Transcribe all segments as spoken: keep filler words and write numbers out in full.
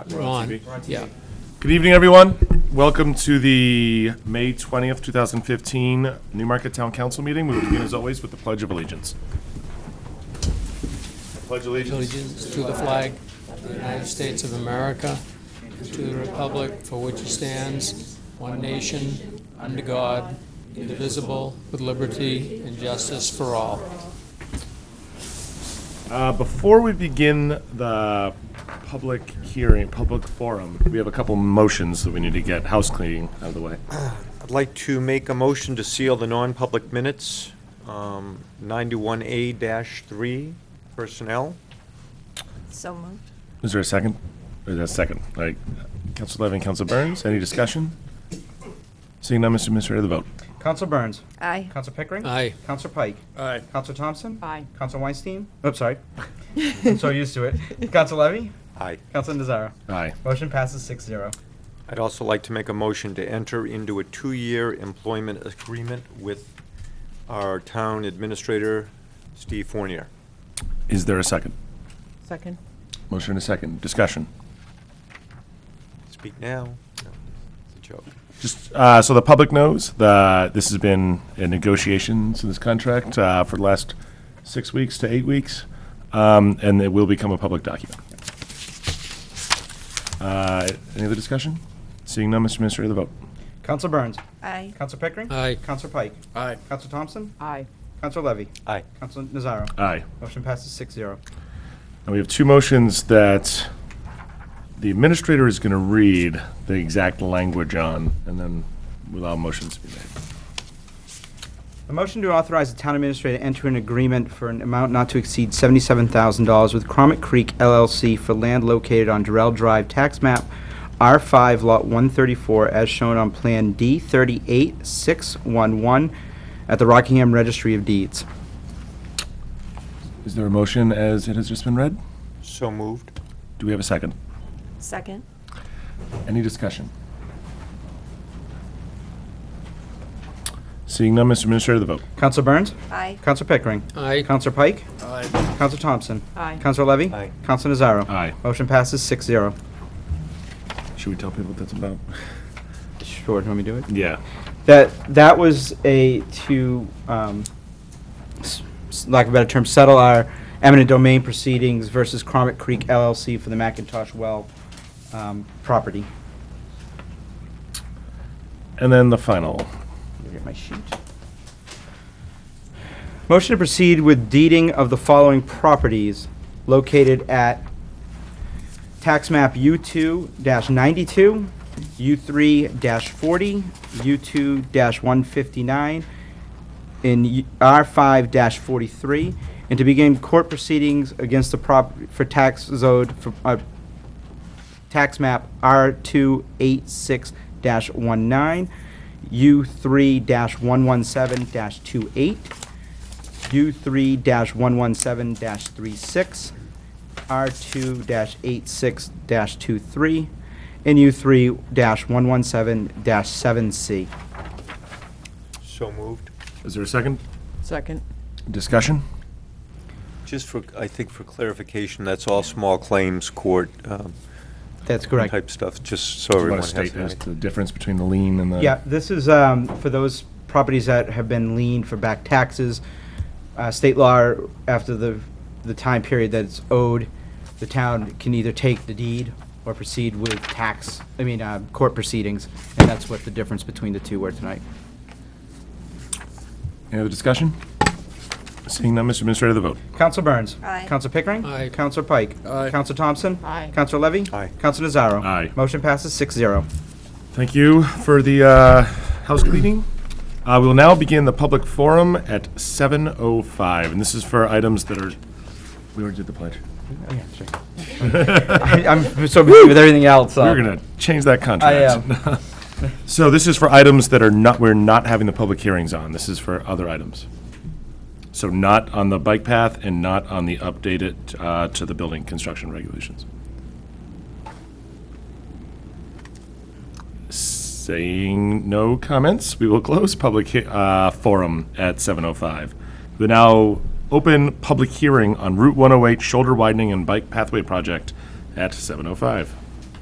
We're on, yeah. Good evening, everyone. Welcome to the May twentieth, two thousand fifteen Newmarket Town Council meeting. We will begin, as always, with the Pledge of Allegiance. Pledge allegiance. Allegiance to the flag of the United States of America, and to the republic for which it stands, one nation, under God, indivisible, with liberty and justice for all. Uh, before we begin the public hearing, public forum, we have a couple motions that we need to get house cleaning out of the way. I'd like to make a motion to seal the non-public minutes, um, ninety-one A dash three, personnel. So moved. Is there a second? Or is that a second? All right. Councilor Levin, Councilor Burns, any discussion? Seeing none, Mister Administrator, the vote. Council Burns. Aye. Council Pickering. Aye. Council Pike. Aye. Council Thompson. Aye. Council Weinstein. Oops, sorry. I'm so used to it. Council Levy. Aye. Council Nazaro. Aye. Motion passes six zero. I'd also like to make a motion to enter into a two-year employment agreement with our town administrator, Steve Fournier. Is there a second? Second. Motion and a second. Discussion. Speak now. No, it's a joke. Just uh, so the public knows, the, this has been in negotiations in this contract uh, for the last six weeks to eight weeks, um, and it will become a public document. Uh, any other discussion? Seeing none, Mister Administrator, the vote. Council Burns. Aye. Council Pickering. Aye. Council Pike. Aye. Council Thompson. Aye. Council Levy. Aye. Council Nazaro. Aye. Motion passes six zero. And we have two motions that the administrator is going to read the exact language on, and then we'll allow motions to be made. A motion to authorize the town administrator to enter an agreement for an amount not to exceed seventy-seven thousand dollars with Crommett Creek L L C for land located on Durrell Drive, tax map R five, lot one thirty-four, as shown on Plan D thirty-eight six one one at the Rockingham Registry of Deeds. Is there a motion as it has just been read? So moved. Do we have a second? Second. Any discussion? Seeing none, Mister Administrator, the vote. Council Burns. Aye. Council Pickering. Aye. Council Pike. Aye. Council Thompson. Aye. Council Levy. Aye. Council Nazaro. Aye. Motion passes six zero. Should we tell people what that's about? Sure, do you want me to do it? Yeah. That, that was a, to, um, s- s- lack of a better term, settle our eminent domain proceedings versus Crommett Creek L L C for the McIntosh Well, um, property. And then the final. Let me get my sheet. Motion to proceed with deeding of the following properties located at tax map U two ninety-two, U three forty, U two one fifty-nine, in R five forty-three, and to begin court proceedings against the prop, for tax zone, for, uh, tax map R two eighty-six nineteen, U three one seventeen twenty-eight, U three one seventeen thirty-six, R two eighty-six twenty-three, and U three one seventeen seven C. So moved. Is there a second? Second. Discussion? Just for, I think for clarification, that's all small claims court um, That's correct. type stuff, just so Want everyone to has state an as idea. the difference between the lien and the... Yeah, this is um, for those properties that have been liened for back taxes. Uh, State law, after the, the time period that it's owed, the town can either take the deed or proceed with tax, I mean, uh, court proceedings, and that's what the difference between the two were tonight. Any other discussion? Seeing none, Mister Administrator, the vote. Council Burns. Aye. Council Pickering. Aye. Council Pike. Aye. Council Thompson. Aye. Council Levy. Aye. Council Nazaro. Aye. Motion passes six zero. Thank you for the uh, house cleaning. Uh, we will now begin the public forum at seven oh five, and this is for items that are... We already did the pledge. Oh, yeah, sure. I- I'm so busy with everything else. uh, We're going to change that I contract. am. So this is for items that are not, we're not having the public hearings on. This is for other items. So not on the bike path and not on the updated uh, to the building construction regulations. Saying no comments, we will close public he- uh, forum at seven oh five. We now open public hearing on Route one oh eight shoulder widening and bike pathway project at seven oh five.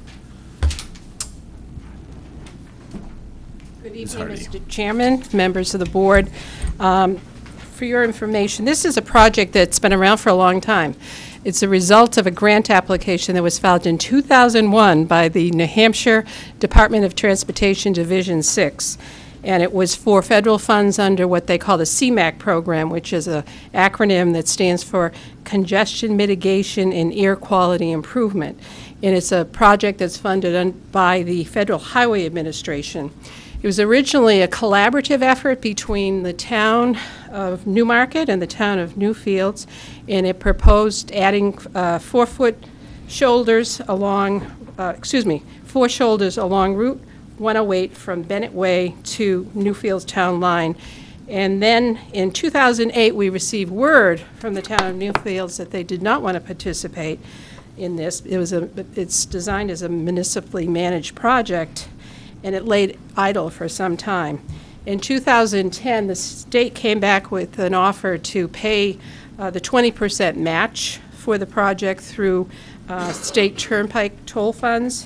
Good Miz evening, Hardy. Mister Chairman, members of the board. Um, For your information, this is a project that's been around for a long time. It's a result of a grant application that was filed in two thousand one by the New Hampshire Department of Transportation Division six. And it was for federal funds under what they call the C MAC program, which is an acronym that stands for Congestion Mitigation and Air Quality Improvement. And it's a project that's funded un- by the Federal Highway Administration. It was originally a collaborative effort between the town of Newmarket and the town of Newfields, and it proposed adding uh, four-foot shoulders along, uh, excuse me, four shoulders along Route one oh eight from Bennett Way to Newfields Town Line. And then in two thousand eight, we received word from the town of Newfields that they did not want to participate in this. It was a, it's designed as a municipally managed project, and it laid idle for some time. In two thousand ten, the state came back with an offer to pay uh, the twenty percent match for the project through uh, state turnpike toll funds.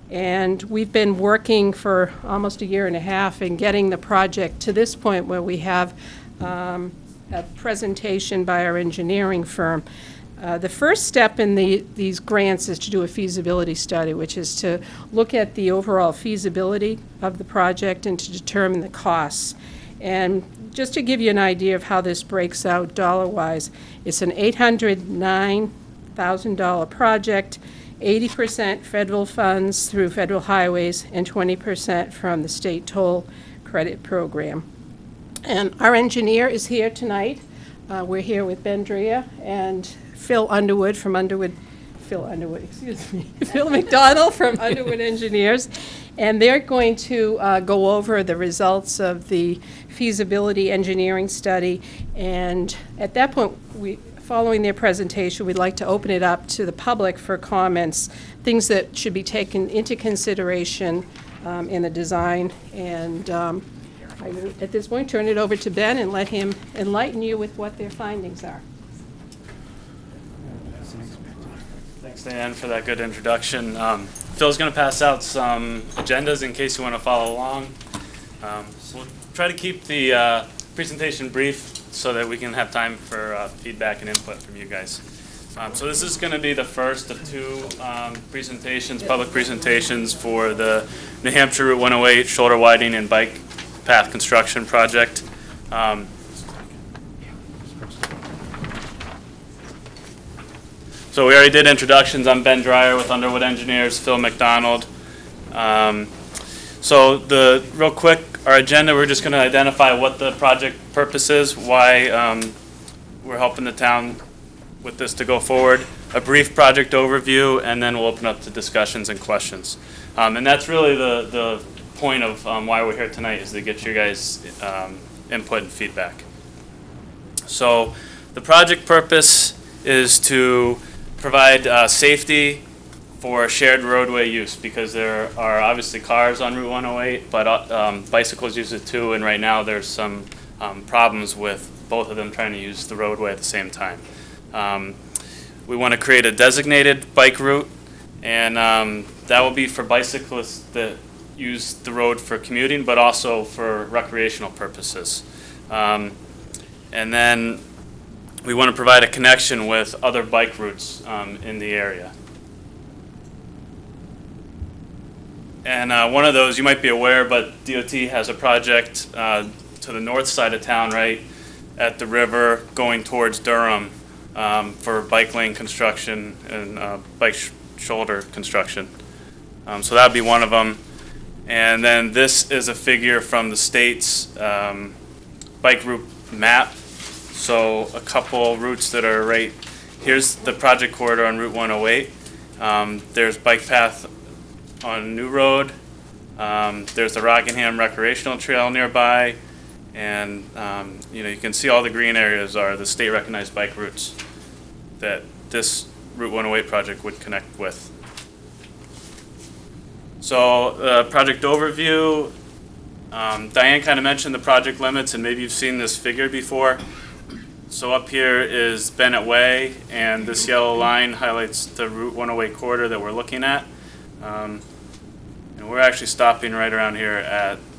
And we've been working for almost a year and a half in getting the project to this point where we have um, a presentation by our engineering firm. Uh, the first step in the, these grants is to do a feasibility study, which is to look at the overall feasibility of the project and to determine the costs. And just to give you an idea of how this breaks out dollar-wise, it's an eight hundred nine thousand dollars project, eighty percent federal funds through federal highways, and twenty percent from the state toll credit program. And our engineer is here tonight. Uh, we're here with Ben Drea and Phil Underwood from Underwood, Phil Underwood, excuse me, Phil McDonald from Underwood Engineers, and they're going to uh, go over the results of the feasibility engineering study. And at that point, we, following their presentation, we'd like to open it up to the public for comments, things that should be taken into consideration um, in the design. And um, I will, at this point, turn it over to Ben and let him enlighten you with what their findings are. Thanks, Diane, for that good introduction. Um, Phil's going to pass out some agendas in case you want to follow along. Um, so we'll try to keep the uh, presentation brief so that we can have time for uh, feedback and input from you guys. Um, so this is going to be the first of two um, presentations, public presentations for the New Hampshire Route one oh eight shoulder widening and bike path construction project. Um, So we already did introductions. I'm Ben Dreyer with Underwood Engineers, Phil McDonald. Um, so the real quick, our agenda, we're just going to identify what the project purpose is, why um, we're helping the town with this to go forward, a brief project overview, and then we'll open up to discussions and questions. Um, and that's really the, the point of um, why we're here tonight, is to get your guys' um, input and feedback. So the project purpose is to provide uh, safety for shared roadway use, because there are obviously cars on Route one oh eight, but uh, um, bicycles use it too, and right now there's some um, problems with both of them trying to use the roadway at the same time. Um, we want to create a designated bike route, and um, that will be for bicyclists that use the road for commuting, but also for recreational purposes. Um, and then we want to provide a connection with other bike routes um, in the area. And uh, one of those, you might be aware, but D O T has a project uh, to the north side of town, right at the river, going towards Durham um, for bike lane construction and uh, bike sh shoulder construction. Um, so that would be one of them. And then this is a figure from the state's um, bike route map. So a couple routes that are right, here's the project corridor on Route one oh eight. Um, there's bike path on New Road. Um, there's the Rockingham Recreational Trail nearby. And um, you know, you can see all the green areas are the state recognized bike routes that this Route one oh eight project would connect with. So uh, project overview, um, Diane kind of mentioned the project limits, and maybe you've seen this figure before. So up here is Bennett Way, and this yellow line highlights the Route one oh eight corridor that we're looking at. Um, and we're actually stopping right around here at,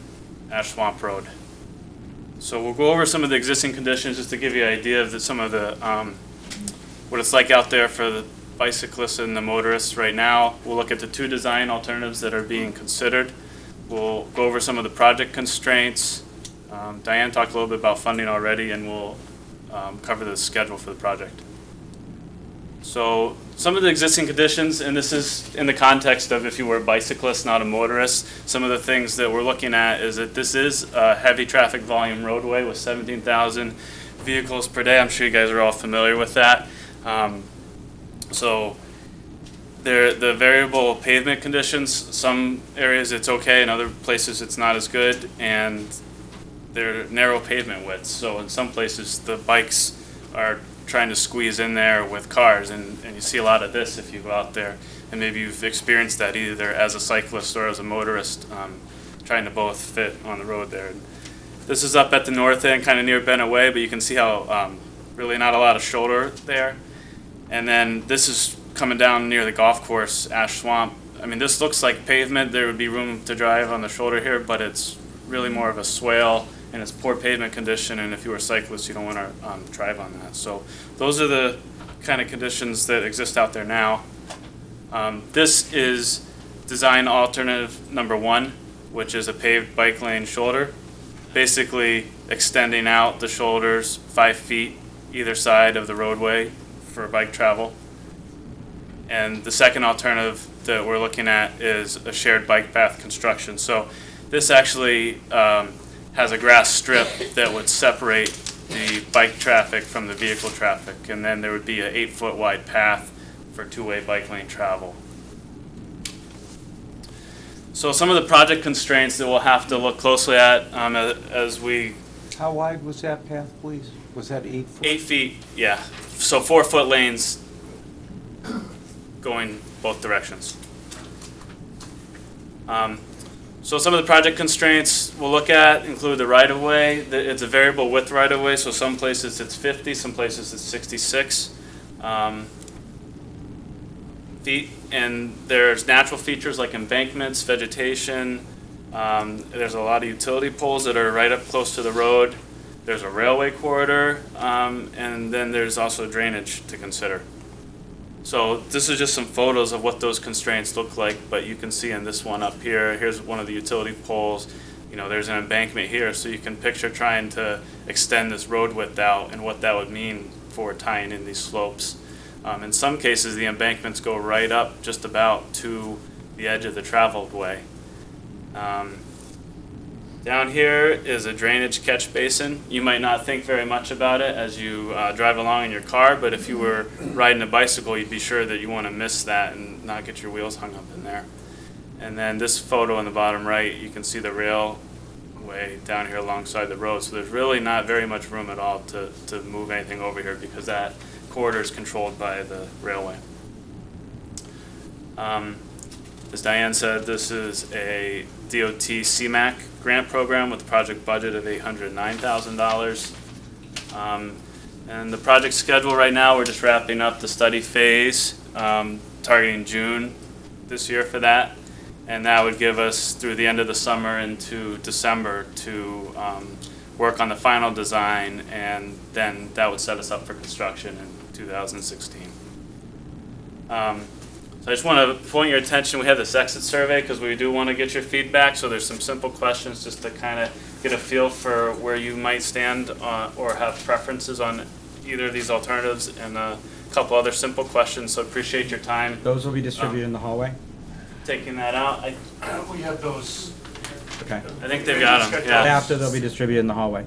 Ash Swamp Road. So we'll go over some of the existing conditions just to give you an idea of the, some of the, um, what it's like out there for the bicyclists and the motorists right now. We'll look at the two design alternatives that are being considered. We'll go over some of the project constraints. Um, Diane talked a little bit about funding already, and we'll um, cover the schedule for the project. So some of the existing conditions, and this is in the context of if you were a bicyclist, not a motorist, some of the things that we're looking at is that this is a heavy traffic volume roadway with seventeen thousand vehicles per day. I'm sure you guys are all familiar with that. Um, so there, the variable pavement conditions, some areas it's okay, in other places it's not as good, and they're narrow pavement widths. So in some places the bikes are trying to squeeze in there with cars, and, and you see a lot of this if you go out there, and maybe you've experienced that either as a cyclist or as a motorist, um, trying to both fit on the road there. This is up at the north end, kind of near Benaway, but you can see how um, really not a lot of shoulder there. And then this is coming down near the golf course, Ash Swamp. I mean, this looks like pavement. There would be room to drive on the shoulder here, but it's really more of a swale, and it's poor pavement condition, and if you were a cyclist, you don't want to um, drive on that. So those are the kind of conditions that exist out there now. Um, this is design alternative number one, which is a paved bike lane shoulder, basically extending out the shoulders five feet either side of the roadway for bike travel. And the second alternative that we're looking at is a shared bike path construction. So this actually um, has a grass strip that would separate the bike traffic from the vehicle traffic, and then there would be an eight foot wide path for two-way bike lane travel. So some of the project constraints that we'll have to look closely at um, as, as we... How wide was that path, please? Was that eight foot? Eight feet, yeah. So four foot lanes going both directions. Um, So some of the project constraints we'll look at include the right-of-way. It's a variable width right-of-way, so some places it's fifty, some places it's sixty-six um, feet. And there's natural features like embankments, vegetation. Um, there's a lot of utility poles that are right up close to the road. There's a railway corridor, um, and then there's also drainage to consider. So this is just some photos of what those constraints look like, but you can see in this one up here, here's one of the utility poles. You know, there's an embankment here, so you can picture trying to extend this road width out and what that would mean for tying in these slopes. Um, in some cases, the embankments go right up just about to the edge of the traveled way. Um, Down here is a drainage catch basin. You might not think very much about it as you uh, drive along in your car, but if you were riding a bicycle, you'd be sure that you want to miss that and not get your wheels hung up in there. And then this photo in the bottom right, you can see the railway down here alongside the road. So there's really not very much room at all to, to move anything over here because that corridor is controlled by the railway. Um, as Diane said, this is a D O T C MAC grant program with a project budget of eight hundred nine thousand dollars. Um, and the project schedule right now, we're just wrapping up the study phase, um, targeting June this year for that. And that would give us through the end of the summer into December to um, work on the final design, and then that would set us up for construction in two thousand sixteen. Um, So I just want to point your attention, we have this exit survey because we do want to get your feedback. So there's some simple questions just to kind of get a feel for where you might stand uh, or have preferences on either of these alternatives, and a couple other simple questions. So appreciate your time. Those will be distributed in the hallway? Taking that out. I, We have those. Okay. I think they've got them, yeah. After, they'll be distributed in the hallway.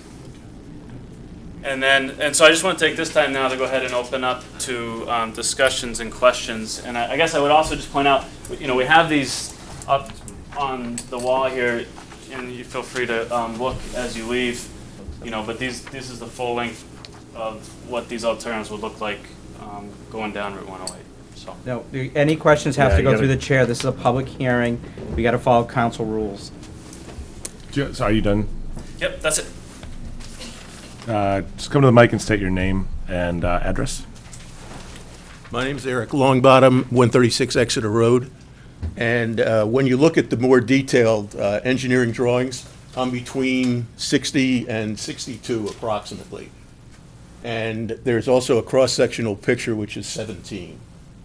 And then, and so I just want to take this time now to go ahead and open up to um, discussions and questions. And I, I guess I would also just point out, you know, we have these up on the wall here, and you feel free to um, look as you leave, you know, but these, this is the full length of what these alternatives would look like um, going down Route one oh eight. So. No, the- any questions have Yeah, to you go gotta- through the chair. This is a public hearing. We got to follow council rules. Ju- So are you done? Yep, that's it. Uh, Just come to the mic and state your name and uh, address. My name's Eric Longbottom, one thirty-six Exeter Road. And uh, when you look at the more detailed uh, engineering drawings I'm between sixty and sixty-two approximately. And there's also a cross-sectional picture, which is seventeen.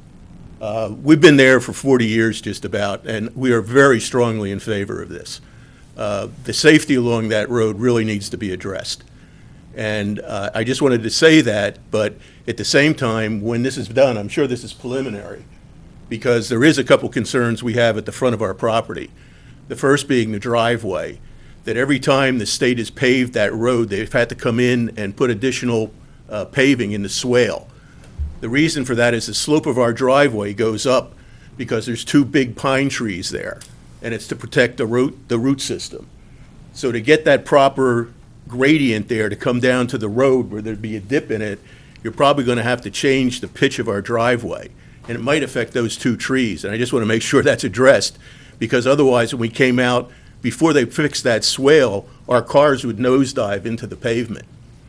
Uh, We've been there for forty years just about, and we are very strongly in favor of this. Uh, The safety along that road really needs to be addressed. And uh, I just wanted to say that, but at the same time, when this is done, I'm sure this is preliminary, because there is a couple concerns we have at the front of our property. The first being the driveway, that every time the state has paved that road, they've had to come in and put additional uh, paving in the swale. The reason for that is the slope of our driveway goes up because there's two big pine trees there, and it's to protect the root, the root system. So to get that proper gradient there to come down to the road where there'd be a dip in it, you're probably going to have to change the pitch of our driveway, and it might affect those two trees. And I just want to make sure that's addressed, because otherwise, when we came out, before they fixed that swale, our cars would nosedive into the pavement.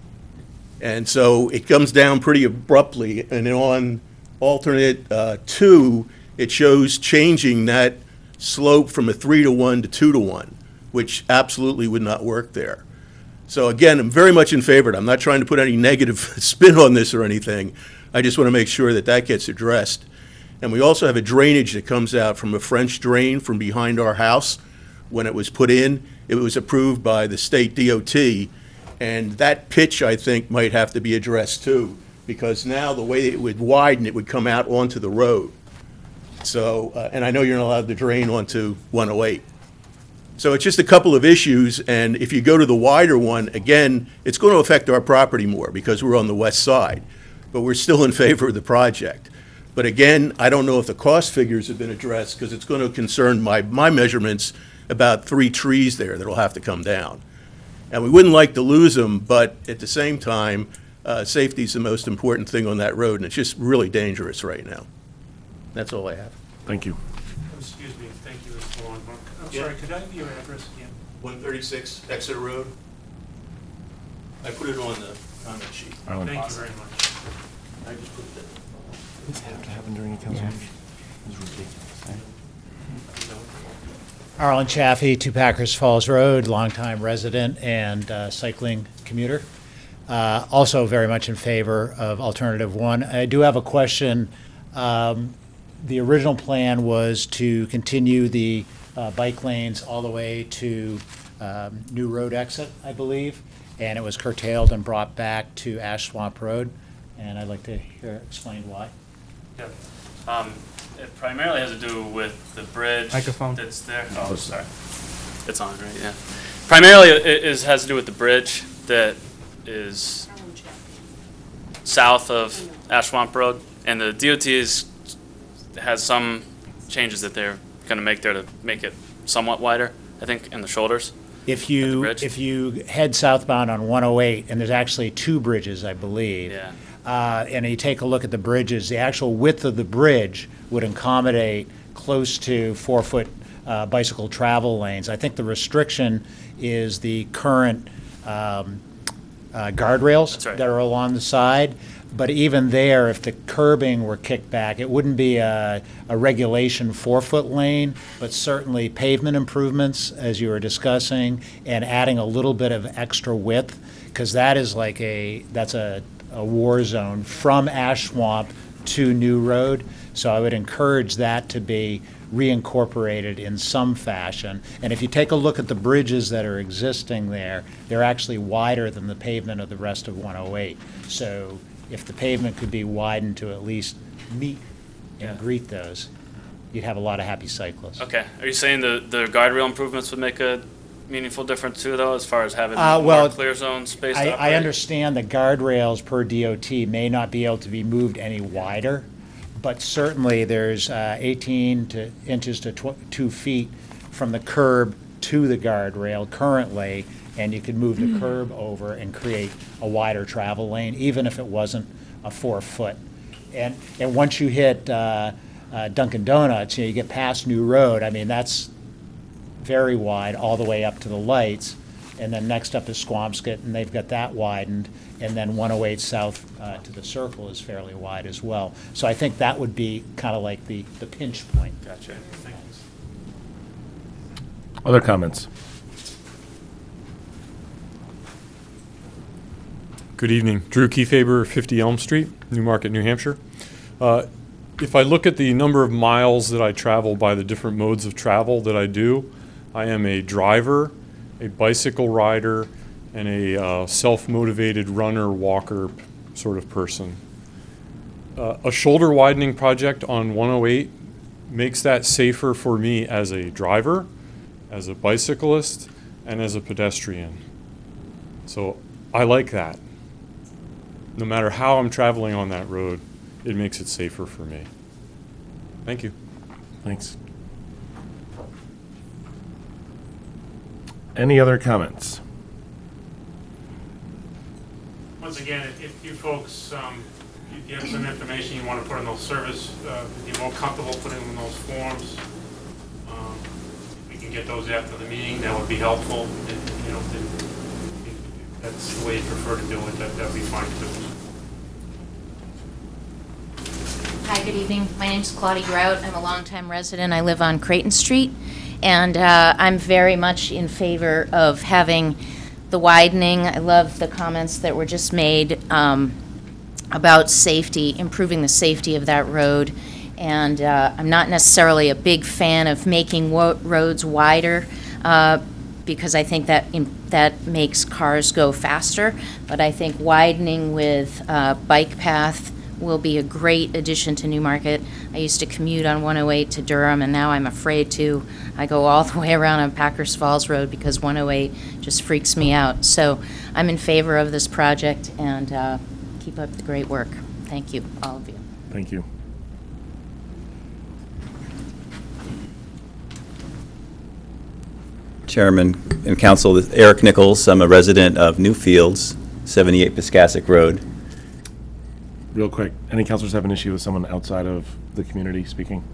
And so it comes down pretty abruptly, and then on alternate uh, two, it shows changing that slope from a three to one to two to one, which absolutely would not work there. So again, I'm very much in favor. I'm not trying to put any negative spin on this or anything. I just want to make sure that that gets addressed. And we also have a drainage that comes out from a French drain from behind our house. When it was put in, it was approved by the state D O T, and that pitch, I think, might have to be addressed too, because now the way it would widen, it would come out onto the road. So, uh, and I know you're not allowed to drain onto one oh eight. So it's just a couple of issues, and if you go to the wider one, again, it's going to affect our property more because we're on the west side, but we're still in favor of the project. But again, I don't know if the cost figures have been addressed, because it's going to concern my, my measurements, about three trees there that'll have to come down. And we wouldn't like to lose them, but at the same time, uh, safety is the most important thing on that road, and it's just really dangerous right now. That's all I have. Thank you. Excuse me, thank you, Mister Longbrook. I'm Yeah. sorry, could I have your address again? one thirty-six Exeter Road. I put it on the comment sheet. Arlen. Thank you very much. I just put that. Does this have to happen during a council meeting? Arlen Chaffee, Two Packers Falls Road, longtime resident and uh, cycling commuter. Uh, Also very much in favor of alternative one. I do have a question. Um, The original plan was to continue the uh, bike lanes all the way to um, New Road exit, I believe, and it was curtailed and brought back to Ash Swamp Road, and I'd like to hear explained why. Yeah. Um, It primarily has to do with the bridge Microphone. that's there. Oh, sorry. It's on, right? Yeah. Primarily, it is, has to do with the bridge that is south of Ash Swamp Road, and the D O T is, has some changes that they're going to make there to make it somewhat wider, I think, in the shoulders. If you, bridge? if you head southbound on one oh eight, and there's actually two bridges, I believe. Yeah. Uh, and you take a look at the bridges, the actual width of the bridge would accommodate close to four-foot uh, bicycle travel lanes. I think the restriction is the current um, uh, guardrails That's right. that are along the side. But even there, if the curbing were kicked back, it wouldn't be a, a regulation four-foot lane, but certainly pavement improvements, as you were discussing, and adding a little bit of extra width, because that is like a, that's a a war zone from Ash Swamp to New Road. So I would encourage that to be reincorporated in some fashion. And if you take a look at the bridges that are existing there, they're actually wider than the pavement of the rest of one oh eight. So if the pavement could be widened to at least meet and Yeah. greet those, you'd have a lot of happy cyclists. Okay. Are you saying the, the guardrail improvements would make a meaningful difference too, though, as far as having Uh, more well, clear zone space to I, operate? I understand the guardrails per D O T may not be able to be moved any wider, but certainly there's uh, eighteen to inches to tw- two feet from the curb to the guardrail currently, and you could move the curb over and create a wider travel lane, even if it wasn't a four-foot. And, and once you hit uh, uh, Dunkin' Donuts, you know, you get past New Road, I mean, that's very wide all the way up to the lights, and then next up is Squamscott, and they've got that widened, and then one oh eight south uh, to the circle is fairly wide as well. So I think that would be kind of like the, the pinch point. Gotcha. Thank you. Other comments? Good evening. Drew Kiefaber, fifty Elm Street, Newmarket, New Hampshire. Uh, if I look at the number of miles that I travel by the different modes of travel that I do, I am a driver, a bicycle rider, and a uh, self-motivated runner, walker sort of person. Uh, a shoulder widening project on one oh eight makes that safer for me as a driver, as a bicyclist, and as a pedestrian. So I like that. No matter how I'm traveling on that road, it makes it safer for me. Thank you. Thanks. Any other comments? Once again, if- if you folks, um, if you have some information you want to put in those service, uh, if you're more comfortable putting them in those forms, um, if we can get those after the meeting, that would be helpful. If, you know, if- if that's the way you prefer to do it, that, that'd be fine too. Hi, good evening. My name's Claudia Grout. I'm a longtime resident. I live on Creighton Street, and uh, I'm very much in favor of having the widening. I love the comments that were just made um, about safety, improving the safety of that road. And uh, I'm not necessarily a big fan of making wo- roads wider uh, because I think that in, that makes cars go faster. But I think widening with uh, bike path will be a great addition to Newmarket. I used to commute on one oh eight to Durham, and now I'm afraid to. I go all the way around on Packers Falls Road because one oh eight just freaks me out. So I'm in favor of this project, and uh, keep up the great work. Thank you, all of you. Thank you. Chairman and Council, Eric Nichols. I'm a resident of Newfields, seventy-eight Piscassic Road. Real quick, any councilors have an issue with someone outside of the community speaking?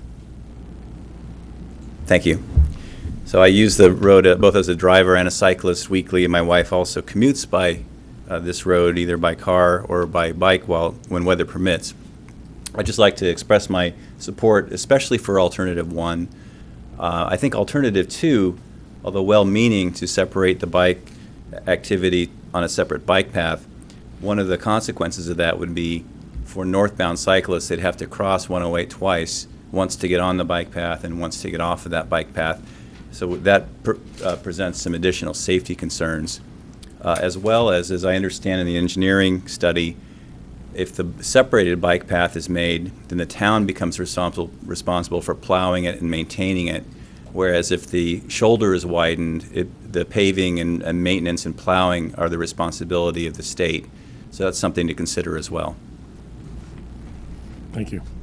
Thank you. So I use the road uh, both as a driver and a cyclist weekly, and my wife also commutes by uh, this road either by car or by bike while when weather permits. I'd just like to express my support, especially for Alternative One. Uh, I think Alternative Two, although well-meaning to separate the bike activity on a separate bike path, one of the consequences of that would be for northbound cyclists, they'd have to cross one oh eight twice, once to get on the bike path and once to get off of that bike path. So that pr uh, presents some additional safety concerns, uh, as well as, as I understand in the engineering study, if the separated bike path is made, then the town becomes responsible responsible for plowing it and maintaining it. Whereas if the shoulder is widened, it, the paving and, and maintenance and plowing are the responsibility of the state. So that's something to consider as well. Thank you.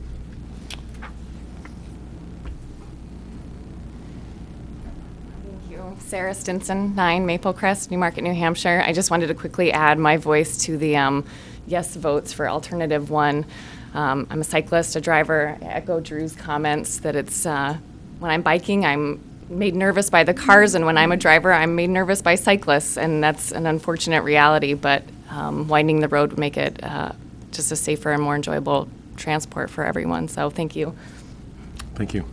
Thank you. Sarah Stinson, nine Maple Crest, Newmarket, New Hampshire. I just wanted to quickly add my voice to the um, yes votes for Alternative One. Um, I'm a cyclist, a driver. I echo Drew's comments that it's, uh, when I'm biking, I'm made nervous by the cars, and when I'm a driver, I'm made nervous by cyclists, and that's an unfortunate reality, but um, widening the road would make it uh, just a safer and more enjoyable transport for everyone. So thank you. Thank you.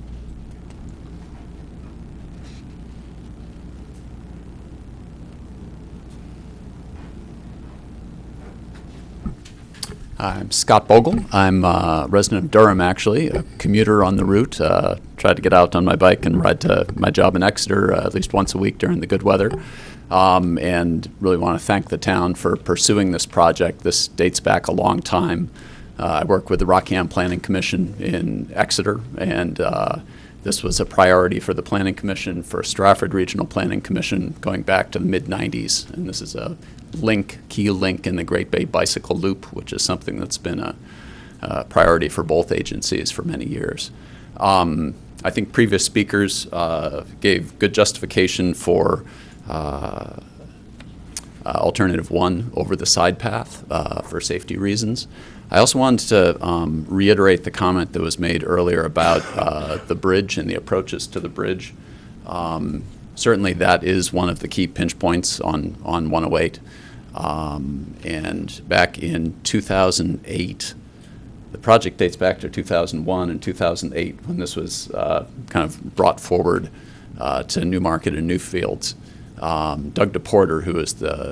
I'm Scott Bogle. I'm a resident of Durham, actually, a commuter on the route. Uh, try to get out on my bike and ride to my job in Exeter uh, at least once a week during the good weather. Um, and really want to thank the town for pursuing this project. This dates back a long time. Uh, I work with the Rockingham Planning Commission in Exeter, and uh, this was a priority for the Planning Commission, for Stratford Regional Planning Commission, going back to the mid nineties. And this is a link, key link in the Great Bay Bicycle Loop, which is something that's been a, a priority for both agencies for many years. Um, I think previous speakers uh, gave good justification for uh, uh, Alternative One over the side path uh, for safety reasons. I also wanted to um, reiterate the comment that was made earlier about uh, the bridge and the approaches to the bridge. Um, certainly that is one of the key pinch points on, on one oh eight. Um, and back in two thousand eight, the project dates back to two thousand one and two thousand eight when this was uh, kind of brought forward uh, to Newmarket and Newfields. Um, Doug DePorter, who is the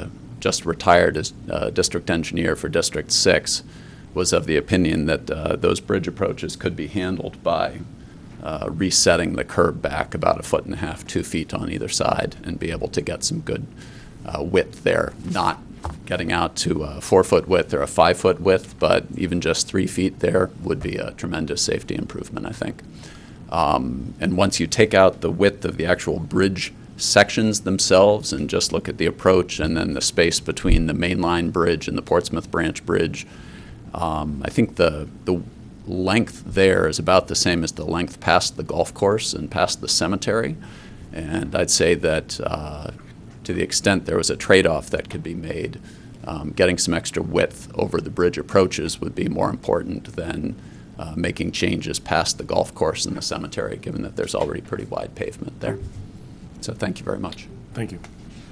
just retired as uh, district engineer for District Six, was of the opinion that uh, those bridge approaches could be handled by uh, resetting the curb back about a foot and a half, two feet on either side, and be able to get some good uh, width there, not getting out to a four-foot width or a five-foot width, but even just three feet there would be a tremendous safety improvement, I think. Um, and once you take out the width of the actual bridge sections themselves and just look at the approach and then the space between the mainline bridge and the Portsmouth Branch Bridge, um, I think the, the length there is about the same as the length past the golf course and past the cemetery. And I'd say that uh, to the extent there was a trade-off that could be made, um, getting some extra width over the bridge approaches would be more important than uh, making changes past the golf course and the cemetery, given that there's already pretty wide pavement there. So thank you very much. Thank you.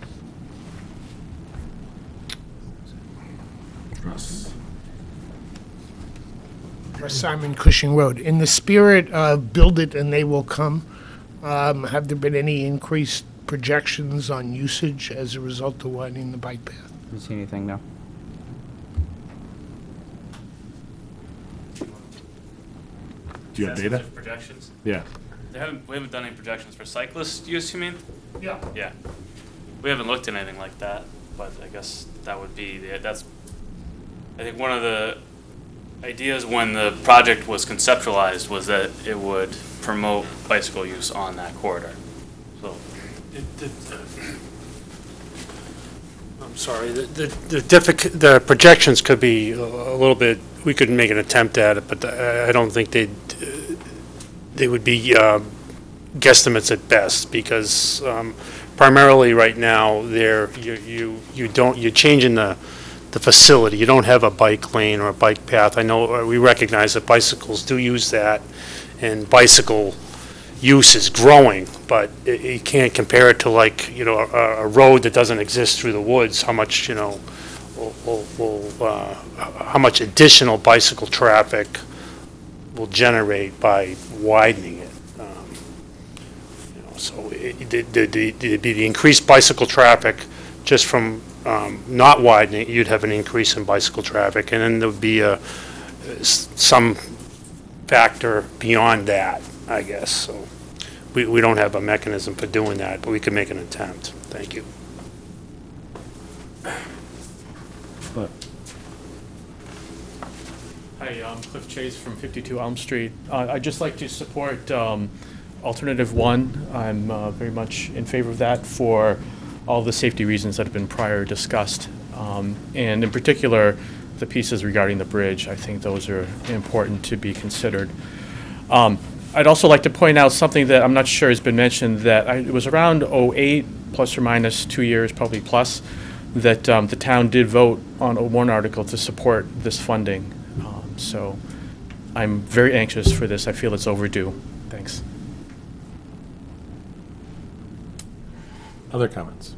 Russ. Russ Simon, Cushing Road. In the spirit of build it and they will come, um, have there been any increased projections on usage as a result of widening the bike path? Didn't see anything, no. Do you have data? Projections? Yeah. They haven't, we haven't done any projections for cyclist use, you mean? Yeah. Yeah. We haven't looked at anything like that, but I guess that would be, the that's, I think one of the ideas when the project was conceptualized was that it would promote bicycle use on that corridor. So, It- it, uh, I'm sorry, the, the, the diffic- the projections could be a a little bit, we could make an attempt at it, but I I don't think they'd, uh, they would be uh, guesstimates at best, because um, primarily right now, there, you, you, you don't, you're changing the, the facility. You don't have a bike lane or a bike path. I know, uh, we recognize that bicycles do use that, and bicycle use is growing, but it, you can't compare it to, like, you know, a, a road that doesn't exist through the woods, how much, you know, will, will, will uh, how much additional bicycle traffic will generate by widening it. Um, you know, so it, the, the, the, the, the increased bicycle traffic just from um, not widening, you'd have an increase in bicycle traffic, and then there would be a, some factor beyond that, I guess. So we, we don't have a mechanism for doing that, but we can make an attempt. Thank you. But Hi, I'm Cliff Chase from fifty-two Elm Street. Uh, I'd just like to support um, alternative one. I'm uh, very much in favor of that for all the safety reasons that have been prior discussed. Um, and in particular, the pieces regarding the bridge, I think those are important to be considered. Um, I'd also like to point out something that I'm not sure has been mentioned, that I, it was around oh eight, plus or minus two years, probably plus, that um, the town did vote on a warrant article to support this funding. Um, so I'm very anxious for this. I feel it's overdue. Thanks. Other comments?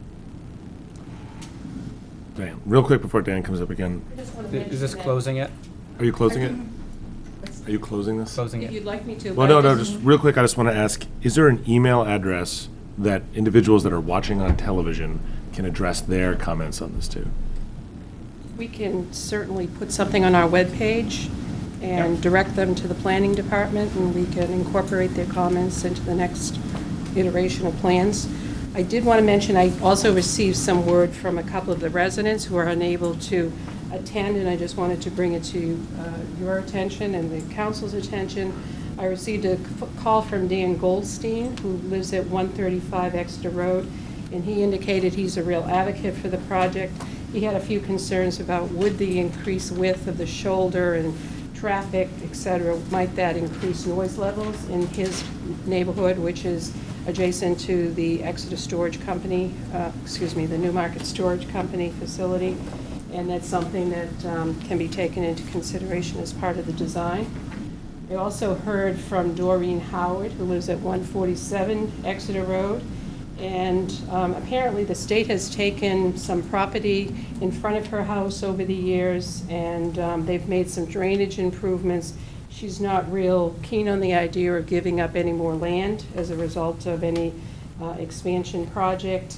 Dan, real quick before Dan comes up again. Is this closing it? Are you closing it? Are you closing this? Closing If it. you'd like me to. Well, but no, I no, just- just real quick, I just want to ask, is there an email address that individuals that are watching on television can address their comments on this too? We can certainly put something on our webpage and direct them to the planning department, and we can incorporate their comments into the next iteration of plans. I did want to mention, I also received some word from a couple of the residents who are unable to attend, and I just wanted to bring it to uh, your attention and the council's attention. I received a c- call from Dan Goldstein, who lives at one thirty-five Exeter Road, and he indicated he's a real advocate for the project. He had a few concerns about would the increased width of the shoulder and traffic, et cetera, might that increase noise levels in his neighborhood, which is adjacent to the Exeter Storage Company, uh, excuse me, the Newmarket Storage Company facility, and that's something that um, can be taken into consideration as part of the design. I also heard from Doreen Howard, who lives at one forty-seven Exeter Road, and um, apparently the state has taken some property in front of her house over the years, and um, they've made some drainage improvements. She's not real keen on the idea of giving up any more land as a result of any uh, expansion project.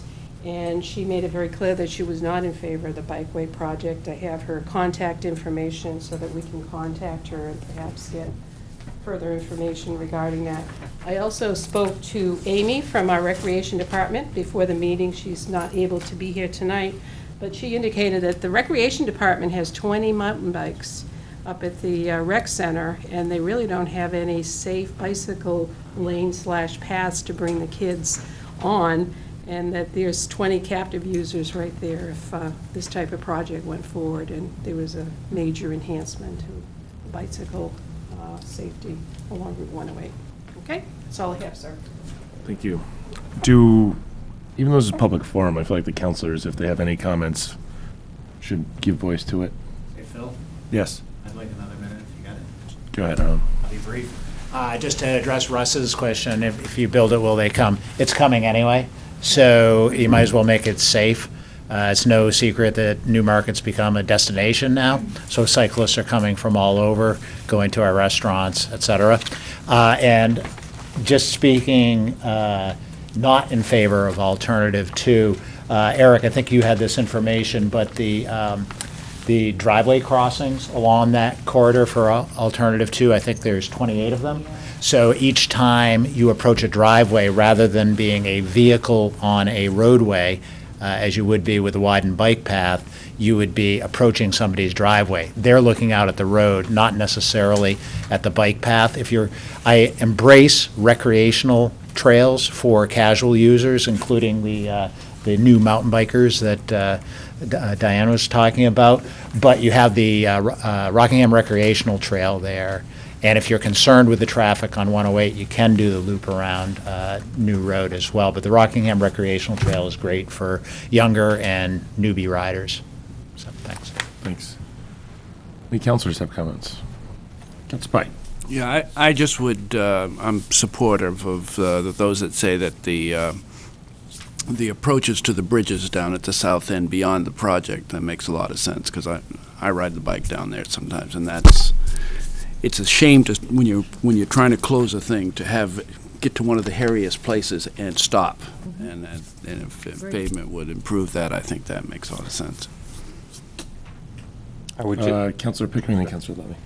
and she made it very clear that she was not in favor of the bikeway project. I have her contact information so that we can contact her and perhaps get further information regarding that. I also spoke to Amy from our Recreation Department before the meeting. She's not able to be here tonight, but she indicated that the Recreation Department has twenty mountain bikes up at the uh, rec center, and they really don't have any safe bicycle lane slash paths to bring the kids on, and that there's twenty captive users right there if uh, this type of project went forward, and there was a major enhancement to bicycle uh, safety along Route one oh eight. Okay, that's all I have, sir. Thank you. Do, even though this is a public forum, I feel like the councilors, if they have any comments, should give voice to it. Hey, Phil? Yes. I'd like another minute if you got it. Go ahead, Alan. I'll be brief. Uh, just to address Russ's question, if, if you build it, will they come? It's coming anyway, so you might as well make it safe. Uh, it's no secret that Newmarket's become a destination now, so cyclists are coming from all over, going to our restaurants, et cetera. Uh, and just speaking uh, not in favor of alternative two, uh, Eric, I think you had this information, but the um, the driveway crossings along that corridor for al- alternative two, I think there's twenty-eight of them. So each time you approach a driveway, rather than being a vehicle on a roadway, uh, as you would be with a widened bike path, you would be approaching somebody's driveway. They're looking out at the road, not necessarily at the bike path. If you're, I embrace recreational trails for casual users, including the uh, the new mountain bikers that uh, D- uh, Diane was talking about, but you have the uh, uh, Rockingham Recreational Trail there, and if you're concerned with the traffic on one oh eight, you can do the loop around uh, New Road as well, but the Rockingham Recreational Trail is great for younger and newbie riders. So, thanks. Thanks. Any councilors have comments? Councilor Pike. Yeah, I, I just would, uh, I'm supportive of uh, the- those that say that the, uh, the approaches to the bridges down at the south end beyond the project, that makes a lot of sense, because I, I ride the bike down there sometimes, and that's, it's a shame to, when you're, when you're trying to close a thing, to have, get to one of the hairiest places and stop. And, and and if if pavement would improve that, I think that makes a lot of sense. I would ju- Uh, Councilor Pickering and Councilor Levy.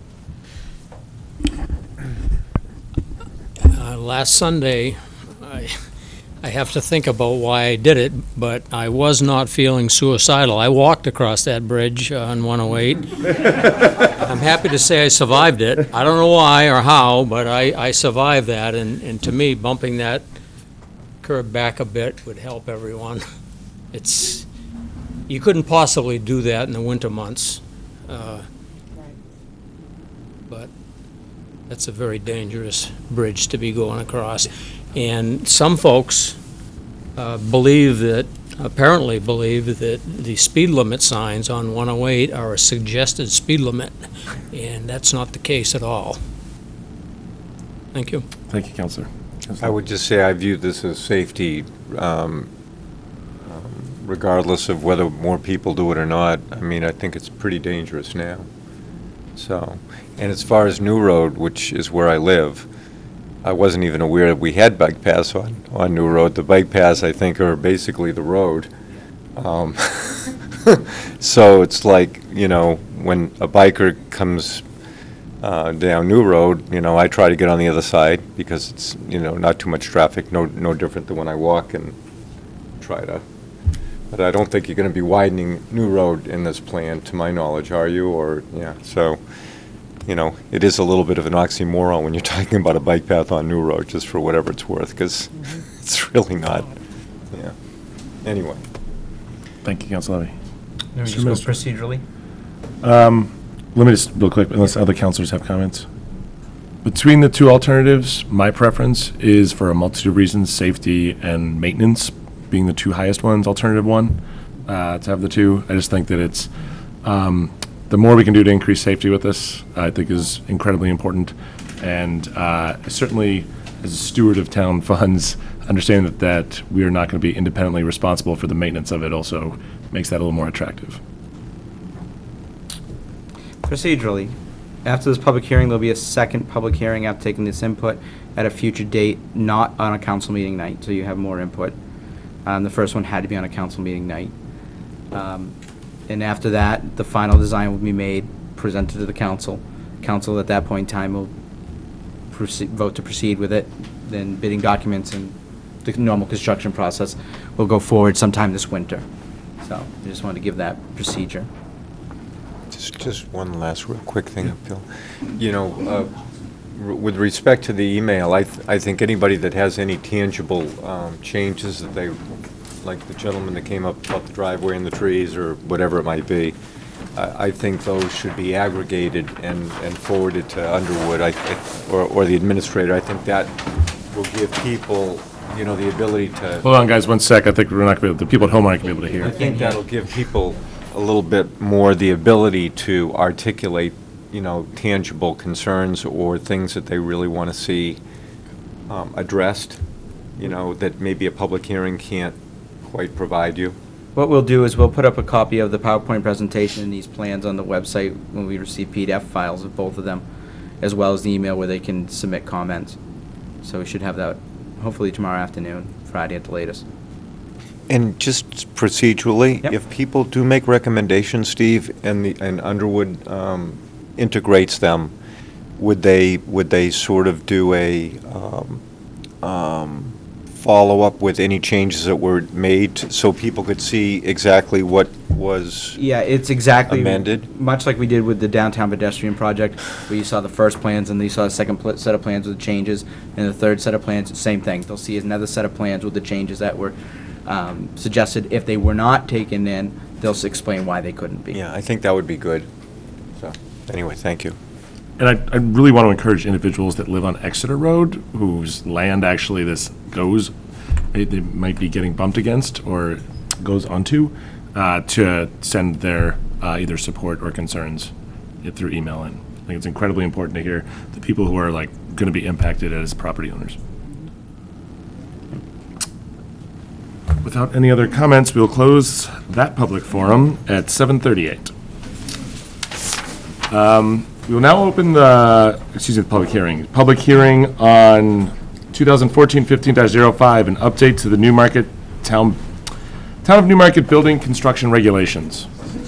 Uh, Last Sunday, I, I have to think about why I did it, but I was not feeling suicidal. I walked across that bridge on one oh eight. I'm happy to say I survived it. I don't know why or how, but I, I survived that, and, and to me, bumping that curb back a bit would help everyone. It's, you couldn't possibly do that in the winter months. Uh, But that's a very dangerous bridge to be going across. And some folks uh, believe that, apparently believe that the speed limit signs on one oh eight are a suggested speed limit, and that's not the case at all. Thank you. Thank you, Councilor. I would just say I view this as safety, um, um, regardless of whether more people do it or not. I mean, I think it's pretty dangerous now. So, and as far as New Road, which is where I live, I wasn't even aware that we had bike paths on, on New Road. The bike paths, I think, are basically the road. Um, so it's like, you know, when a biker comes uh, down New Road, you know, I try to get on the other side because it's, you know, not too much traffic, no, no different than when I walk and try to. But I don't think you're going to be widening New Road in this plan, to my knowledge, are you? Or, yeah, so, you know, it is a little bit of an oxymoron when you're talking about a bike path on New Road, just for whatever it's worth, because it's really not, yeah. Anyway. Thank you, Councilor Levy. Let me Mister just go Minister. procedurally. Um, let me just, real quick, unless other councilors have comments. Between the two alternatives, my preference is, for a multitude of reasons, safety and maintenance being the two highest ones, alternative one, uh, to have the two. I just think that it's, um, the more we can do to increase safety with this, I think is incredibly important. And uh, certainly, as a steward of town funds, understanding that, that we are not going to be independently responsible for the maintenance of it also makes that a little more attractive. Procedurally, after this public hearing, there'll be a second public hearing after taking this input at a future date, not on a council meeting night, so you have more input. Um, The first one had to be on a council meeting night. Um, And after that, the final design will be made, presented to the council. Council at that point in time will proceed, vote to proceed with it. Then bidding documents and the normal construction process will go forward sometime this winter. So I just wanted to give that procedure. Just, just one last real quick thing, Phil. You know, uh, r- with respect to the email, I, th- I think anybody that has any tangible um, changes that they, like the gentleman that came up about the driveway and the trees or whatever it might be, I, I think those should be aggregated and, and forwarded to Underwood, I, I- or, or the administrator. I think that will give people, you know, the ability to. Hold on, guys, one sec. I think we're not going to be able, the people at home aren't going to be able to I hear. think that'll give people a little bit more the ability to articulate, you know, tangible concerns or things that they really want to see um, addressed, you know, that maybe a public hearing can't quite provide you. What we'll do is we'll put up a copy of the PowerPoint presentation and these plans on the website when we receive P D F files of both of them, as well as the email where they can submit comments. So we should have that hopefully tomorrow afternoon, Friday at the latest. And just procedurally, Yep. if people do make recommendations, Steve, and the, and Underwood um, integrates them, would they, would they sort of do a um, um, follow-up with any changes that were made so people could see exactly what was Yeah, it's exactly amended? much like we did with the downtown pedestrian project, where you saw the first plans and then you saw a second pl- set of plans with changes, and the third set of plans, same thing. They'll see another set of plans with the changes that were um, suggested. If they were not taken in, they'll s- explain why they couldn't be. Yeah, I think that would be good. So, anyway, thank you. And I, I really want to encourage individuals that live on Exeter Road, whose land actually this goes, they, they might be getting bumped against or goes onto, uh, to send their uh, either support or concerns it through email in. I think it's incredibly important to hear the people who are like going to be impacted as property owners. Without any other comments, we'll close that public forum at seven thirty-eight. Um, we will now open the, excuse me, the public hearing. Public hearing on twenty fourteen fifteen dash oh five, an update to the Newmarket Town, Town of Newmarket Building Construction Regulations.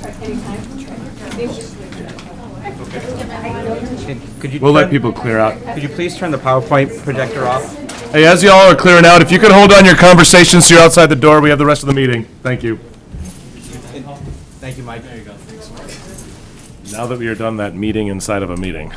Could you We'll let turn- people clear out. Could you please turn the PowerPoint projector off? Hey, as y'all are clearing out, if you could hold on your conversations so you're outside the door, we have the rest of the meeting. Thank you. Thank you, Mike. There you go. Now that we are done that meeting inside of a meeting.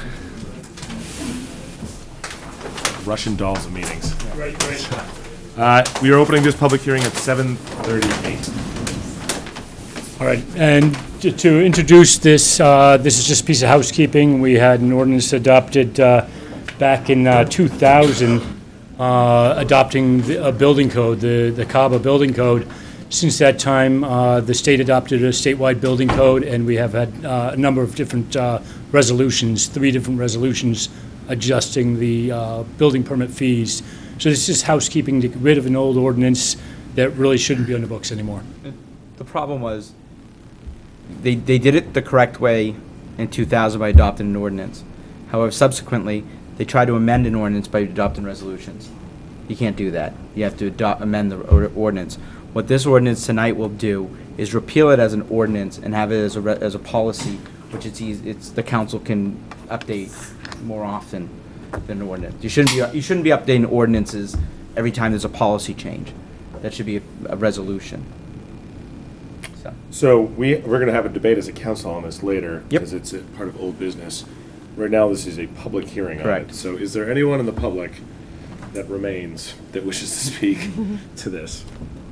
Russian dolls of meetings. Right, right. Uh, we are opening this public hearing at seven thirty-eight. All right, and to- to introduce this, uh, this is just a piece of housekeeping. We had an ordinance adopted uh, back in uh, two thousand, uh, adopting the- a building code, the the CABA building code. Since that time, uh, the state adopted a statewide building code, and we have had uh, a number of different uh, resolutions, three different resolutions adjusting the uh, building permit fees. So this is housekeeping to get rid of an old ordinance that really shouldn't be on the books anymore. The problem was, they, they did it the correct way in two thousand by adopting an ordinance. However, subsequently, they tried to amend an ordinance by adopting resolutions. You can't do that. You have to adopt, amend the or- ordinance. What this ordinance tonight will do is repeal it as an ordinance and have it as a, re- as a policy, which it's easy, it's, the council can update more often than an ordinance. You shouldn't be, you shouldn't be updating ordinances every time there's a policy change. That should be a, a resolution. So. So we, we're going to have a debate as a council on this later. Yep. Because it's a part of old business. Right now, this is a public hearing on Correct. it. So is there anyone in the public that remains that wishes to speak to this?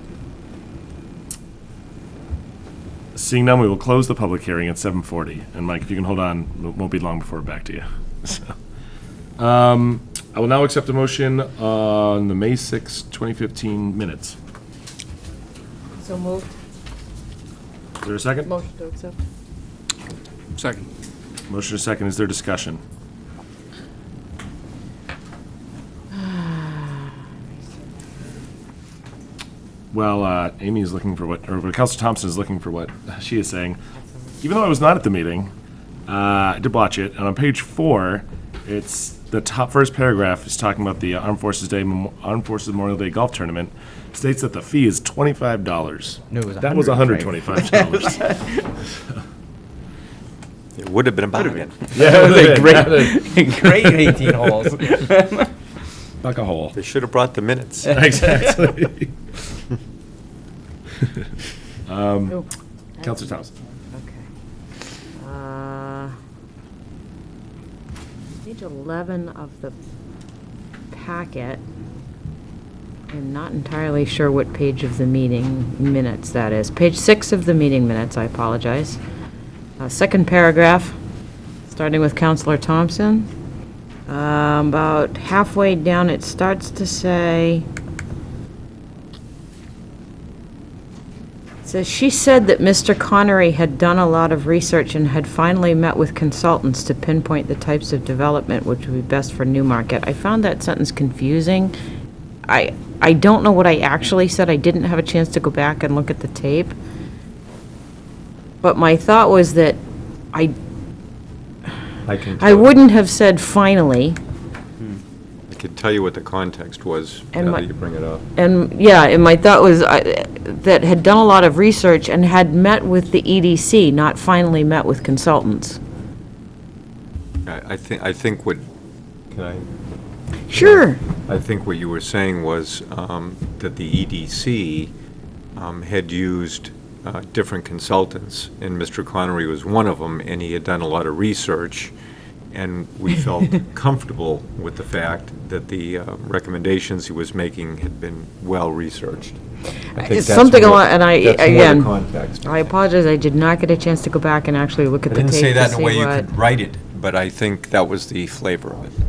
Seeing none, we will close the public hearing at seven forty. And Mike, if you can hold on, it won't be long before we're back to you. So, um, I will now accept a motion on the May sixth, twenty fifteen minutes. So moved. Is there a second? Motion to accept. Second. Motion is second. Is there discussion? Well, uh, Amy is looking for what, or Councilor Thompson is looking for what she is saying. Even though I was not at the meeting, uh, I did watch it, and on page four, It's, the top first paragraph is talking about the Armed Forces Day, Mem- Armed Forces Memorial Day Golf Tournament. States that the fee is twenty-five dollars. No, it was That was one hundred twenty-five dollars. It would have been a bargain. Yeah, it was a great, great eighteen holes. Like a hole. They should have brought the minutes. Exactly. um, Councilor Thompson. Uh, Page eleven of the packet. I'm not entirely sure what page of the meeting minutes that is. Page six of the meeting minutes, I apologize. Uh, Second paragraph, starting with Councilor Thompson. Um, About halfway down, it starts to say, it says, she said that Mister Connery had done a lot of research and had finally met with consultants to pinpoint the types of development which would be best for Newmarket. I found that sentence confusing. I, I don't know what I actually said. I didn't have a chance to go back and look at the tape. But my thought was that I, I can I tell- wouldn't have said finally. I could tell you what the context was And now my- that you bring it up. And, yeah, and my thought was I- that had done a lot of research and had met with the E D C, not finally met with consultants. I, I think, I think what, can I? Sure. I think what you were saying was um, that the E D C um, had used uh, different consultants, and Mister Connery was one of them, and he had done a lot of research, and we felt comfortable with the fact that the uh, recommendations he was making had been well-researched. I think It's that's something more- along, and I, that's more the again, context. I apologize, I did not get a chance to go back and actually look at I the tape didn't to say that in a see way you what- could write it, but I think that was the flavor of it.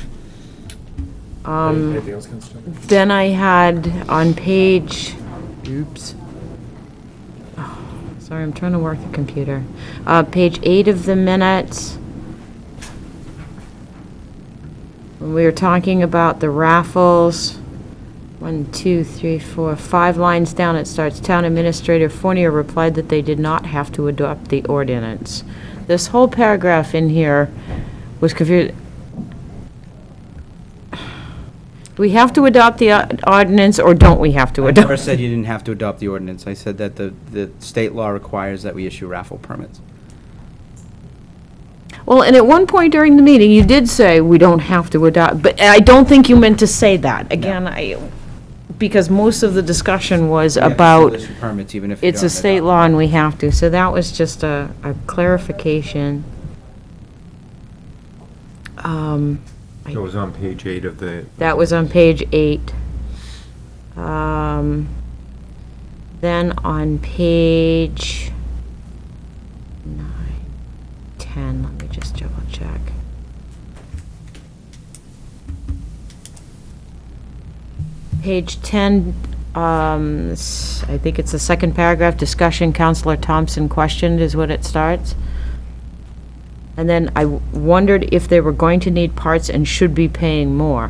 Um, Anything else, Councilor? Then I had on page, oops. Oh, sorry, I'm trying to work the computer. Uh, page eight of the minutes. When we were talking about the raffles, one, two, three, four, five lines down, it starts, Town Administrator Fournier replied that they did not have to adopt the ordinance. This whole paragraph in here was confused. Do we have to adopt the uh, ordinance, or don't we have to I adopt? never said you didn't have to adopt the ordinance. I said that the, the state law requires that we issue raffle permits. Well, and at one point during the meeting, you did say we don't have to adopt, but I don't think you meant to say that. Again, I, because most of the discussion was We have to about, issue permits even if we it's a don't state adopt. law and we have to, so that was just a, a clarification. Um, It was on page eight of the. That was on page eight. Um, Then on page nine, ten, let me just double check. Page ten, um, s- I think it's the second paragraph, discussion, Counselor Thompson questioned is what it starts. And then I w- wondered if they were going to need parts and should be paying more.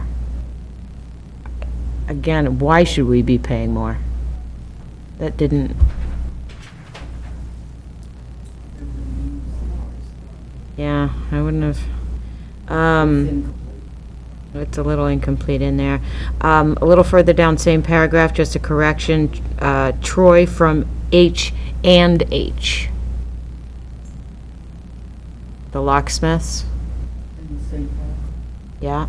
Again, why should we be paying more? That didn't. Yeah, I wouldn't have. Um, it's a little incomplete in there. Um, a little further down, same paragraph, just a correction. Uh, Troy from H and H. The locksmiths. Yeah.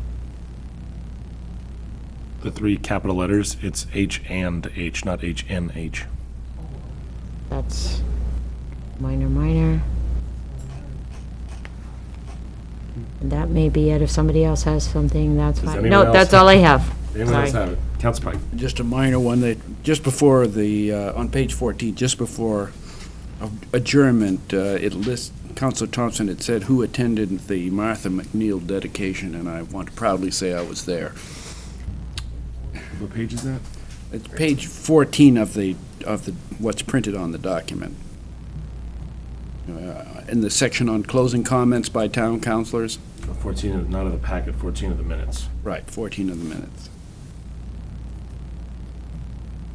The three capital letters, it's H and H, not H N H. That's minor, minor. And that may be it. If somebody else has something, that's Does fine. anyone No, else that's have- all I have. Anyone else Sorry. have it? Council Pike. Just a minor one, that, just before the, uh, on page fourteen, just before adjournment, uh, it lists, Councilor Thompson had said who attended the Martha McNeil dedication, and I want to proudly say I was there. What page is that? It's page fourteen of the, of the, what's printed on the document. Uh, In the section on closing comments by town councilors. fourteen, of- not of the packet, fourteen of the minutes. Right, fourteen of the minutes.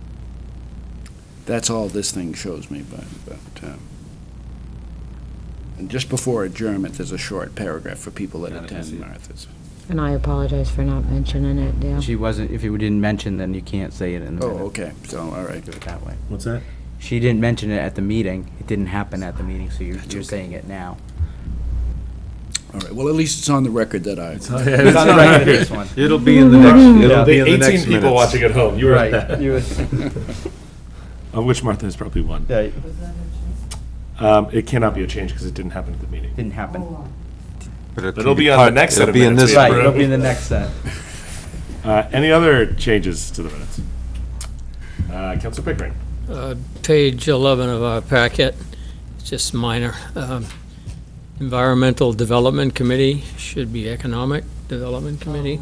That's all this thing shows me, but, but, uh, And just before adjournment, there's a short paragraph for people that attend Martha's. And I apologize for not mentioning it, Dale. She wasn't, if you didn't mention, then you can't say it in the Oh, minute. okay, so, all right. Do it that way. What's that? She didn't mention it at the meeting. It didn't happen at the meeting, so you're, you're saying it now. All right, well, at least it's on the record that I. It's on the record, this one. It'll be in the next, it'll There'll be be in the next eighteen people minutes. watching at home. You were Right. You of which Martha is probably one. Yeah. Um, it cannot be a change because it didn't happen at the meeting. Didn't happen. But it It'll can be on part- the next set it'll of be in minutes. this Right, room. it'll be in the next set. Uh, any other changes to the minutes? Uh, Councilor Pickering. Uh, Page eleven of our packet, it's just minor. Um, Environmental Development Committee should be Economic Development Committee.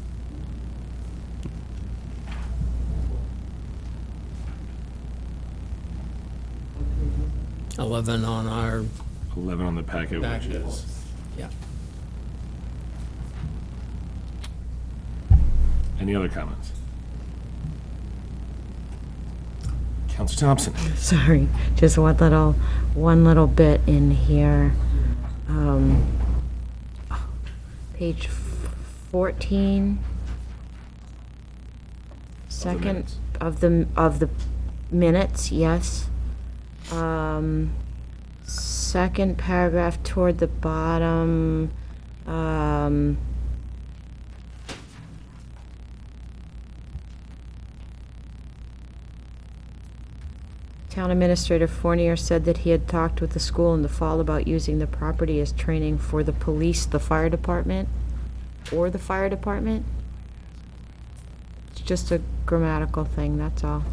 eleven on our eleven on the packet, which packet. is. Yeah. Any other comments? Councilor Thompson. Sorry, just one little, one little bit in here. Um, Page fourteen. Second minutes. of the, of the minutes, yes. Um, second paragraph toward the bottom, um, Town Administrator Fournier said that he had talked with the school in the fall about using the property as training for the police, the fire department, or the fire department. It's just a grammatical thing, that's all.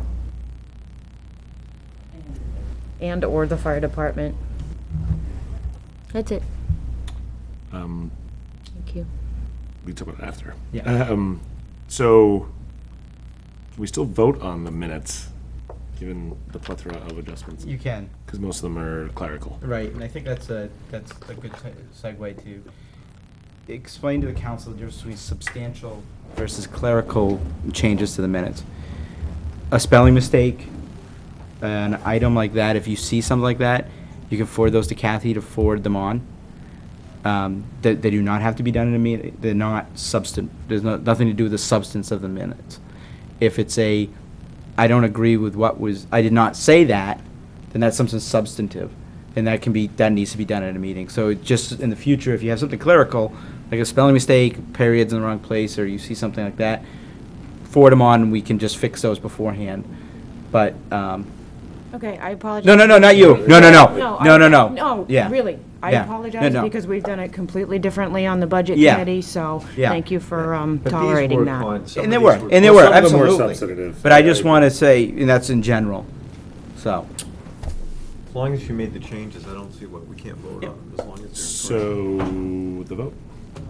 And or the fire department. That's it. Um, Thank you. we talk about it after. Yeah. Um, so, can we still vote on the minutes, given the plethora of adjustments? You can. Because most of them are clerical. Right, and I think that's a, that's a good se- segue to explain to the council the difference between substantial versus clerical changes to the minutes. A spelling mistake, an item like that, if you see something like that, you can forward those to Kathy to forward them on. Um, they, they do not have to be done in a meeting, they're not substan, there's no, nothing to do with the substance of the minutes. If it's a, I don't agree with what was, I did not say that, then that's something substantive. And that can be, that needs to be done at a meeting. So it just in the future, if you have something clerical, like a spelling mistake, periods in the wrong place, or you see something like that, forward them on, and we can just fix those beforehand. But, um, Okay, I apologize. No, no, no, not you. No, no, no. No, No, I- no, no. No, Yeah. really. I Yeah. apologize No, no. because we've done it completely differently on the budget Yeah. committee, so Yeah. thank you for um, But these tolerating were that. con- some and of they were, these and they Well, were, some of them were absolutely. substantive. But I just want to say, and that's in general, so. As long as you made the changes, I don't see what we can't vote on, as long as they're correct. So, the vote.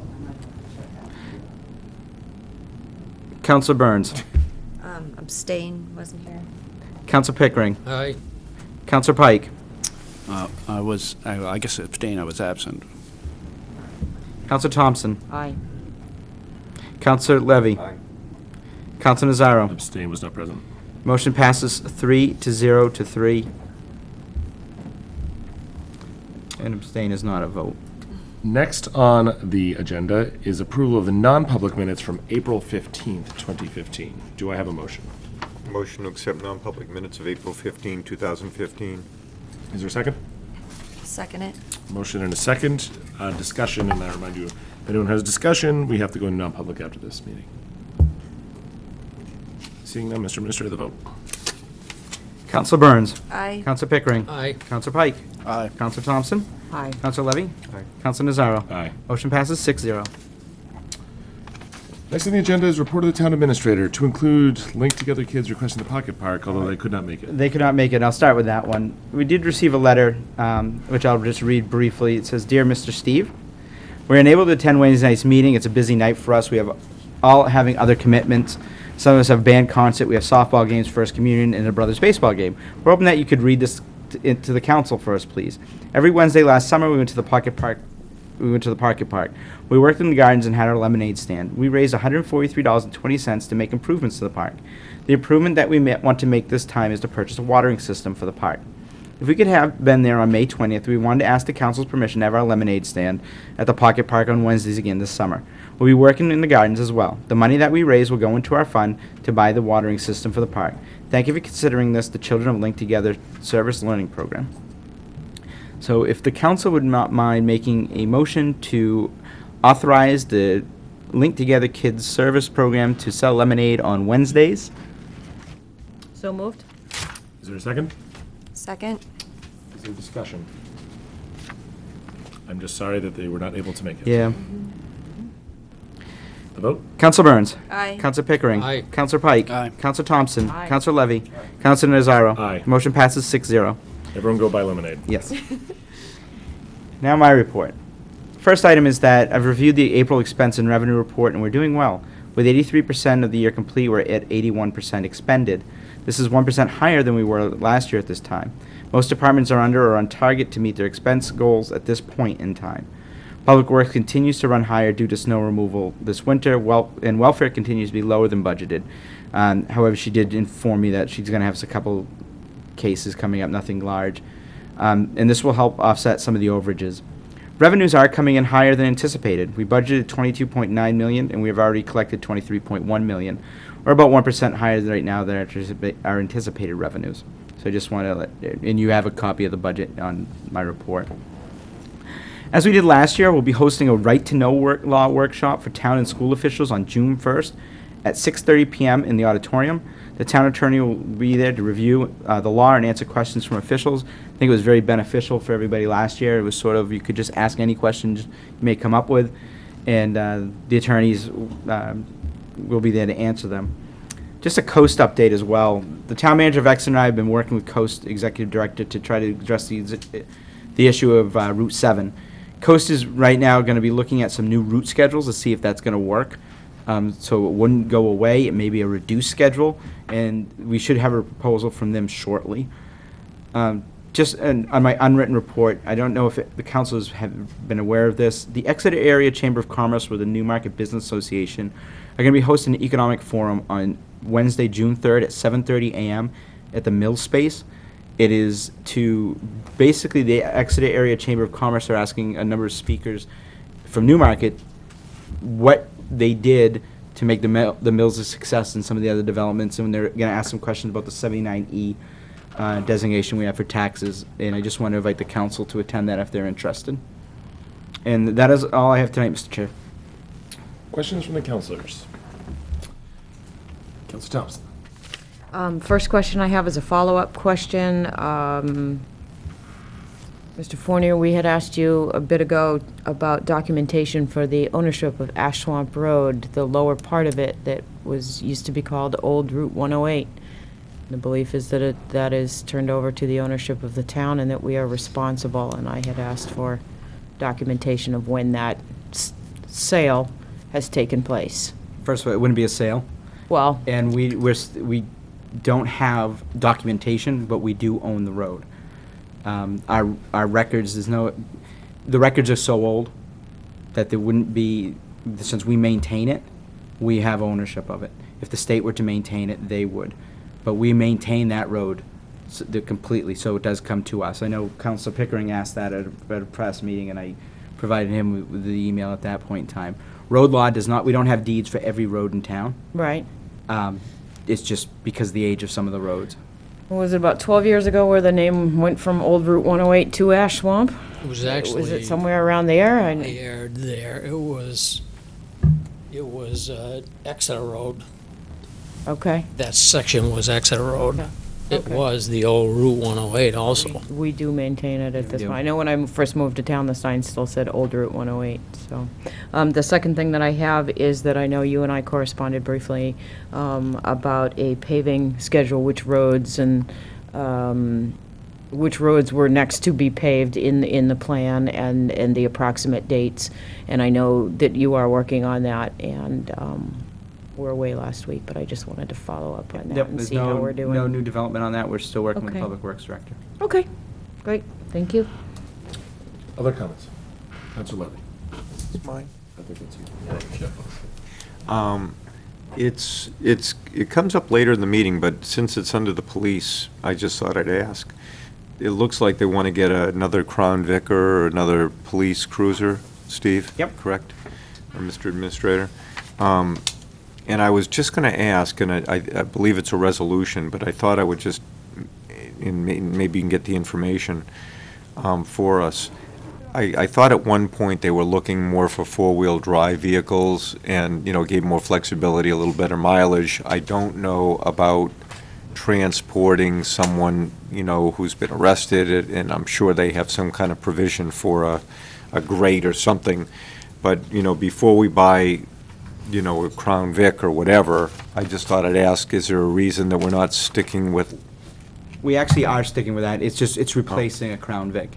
Counselor Burns. Um, abstain, wasn't here. Counselor Pickering. Aye. Counselor Pike. Uh, I was, I I guess abstain, I was absent. Counselor Thompson. Aye. Counselor Levy. Aye. Counselor Nazaro. Abstain, was not present. Motion passes three to zero to three. And abstain is not a vote. Next on the agenda is approval of the non-public minutes from April fifteenth, twenty fifteen. Do I have a motion? Motion to accept non-public minutes of April fifteenth, two thousand fifteen. Is there a second? Second it. Motion and a second. Uh, discussion, and I remind you, if anyone has discussion, we have to go into non-public after this meeting. Seeing none, Mister Minister, the vote. Counselor Burns. Aye. Counselor Pickering. Aye. Counselor Pike. Aye. Counselor Thompson. Aye. Counselor Levy. Aye. Counselor Nazaro. Aye. Motion passes six zero. Next on the agenda is report of the town administrator to include linked together kids requesting the pocket park, although they could not make it. They could not make it, and I'll start with that one. We did receive a letter, um, which I'll just read briefly. It says, "Dear Mister Steve, we're unable to attend Wednesday night's meeting. It's a busy night for us. We have all having other commitments. Some of us have band concert. We have softball games, first communion, and a brother's baseball game. We're hoping that you could read this to, in- to the council for us, please. Every Wednesday last summer, we went to the pocket park. We went to the pocket park. We worked in the gardens and had our lemonade stand. We raised one hundred forty-three dollars and twenty cents to make improvements to the park. The improvement that we ma- want to make this time is to purchase a watering system for the park. If we could have been there on May twentieth, we wanted to ask the council's permission to have our lemonade stand at the Pocket Park on Wednesdays again this summer. We'll be working in the gardens as well. The money that we raise will go into our fund to buy the watering system for the park. Thank you for considering this the Children of Link Together Service Learning Program. So if the council would not mind making a motion to authorize the Link Together Kids Service Program to sell lemonade on Wednesdays. So moved? Is there a second? Second. Is there discussion? I'm just sorry that they were not able to make it. Yeah. The vote? Council Burns. Aye. Council Pickering. Aye. Council Pike. Aye. Council Thompson. Aye. Council Levy. Council Nazaro. Aye. Motion passes six zero. Everyone go buy lemonade. Yes. Now my report. First item is that I've reviewed the April expense and revenue report, and we're doing well. With eighty-three percent of the year complete, we're at eighty-one percent expended. This is one percent higher than we were last year at this time. Most departments are under or on target to meet their expense goals at this point in time. Public Works continues to run higher due to snow removal this winter, well, and welfare continues to be lower than budgeted. Um, however, she did inform me that she's going to have a couple cases coming up, nothing large. Um, and this will help offset some of the overages. Revenues are coming in higher than anticipated. We budgeted twenty-two point nine million dollars, and we have already collected twenty-three point one million dollars, or about one percent higher right now than our anticipa- our anticipated revenues. So I just want to let, and you have a copy of the budget on my report. As we did last year, we'll be hosting a right to know work law workshop for town and school officials on June first at six thirty p m in the auditorium. The town attorney will be there to review uh, the law and answer questions from officials. I think it was very beneficial for everybody last year. It was sort of, you could just ask any questions you may come up with, and uh, the attorneys uh, will be there to answer them. Just a Coast update as well. The town manager of Exeter and I have been working with Coast Executive Director to try to address the, the issue of uh, Route seven. Coast is right now going to be looking at some new route schedules to see if that's going to work. Um, so it wouldn't go away. It may be a reduced schedule, and we should have a proposal from them shortly. Um, just an, on my unwritten report, I don't know if it, the councilors have been aware of this. The Exeter Area Chamber of Commerce with the Newmarket Business Association are going to be hosting an economic forum on Wednesday, June third at seven thirty a m at the Mill Space. It is to, basically, the Exeter Area Chamber of Commerce are asking a number of speakers from Newmarket what they did to make the mill, the mills a success in some of the other developments, and they're going to ask some questions about the seventy-nine E uh, designation we have for taxes, and I just want to invite the council to attend that if they're interested. And that is all I have tonight, Mister Chair. Questions from the councilors? Councilor Thompson. Um, First question I have is a follow-up question. Um, Mister Fournier, we had asked you a bit ago about documentation for the ownership of Ash Swamp Road, the lower part of it that was, used to be called Old Route one oh eight. The belief is that it, that is turned over to the ownership of the town and that we are responsible, and I had asked for documentation of when that s- sale has taken place. First of all, it wouldn't be a sale. Well, And we, we're, st- we don't have documentation, but we do own the road. Um, our, our records, there's no, the records are so old that there wouldn't be, since we maintain it, we have ownership of it. If the state were to maintain it, they would. But we maintain that road s- the- completely, so it does come to us. I know Councilor Pickering asked that at a, at a press meeting, and I provided him with, with the email at that point in time. Road law does not, we don't have deeds for every road in town. right. Um, it's just because of the age of some of the roads. What was it, about twelve years ago where the name went from Old Route one oh eight to Ash Swamp? It was actually. Was it somewhere around there? I- There, there, it was, it was uh, Exeter Road. Okay. That section was Exeter Road. Okay. It Okay. was the old Route one oh eight also. We do maintain it at this do. point. I know when I first moved to town, the sign still said Old Route one oh eight, so. Um, the second thing that I have is that I know you and I corresponded briefly, um, about a paving schedule, which roads and, um, which roads were next to be paved in, in the plan and, and the approximate dates. And I know that you are working on that, and, um, we're away last week, but I just wanted to follow up on that Yep, and there's see how no, we're doing. no new development on that. We're still working with the Okay. Public Works Director. Okay, great, thank you. Other comments? Councilor Levy. It's mine. I think that's you. Um, It's, it's, it comes up later in the meeting, but since it's under the police, I just thought I'd ask. it looks like they want to get another Crown Vic or another police cruiser, Steve? Yep. Correct? Or Mister Administrator? Um, And I was just going to ask, and I, I I believe it's a resolution, but I thought I would just, and may- maybe you can get the information um, for us. I, I thought at one point they were looking more for four-wheel drive vehicles and, you know, gave more flexibility, a little better mileage. I don't know about transporting someone, you know, who's been arrested, and I'm sure they have some kind of provision for a, a grade or something. But, you know, before we buy, you know, a Crown Vic or whatever, I just thought I'd ask, is there a reason that we're not sticking with? We actually are sticking with that. It's just, it's replacing a Crown Vic.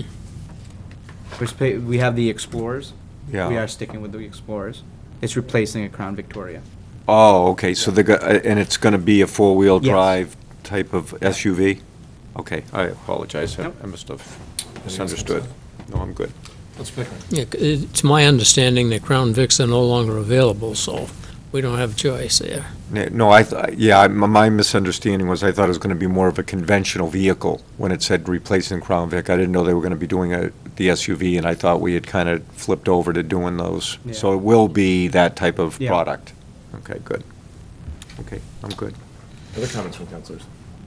We're spa- We have the Explorers. Yeah. We are sticking with the Explorers. It's replacing a Crown Victoria. Oh, okay, so the, and it's going to be a four-wheel Yes. drive type of S U V? Okay, I apologize, I I must have misunderstood. No, I'm good. Yeah, c- it's my understanding that Crown Vics are no longer available, so we don't have a choice there. No, I, th- yeah, I- my misunderstanding was I thought it was going to be more of a conventional vehicle when it said replacing Crown Vic. I didn't know they were going to be doing a, the S U V, and I thought we had kind of flipped over to doing those. So it will be that type of Yeah. product. Okay, good. Okay, I'm good. Other comments from councilors?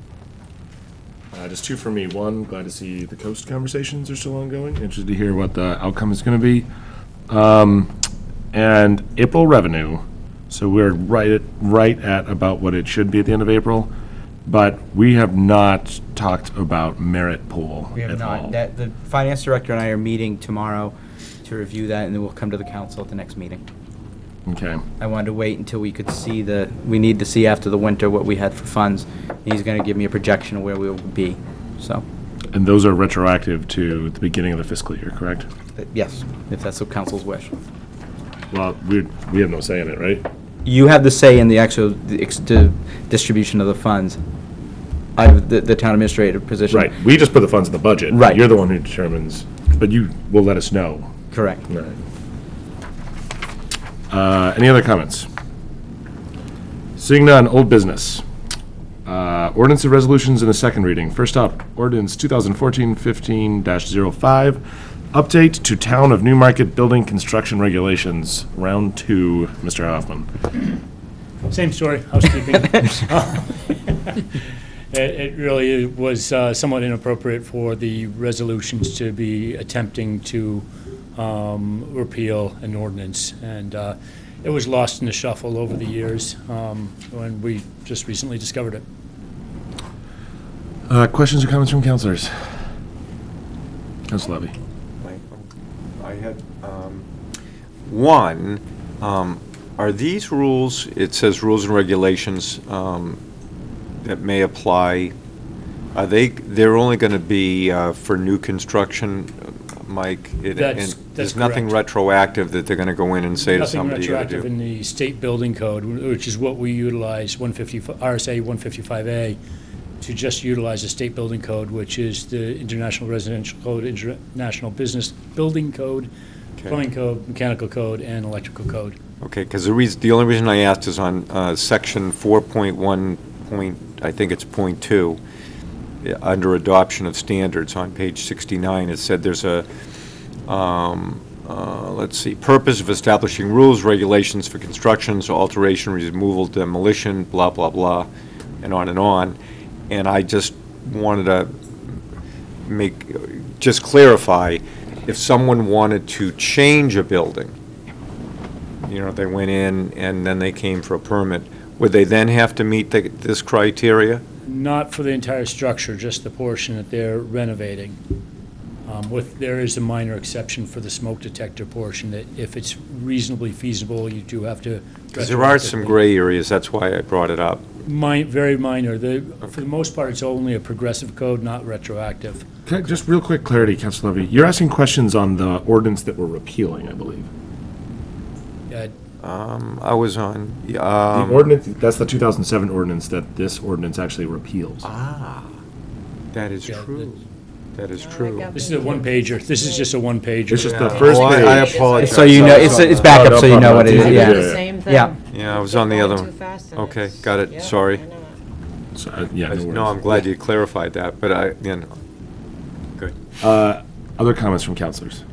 Uh, just two for me. One, glad to see the coast conversations are still ongoing. Interested to hear what the outcome is going to be. Um, and April revenue. So we're right at, right at about what it should be at the end of April, but we have not talked about merit pool We have at not. all. That, the finance director and I are meeting tomorrow to review that, and then we'll come to the council at the next meeting. Okay. I wanted to wait until we could see the, we need to see after the winter what we had for funds. He's gonna give me a projection of where we'll be, so, And those are retroactive to the beginning of the fiscal year, correct? but yes, if that's the council's wish. Well, we, we have no say in it, right? You have the say in the actual, the ex- the distribution of the funds. I have the, the town administrator position. Right. We just put the funds in the budget. Right. You're the one who determines, but you will let us know. Correct. All right. Uh, any other comments? Seeing none, old business. Uh, ordinance and resolutions in the second reading. First up, ordinance twenty fourteen fifteen dash oh five, update to Town of Newmarket building construction regulations, round two. Mister Hoffman. Same story, housekeeping. It it really was uh, somewhat inappropriate for the resolutions to be attempting to um, repeal an ordinance, and uh, it was lost in the shuffle over the years um, when we just recently discovered it. Uh, questions or comments from councilors? Council Levy. I had, um, one, um, are these rules, it says rules and regulations um, that may apply, are they, they're only going to be uh, for new construction, Mike? It- That's- and that's There's nothing correct. retroactive that they're going to go in and say to Nothing somebody, you got to retroactive in do? the state building code, which is what we utilize, one fifty, R S A one fifty-five A, to just utilize the state building code, which is the International Residential Code, International Business Building Code, Okay. Plumbing Code, Mechanical Code, and Electrical Code. Okay, because the reason, the only reason I asked is on uh, section four point one point, I think it's point two, uh, under adoption of standards on page sixty-nine, it said there's a, um, uh, let's see, purpose of establishing rules, regulations for constructions, alteration, removal, demolition, blah, blah, blah, and on and on. And I just wanted to make, just clarify, if someone wanted to change a building, you know, they went in and then they came for a permit, would they then have to meet the- this criteria? Not for the entire structure, just the portion that they're renovating. Um, With, there is a minor exception for the smoke detector portion, that if it's reasonably feasible, you do have to. Because there are some gray areas, that's why I brought it up. Mi- Very minor. The, for the most part, it's only a progressive code, not retroactive. Okay, just real quick clarity, Council Levy. You're asking questions on the ordinance that we're repealing, I believe. Uh, Um, I was on, The um, ordinance, that's the two thousand seven ordinance that this ordinance actually repeals. Ah, that is Yeah, true. That is true. This is a one-pager. This is just a one-pager. It's just the first Oh, I- page. I apologize. So you know, it's, it's back No, up so you no know what problem. it is, Yeah. yeah. Same thing. Yeah. Yeah, I was on the other Going one. too fast and Okay, it's- got it, yeah, sorry. I know. So, uh, yeah, I- no No, worries. I'm glad you clarified that, but I, you know, Uh, Other comments from counselors?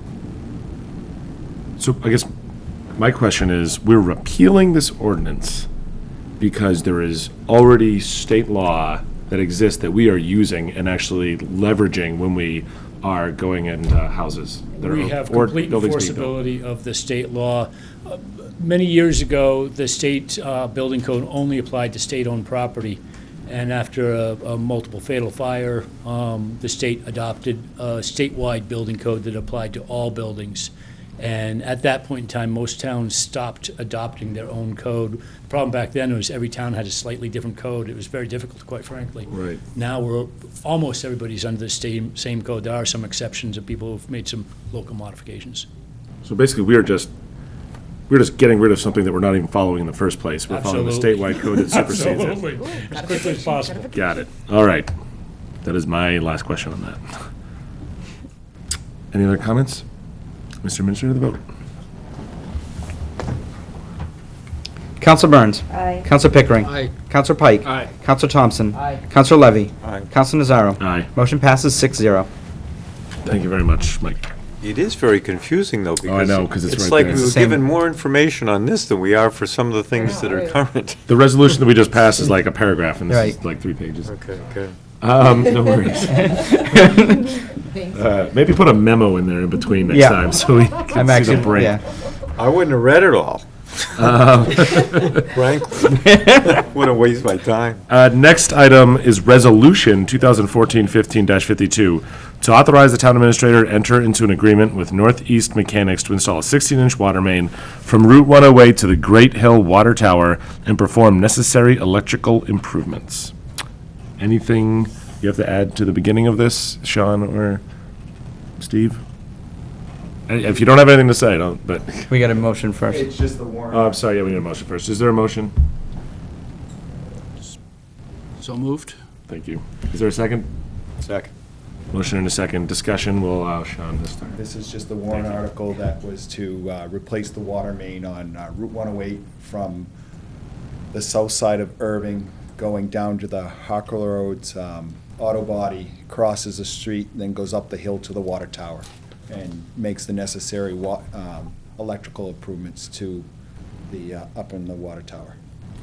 So I guess my question is, we're repealing this ordinance because there is already state law that exists that we are using and actually leveraging when we are going into houses. that are We have or complete buildings being built. enforceability of the state law. Uh, Many years ago, the state uh, building code only applied to state-owned property, and after a a multiple fatal fire, um, the state adopted a statewide building code that applied to all buildings. And at that point in time, most towns stopped adopting their own code. The problem back then was every town had a slightly different code. It was very difficult, quite frankly. Right. Now, we're, almost everybody's under the same, same code. There are some exceptions of people who've made some local modifications. So basically, we are just, we're just getting rid of something that we're not even following in the first place. We're following the Absolutely. statewide code that supersedes it. Absolutely. As quickly as possible. Got it. All right. That is my last question on that. Any other comments? Mister Administrator, the vote. Counselor Burns. Aye. Counselor Pickering. Aye. Counselor Pike. Aye. Counselor Thompson. Aye. Counselor Levy. Aye. Counselor Nazaro. Aye. Motion passes six zero. Thank you very much, Mike. It is very confusing, though, because... know, 'cause it's right like there. we It's were the same- given more information on this than we are for some of the things that are current. The resolution that we just passed is like a paragraph, and this is Right. like three pages. Okay, okay. Um, no worries. Uh, maybe put a memo in there in between next Yeah. time, so we can I'm see actually, the break. yeah. I wouldn't have read it all. Um, Frankly. Wouldn't waste my time. Uh, next item is Resolution twenty fourteen fifteen dash fifty-two to authorize the town administrator to enter into an agreement with Northeast Mechanics to install a sixteen-inch water main from Route one oh eight to the Great Hill Water Tower and perform necessary electrical improvements. Anything you have to add to the beginning of this, Sean or Steve? And if you don't have anything to say, don't, but. We got a motion first. It's just the warrant. Oh, I'm sorry, yeah, we need a motion first. Is there a motion? So moved? Thank you. Is there a second? Second. Motion and a second. Discussion, we'll allow Sean this time. This is just the warrant article that was to uh, replace the water main on uh, Route one oh eight from the south side of Irving, going down to the Harker Road's um, auto body, crosses the street, and then goes up the hill to the water tower, and makes the necessary wa- um, electrical improvements to the, uh, up in the water tower.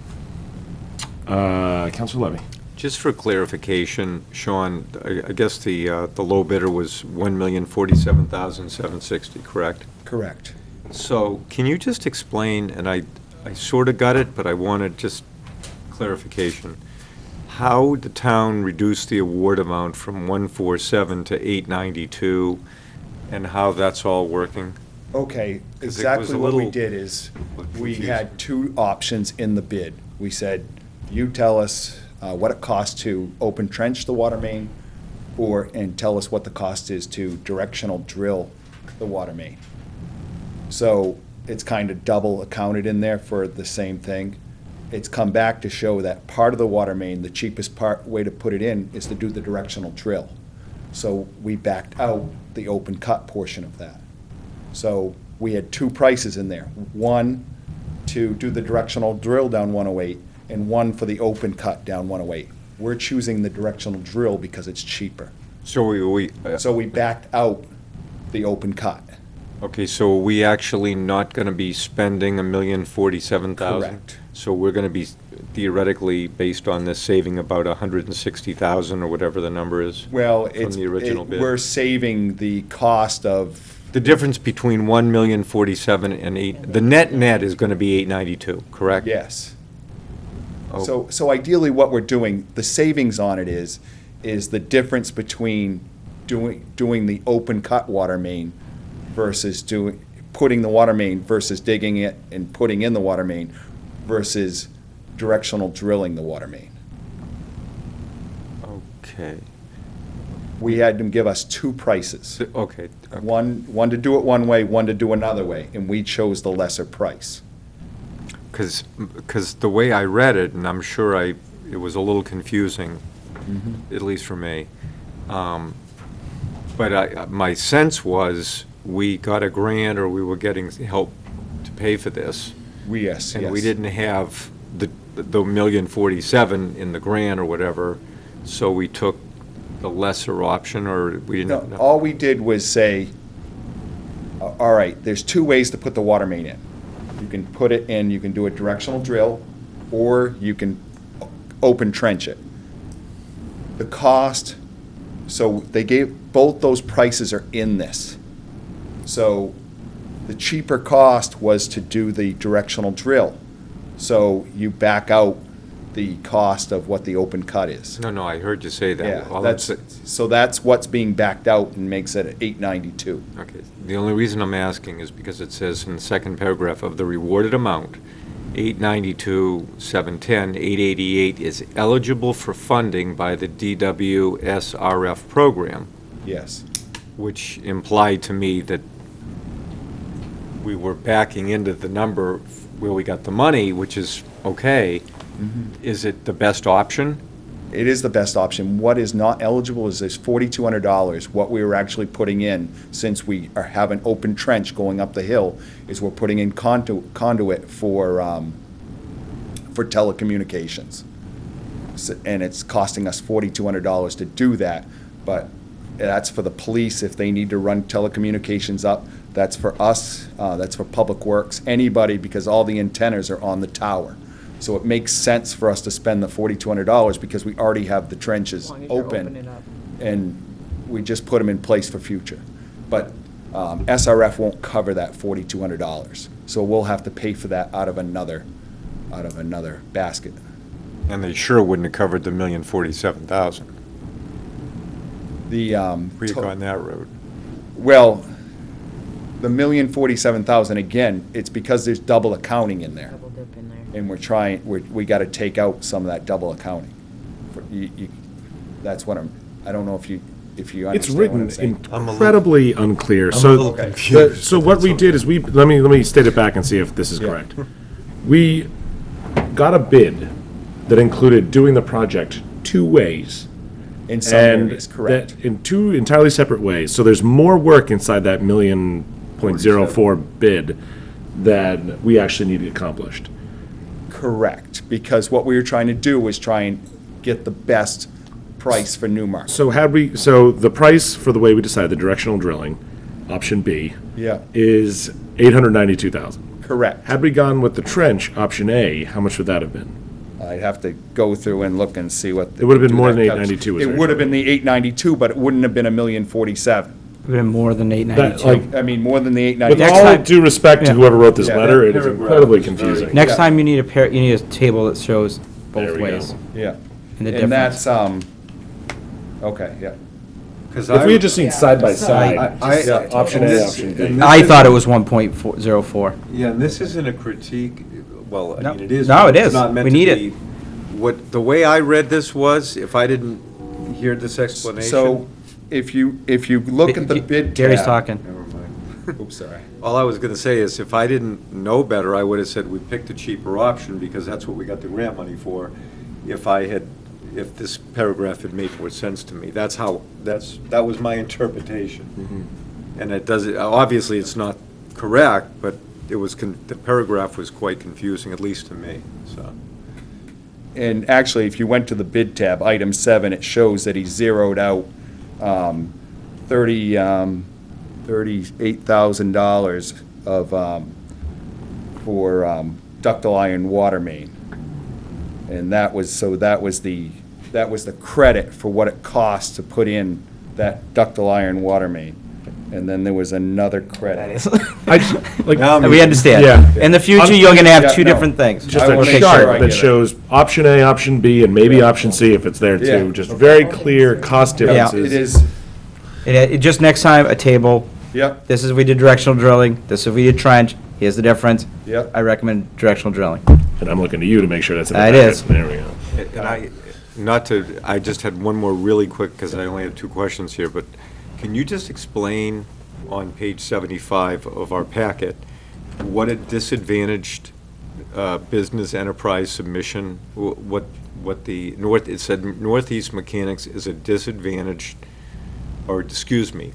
Uh, Councilor Levy. Just for clarification, Sean, I I guess the, uh, the low bidder was one million forty-seven thousand seven hundred sixty, correct? Correct. So can you just explain, and I, I sort of got it, but I wanted just clarification, how the town reduced the award amount from one forty-seven to eight ninety-two, and how that's all working? Okay, 'Cause it was exactly a what we little did is, we confusing. had two options in the bid. We said, you tell us uh, what it costs to open trench the water main, or, and tell us what the cost is to directional drill the water main. So it's kind of double accounted in there for the same thing. It's come back to show that part of the water main, the cheapest part, way to put it in is to do the directional drill. So we backed out the open cut portion of that. So we had two prices in there. One to do the directional drill down one oh eight, and one for the open cut down one oh eight. We're choosing the directional drill because it's cheaper. So we, we, uh, So we backed out the open cut. okay, so are we actually not gonna be spending a million forty-seven thousand? Correct. So we're gonna be theoretically, based on this, saving about a hundred and sixty thousand, or whatever the number is? Well, From it's, the original it- bid? we're saving the cost of, The difference between one million forty-seven and eight, the net net is gonna be eight ninety-two, correct? yes. Oh. So, so ideally what we're doing, the savings on it is, is the difference between doing, doing the open cut water main versus doing, putting the water main versus digging it and putting in the water main versus directional drilling the water main. Okay. We had them give us two prices. Okay. One, one to do it one way, one to do another way, and we chose the lesser price. Because, because the way I read it, and I'm sure I, it was a little confusing, Mhm. at least for me. Um, But I, my sense was, we got a grant, or we were getting help to pay for this. We, yes, And we yes. didn't have the, the million forty-seven in the grant or whatever, so we took the lesser option, or we No, didn't? know? all we did was say, uh, all right, there's two ways to put the water main in. You can put it in, you can do a directional drill, or you can o- open trench it. The cost, so they gave, both those prices are in this. So the cheaper cost was to do the directional drill. So you back out the cost of what the open cut is. No, no, I heard you say that. Yeah, All that's, I'm so that's what's being backed out and makes it eight ninety-two. Okay, the only reason I'm asking is because it says in the second paragraph of the rewarded amount, eight ninety-two, seven ten, eight eighty-eight is eligible for funding by the D W S R F program. Yes. Which implied to me that we were backing into the number where we got the money, which is okay. Mm-hmm. Is it the best option? It is the best option. What is not eligible is this forty-two hundred dollars. What we were actually putting in, since we are, have an open trench going up the hill, is we're putting in condu- conduit for, um, for telecommunications. So- And it's costing us forty-two hundred dollars to do that, but that's for the police if they need to run telecommunications up. That's for us, uh, that's for Public Works, anybody, because all the antennas are on the tower. So it makes sense for us to spend the forty-two hundred dollars because we already have the trenches long as you're open. opening up. And we just put them in place for future. But um, S R F won't cover that forty-two hundred dollars. So we'll have to pay for that out of another, out of another basket. And they sure wouldn't have covered the million forty-seven thousand. The, um. We've to- gone that road. Well, the million forty-seven thousand, again, it's because there's double accounting in there. Double dip in there. And we're trying, we're, we gotta take out some of that double accounting. For- You, you, that's what I'm, I don't know if you, if you It's understand what I'm written saying. incredibly unclear. I'm a So, little the- confused. so what we did is we, let me, let me state it back and see if this is Yeah. correct. We got a bid that included doing the project two ways. In some and areas, correct. that- in two entirely separate ways. So there's more work inside that million point zero four bid that we actually need accomplished. Correct, because what we were trying to do was try and get the best price for Newmarket. So had we, so the price for the way we decided, the directional drilling, option B, Yeah, is eight hundred ninety-two thousand. correct. Had we gone with the trench, option A, how much would that have been? I'd have to go through and look and see what. It would have been do more that than covers. eight ninety-two, is It what would you're have been the eight ninety-two, but it wouldn't have been a million forty-seven. Been more than eight That, ninety-two. like, I mean, more than the eight with ninety-two. all time- due respect to Yeah. whoever wrote this Yeah, letter, that it is paragraph incredibly was very- confusing. Next Yeah. time you need a pair, you need a table that shows There both we go. ways. Yeah, And the and difference. that's, um, okay, yeah. Because If we had just seen side by side, I- I- yeah, option and A, this- option and B. this I is- thought it was one point four zero four. Yeah, and this isn't a critique, well, I No. mean, it is. No, but it it's is. not meant We to need it. be. What, the way I read this was, if I didn't hear this explanation. So if you, if you look at the bid Gary's tab- talking. Never mind. Oops, sorry. All I was gonna say is, if I didn't know better, I would have said we picked a cheaper option, because that's what we got the grant money for. If I had, if this paragraph had made more sense to me, that's how, that's, that was my interpretation. And it does, obviously, it's not correct, but it was, con- the paragraph was quite confusing, at least to me, so. And actually, if you went to the bid tab, item seven, it shows that he zeroed out um, thirty, um, thirty-eight thousand dollars of, um, for um, ductile iron water main. And that was, so that was the, that was the credit for what it cost to put in that ductile iron water main. And then there was another credit. I just- like, Now I'm- We understand. Yeah. In the future, you're gonna have Yeah, two no. different things. Just I a wanna make sure I chart that get it. shows option A, option B, and maybe option C if it's there Yeah. too. Just very clear cost Yeah, differences. it is, It, it, just next time, a table. yep, This is if we did directional drilling. This is if we did trench. Here's the difference. yep. I recommend directional drilling. And I'm looking to you to make sure that's in the It packet. is. There we go. And I, not to, I just had one more really quick, because I only have two questions here, but can you just explain on page seventy-five of our packet what a disadvantaged uh, business enterprise submission, wh- what, what the, North, it said Northeast Mechanics is a disadvantaged, or, excuse me,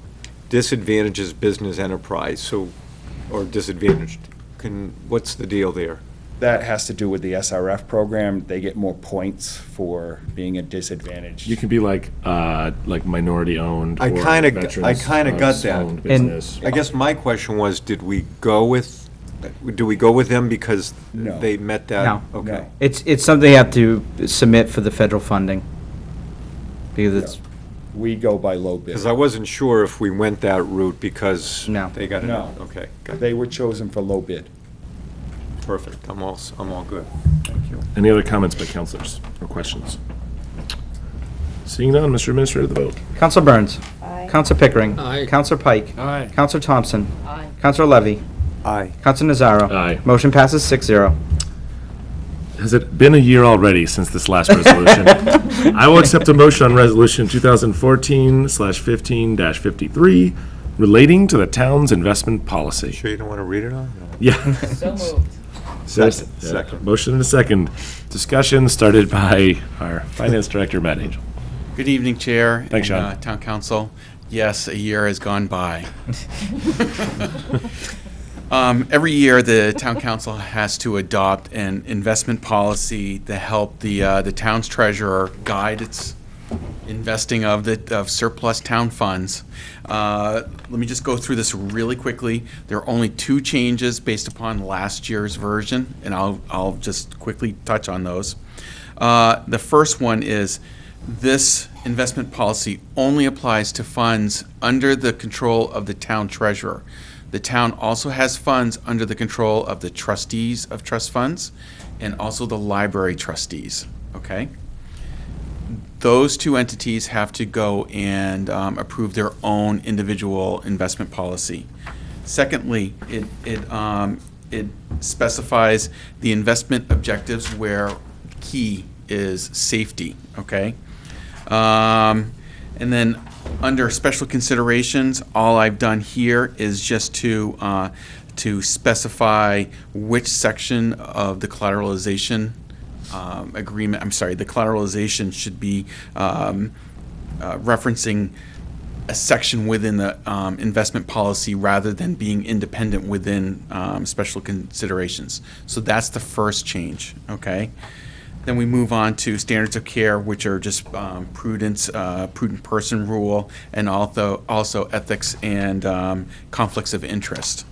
disadvantages business enterprise, so, or disadvantaged. Can, what's the deal there? That has to do with the S R F program. They get more points for being a disadvantaged. You can be like, uh, like minority-owned I or kind of, I veterans, kind of uh, got that. owned business. I guess my question was, did we go with, do we go with them because No. they met that? No. Okay. It's, it's something they have to submit for the federal funding. Because it's, We go by low bid. Because I wasn't sure if we went that route because No. they got it. No. Okay, got it. They were chosen for low bid. Perfect. I'm all, I'm all good. Thank you. Any other comments by councilors or questions? Seeing none, Mister Administrator, the vote. Counselor Burns. Aye. Counselor Pickering. Aye. Counselor Pike. Aye. Counselor Thompson. Aye. Counselor Levy. Aye. Counselor Nazaro. Aye. Motion passes six zero. Has it been a year already since this last resolution? I will accept a motion on resolution two thousand fourteen slash fifteen dash fifty-three relating to the town's investment policy. Sure you don't want to read it on? No. Yeah. So moved. Second. Second. Motion and a second. Discussion started by our Finance Director, Matt Angel. Good evening, Chair. Thanks, and, Sean. uh, Town Council. Yes, a year has gone by. Um, every year, the Town Council has to adopt an investment policy to help the, uh, the town's treasurer guide its investing of the, of surplus town funds. Uh, Let me just go through this really quickly. There are only two changes based upon last year's version, and I'll, I'll just quickly touch on those. Uh, The first one is this investment policy only applies to funds under the control of the town treasurer. The town also has funds under the control of the trustees of trust funds and also the library trustees, okay? Those two entities have to go and um, approve their own individual investment policy. Secondly, it, it, um, it specifies the investment objectives where key is safety, okay? Um, and then under special considerations, all I've done here is just to, uh, to specify which section of the collateralization um, agreement, I'm sorry, the collateralization should be um, uh, referencing a section within the um, investment policy rather than being independent within um, special considerations. So that's the first change, okay? Then we move on to standards of care, which are just um, prudence, uh, prudent person rule, and also also ethics and um, conflicts of interest.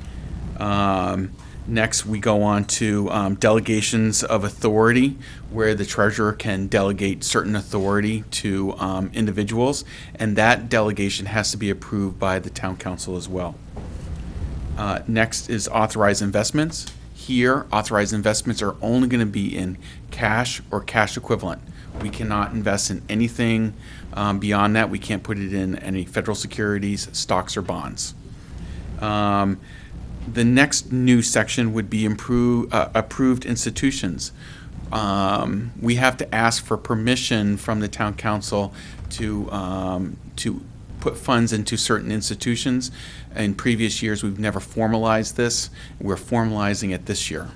Um, next, we go on to um, delegations of authority, where the treasurer can delegate certain authority to um, individuals, and that delegation has to be approved by the town council as well. Uh, next is authorized investments. Here, authorized investments are only going to be in cash or cash equivalent. We cannot invest in anything um, beyond that. We can't put it in any federal securities, stocks, or bonds. Um, the next new section would be improve, uh, approved institutions. Um, we have to ask for permission from the town council to um, to put funds into certain institutions. In previous years, we've never formalized this. We're formalizing it this year.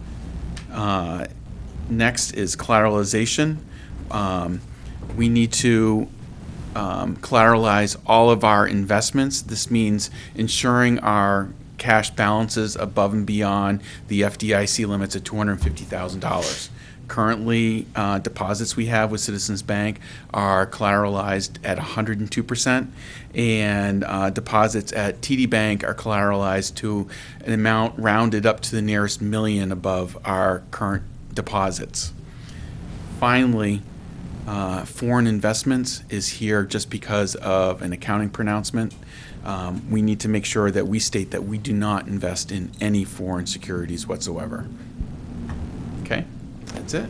Uh, next is collateralization. Um, we need to um, collateralize all of our investments. This means ensuring our cash balances above and beyond the F D I C limits of two hundred fifty thousand dollars. Currently, uh, deposits we have with Citizens Bank are collateralized at one hundred two percent, and uh, deposits at T D Bank are collateralized to an amount rounded up to the nearest million above our current deposits. Finally, uh, foreign investments is here just because of an accounting pronouncement. Um, we need to make sure that we state that we do not invest in any foreign securities whatsoever. Okay? That's it.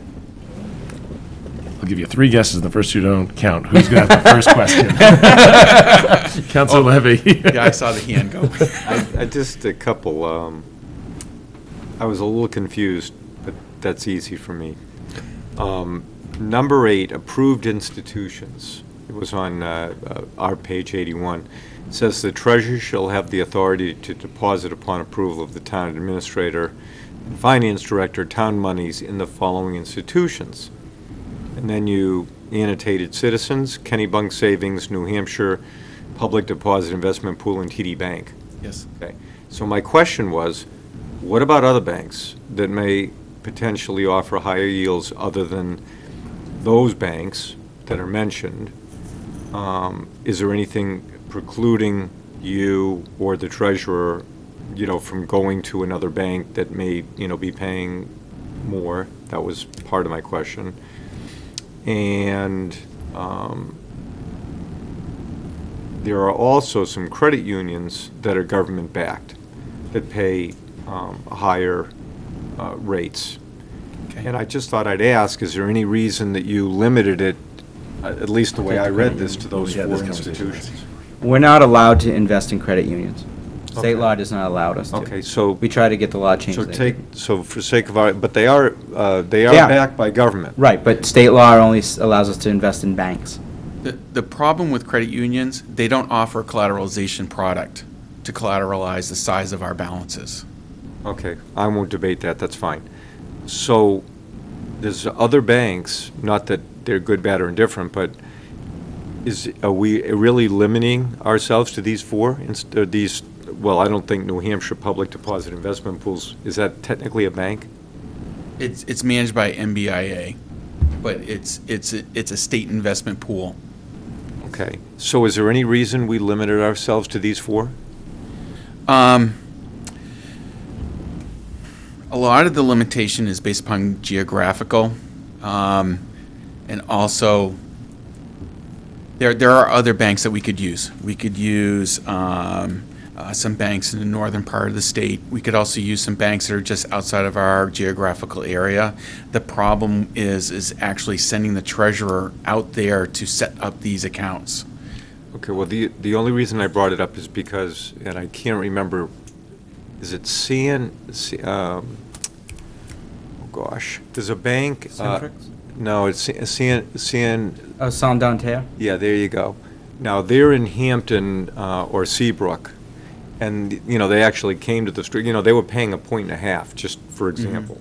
I'll give you three guesses. The first two don't count. Who's going to have the first question? Councilor Oh, Levy. Yeah, I saw the hand go. I, I just a couple. Um, I was a little confused, but that's easy for me. Um, number eight, approved institutions. It was on uh, uh, our page eighty-one. It says the treasurer shall have the authority to deposit upon approval of the town administrator and finance director town monies in the following institutions. And then you annotated Citizens, Kennybunk Savings, New Hampshire, Public Deposit Investment Pool, and T D Bank. Yes. Okay. So my question was, what about other banks that may potentially offer higher yields other than those banks that are mentioned? Um, Is there anything precluding you or the treasurer, you know, from going to another bank that may, you know, be paying more? That was part of my question. And um, there are also some credit unions that are government-backed that pay um, higher uh, rates. And I just thought I'd ask, is there any reason that you limited it, uh, at least the way I read this, to those Yeah, four this conversation. institutions? We're not allowed to invest in credit unions. Okay. State law does not allow us to. Okay, so. We try to get the law changed. So there. take, so for sake of our, but they are, uh, they are They are. backed by government. Right, but state law only s- allows us to invest in banks. The, the problem with credit unions, they don't offer collateralization product to collateralize the size of our balances. Okay, I won't debate that, that's fine. So, there's other banks, not that they're good, bad, or indifferent, but is, are we really limiting ourselves to these four? Inst- uh, These, well, I don't think New Hampshire Public Deposit Investment Pools, is that technically a bank? It's, it's managed by M B I A, but it's, it's, a- it's a state investment pool. Okay, so is there any reason we limited ourselves to these four? Um, a lot of the limitation is based upon geographical, um, and also there there are other banks that we could use. We could use um, uh, some banks in the northern part of the state. We could also use some banks that are just outside of our geographical area. The problem is is actually sending the treasurer out there to set up these accounts. Okay, well, the, the only reason I brought it up is because, and I can't remember, is it C N, C- um, oh gosh, there's a bank. uh, Centrix? No, it's C- CN, CN. Oh, Santander? Yeah, there you go. Now, they're in Hampton uh, or Seabrook, and, you know, they actually came to the street, you know, they were paying a point and a half, just for example.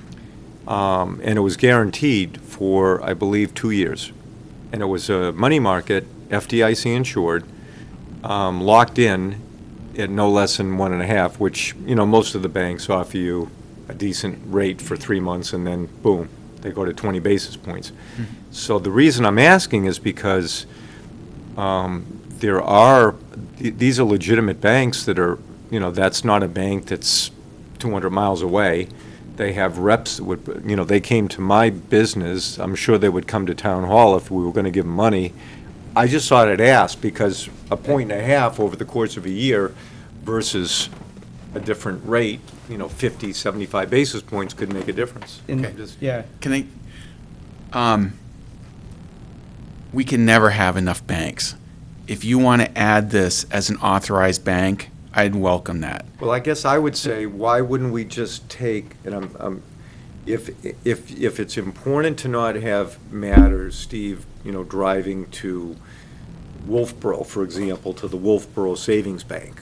Um, And it was guaranteed for, I believe, two years. And it was a money market, F D I C insured, um, locked in at no less than one and a half, which, you know, most of the banks offer you a decent rate for three months and then boom, they go to twenty basis points. So the reason I'm asking is because um, there are, th- these are legitimate banks that are, you know, that's not a bank that's two hundred miles away. They have reps that would, you know, they came to my business. I'm sure they would come to town hall if we were going to give them money. I just thought I'd ask because a point and a half over the course of a year versus a different rate, you know, fifty, seventy-five basis points could make a difference. In- I'm just- Yeah. Can I, um, we can never have enough banks. If you want to add this as an authorized bank, I'd welcome that. Well, I guess I would say, why wouldn't we just take, and I'm, I'm, if, if, if it's important to not have matters, Steve, you know, driving to Wolfboro, for example, to the Wolfboro Savings Bank.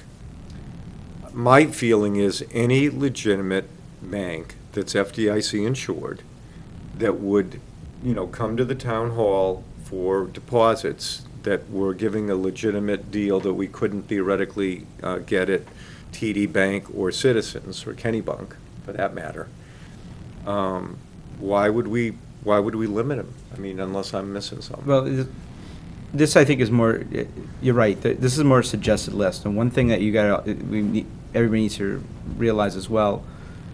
My feeling is any legitimate bank that's F D I C insured that would, you know, come to the town hall for deposits that were giving a legitimate deal that we couldn't theoretically uh, get at T D Bank or Citizens or Kennybunk, for that matter. Um, why would we? Why would we limit them? I mean, unless I'm missing something. Well, it- this I think is more, you're right, th- this is a more suggested list. And one thing that you got, we need, everybody needs to realize as well,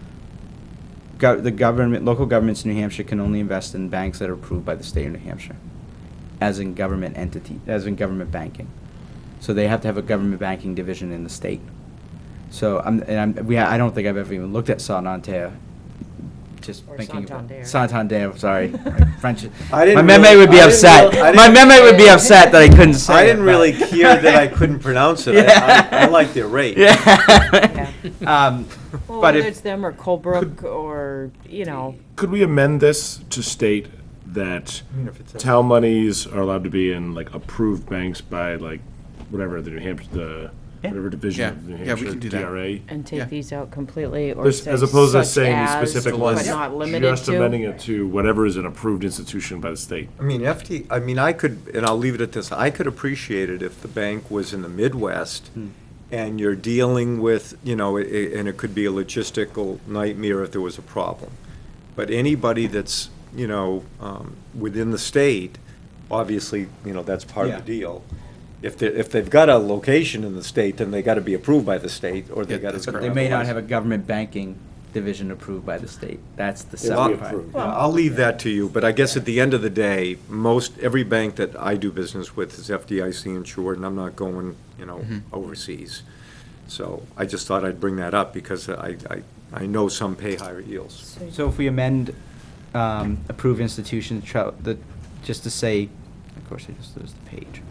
gov- the government, local governments in New Hampshire can only invest in banks that are approved by the state of New Hampshire, as in government entity, as in government banking. So they have to have a government banking division in the state. So I'm, and I'm, we, I don't think I've ever even looked at Santander. Just Or thinking Santander. about Santander. Sorry, my French. I didn't my really- memory would be I didn't upset. real- I My didn't- memory would be upset that I couldn't say. I it, didn't really but- care that I couldn't pronounce it. I- Yeah. I, I like their rate. Yeah. um, Well, but whether if it's them or Colebrook or, you know, Could we amend this to state that I mean, if it's a- town monies are allowed to be in like approved banks by like whatever the New Hampshire, the whatever division Yeah. of New Yeah, we Hampshire can do that. D R A? and take Yeah. these out completely, or This- say As opposed to such saying these as, specific but ones, not limited just amending to. it to whatever is an approved institution by the state. I mean, F T, I mean, I could, and I'll leave it at this, I could appreciate it if the bank was in the Midwest and you're dealing with, you know, i- i- and it could be a logistical nightmare if there was a problem. But anybody that's, you know, um, within the state, obviously, you know, that's part of the deal. If they, if they've got a location in the state, then they gotta be approved by the state, or they gotta. But they may not have a government banking division approved by the state. That's the Well, separate part. yeah, I'll leave that to you, but I guess at the end of the day, most, every bank that I do business with is F D I C insured, and I'm not going, you know, Mhm. overseas. So I just thought I'd bring that up, because I, I, I know some pay higher yields. So if we amend, um, approve institution, tra- the, just to say, of course, I just lose the page.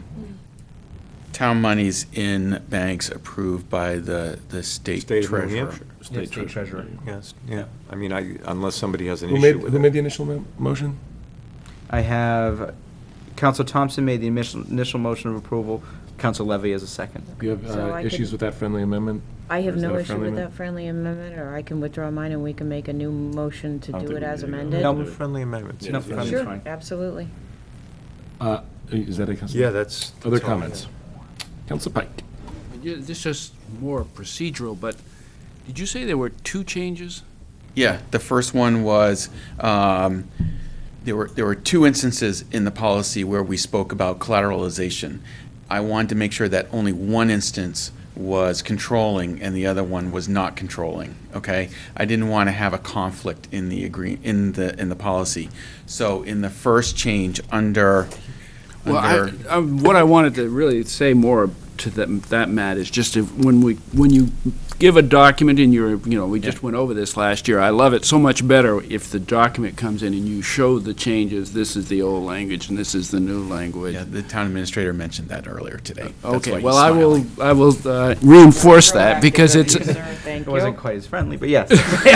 Town monies in banks approved by the, the state State of New treasurer. Hampshire. Yeah, state treasurer. Yes, yeah. I mean, I, unless somebody has an Who issue made, with who it. made the initial mo- motion? I have, Council Thompson made the initial, initial motion of approval, Council Levy as a second. Do you have So uh, I issues could- with that friendly amendment? I have Or is no that a issue friendly with amendment? that friendly amendment, or I can withdraw mine and we can make a new motion to I don't do think it we as need to go. amended. No friendly amendments. Yeah, No, friendly is Sure, fine. absolutely. Uh, is that a council? Yeah, that's- Other that's all I comments? Council Pike. Yeah, This is more procedural, but did you say there were two changes? Yeah, the first one was, um, there were, there were two instances in the policy where we spoke about collateralization. I wanted to make sure that only one instance was controlling and the other one was not controlling, okay? I didn't want to have a conflict in the agree, in the, in the policy. So in the first change, under, Well, under. I, I, what I wanted to really say more to that, that, Matt, is just if, when we, when you give a document and you're, you know, we just went over this last year, I love it so much better if the document comes in and you show the changes, this is the old language and this is the new language. Yeah, the town administrator mentioned that earlier today. That's why Okay, he's well, I will, smiling. I will uh, reinforce that because it's, It wasn't quite as friendly, but yes.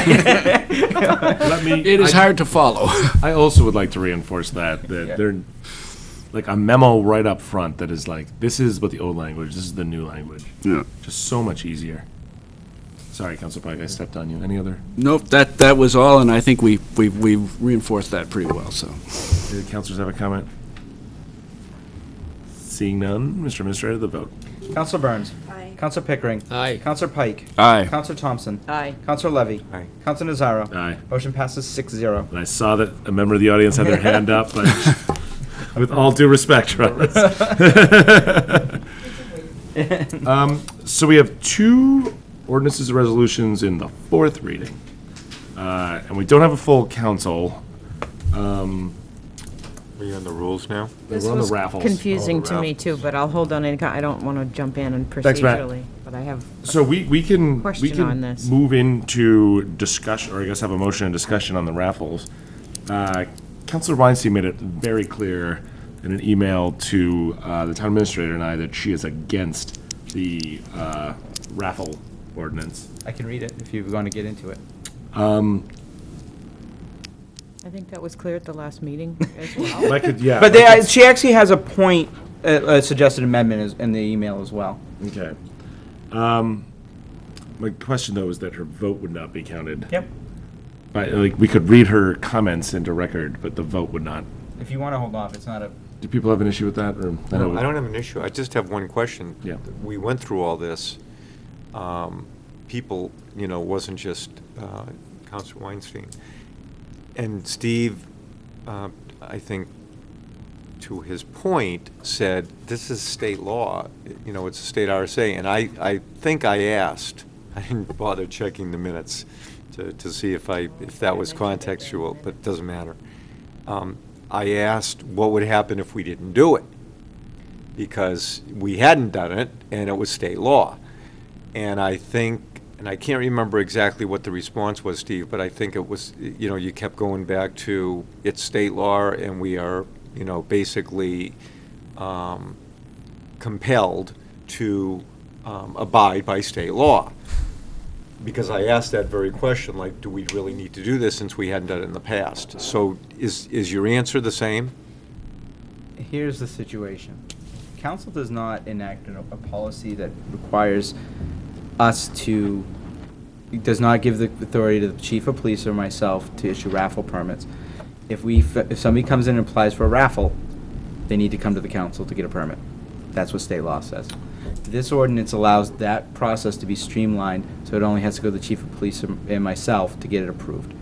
Let me. it is I- hard to follow. I also would like to reinforce that, that Yeah. they're, like, a memo right up front that is like, this is what the old language, this is the new language. Yeah. Just so much easier. Sorry, Council Pike, I stepped on you. Any other? Nope, that, that was all, and I think we, we, we've reinforced that pretty well, so. Do the councilors have a comment? Seeing none, Mister Administrator, the vote. Council Burns. Aye. Council Pickering. Aye. Council Pike. Aye. Council Thompson. Aye. Council Levy. Aye. Council Nazaro. Aye. Motion passes six zero. And I saw that a member of the audience had their hand up, but with all due respect, Russ. Um, so we have two ordinances and resolutions in the fourth reading. Uh, and we don't have a full council. Um, Are you on the rules now? This we're on the was raffles. confusing Oh, the to me too, but I'll hold on, any co- I don't want to jump in and Thanks, Matt. procedurally, but I have, So we, we can, we Question on can this. move into discussion, or I guess have a motion and discussion on the raffles. Uh, Councilor Weinstein made it very clear in an email to uh, the town administrator and I that she is against the uh, raffle ordinance. I can read it if you want to get into it. Um, I think that was clear at the last meeting as well. I could, yeah. But I they, could- uh, she actually has a point, uh, a suggested amendment is in the email as well. Okay. Um, my question though is that her vote would not be counted. Yep. But, like, we could read her comments into record, but the vote would not. If you want to hold off, it's not a. Do people have an issue with that, or? I know- No, I don't have an issue. I just have one question. Yeah. We went through all this. Um, People, you know, wasn't just uh, Councilor Weinstein. And Steve, uh, I think, to his point, said, this is state law, you know, it's a state R S A. And I, I think I asked, I didn't bother checking the minutes to, to see if I, if that was contextual, but it doesn't matter. Um, I asked what would happen if we didn't do it, because we hadn't done it, and it was state law. And I think, and I can't remember exactly what the response was, Steve, but I think it was, you know, you kept going back to, it's state law, and we are, you know, basically um, compelled to um, abide by state law. Because I asked that very question, like, do we really need to do this since we hadn't done it in the past? So is, is your answer the same? Here's the situation. Council does not enact a, a policy that requires us to, does not give the authority to the chief of police or myself to issue raffle permits. If we, f- if somebody comes in and applies for a raffle, they need to come to the council to get a permit. That's what state law says. This ordinance allows that process to be streamlined, so it only has to go to the chief of police and and myself to get it approved.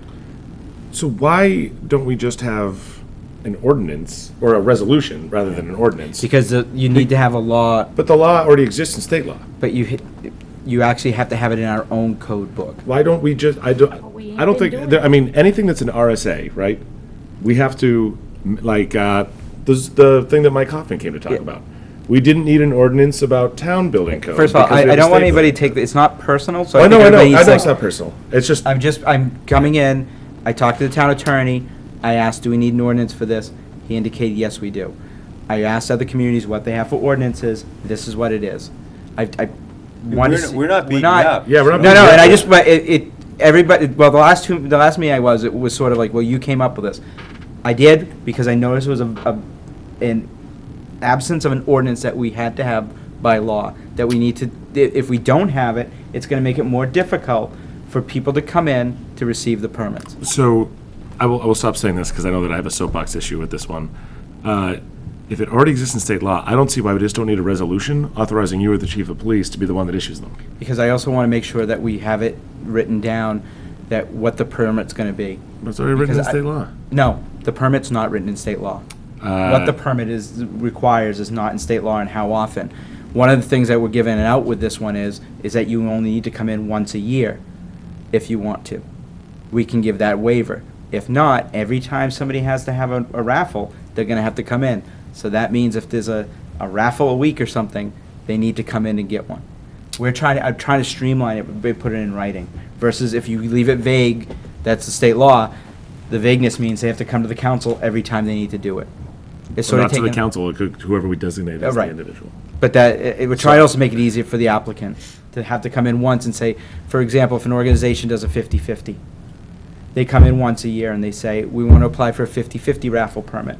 So why don't we just have an ordinance or a resolution rather than an ordinance? Because the- you need to have a law. But the law already exists in state law. But you, hit- you actually have to have it in our own code book. Why don't we just, I don't, I don't think, there- I mean, anything that's an R S A, right? We have to, m- like, uh, this, the thing that Mike Hoffman came to talk about. We didn't need an ordinance about town building code. First of all, because I, we I have a don't want state anybody law. to take, the- it's not personal, so Oh, I I know, think I know, everybody I needs know to- it's not personal. It's just, I'm just, I'm coming in, I talked to the town attorney, I asked, do we need an ordinance for this? He indicated, yes, we do. I asked other communities what they have for ordinances, this is what it is. I, I want to We're see. not- we're not beating you up. Yeah, we're not No, beating no, you and up. I just, but it, it, everybody, well, the last two, the last meeting I was, it was sort of like, well, you came up with this. I did, because I noticed it was a, a, an absence of an ordinance that we had to have by law, that we need to, i- if we don't have it, it's gonna make it more difficult for people to come in to receive the permits. so, I will, I will stop saying this because I know that I have a soapbox issue with this one. Uh, If it already exists in state law, I don't see why we just don't need a resolution authorizing you or the chief of police to be the one that issues them. Because I also wanna make sure that we have it written down, that what the permit's gonna be. But it's already written in Because I- state law. No, the permit's not written in state law. Uh, What the permit is, requires is not in state law and how often. One of the things that we're giving out with this one is, is that you only need to come in once a year if you want to. We can give that waiver. If not, every time somebody has to have a, a raffle, they're gonna have to come in. So that means if there's a, a raffle a week or something, they need to come in and get one. We're trying to, I'm trying to streamline it, but put it in writing. Versus if you leave it vague, that's the state law, the vagueness means they have to come to the council every time they need to do it. It's Well, sort of not to the taking- council, it could- whoever we designate Uh, as the right. individual. But that, it it would try to also make it easier for the applicant to have to come in once and say, for example, if an organization does a fifty-fifty, they come in once a year and they say, we want to apply for a fifty-fifty raffle permit.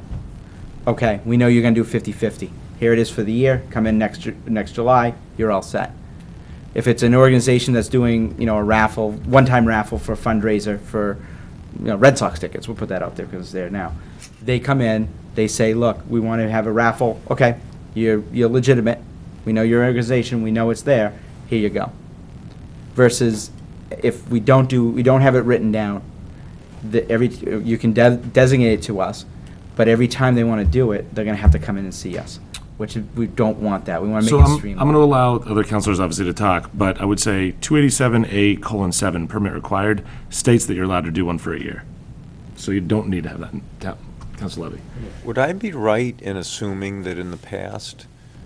Okay, we know you're gonna do fifty-fifty. Here it is for the year, come in next, Ju- next July, you're all set. If it's an organization that's doing, you know, a raffle, one-time raffle for a fundraiser for, you know, Red Sox tickets, we'll put that out there because it's there now. They come in, they say, look, we want to have a raffle, okay, you're, you're legitimate, we know your organization, we know it's there, here you go. Versus if we don't do, we don't have it written down, the, every, you can de- designate it to us, but every time they want to do it, they're gonna have to come in and see us, which is- we don't want that, we want to So make it I'm, streamlined. I'm going to allow other councilors obviously to talk, but I would say two eighty-seven A colon seven, permit required, states that you're allowed to do one for a year. So you don't need to have that in town. Council Levy. Would I be right in assuming that in the past,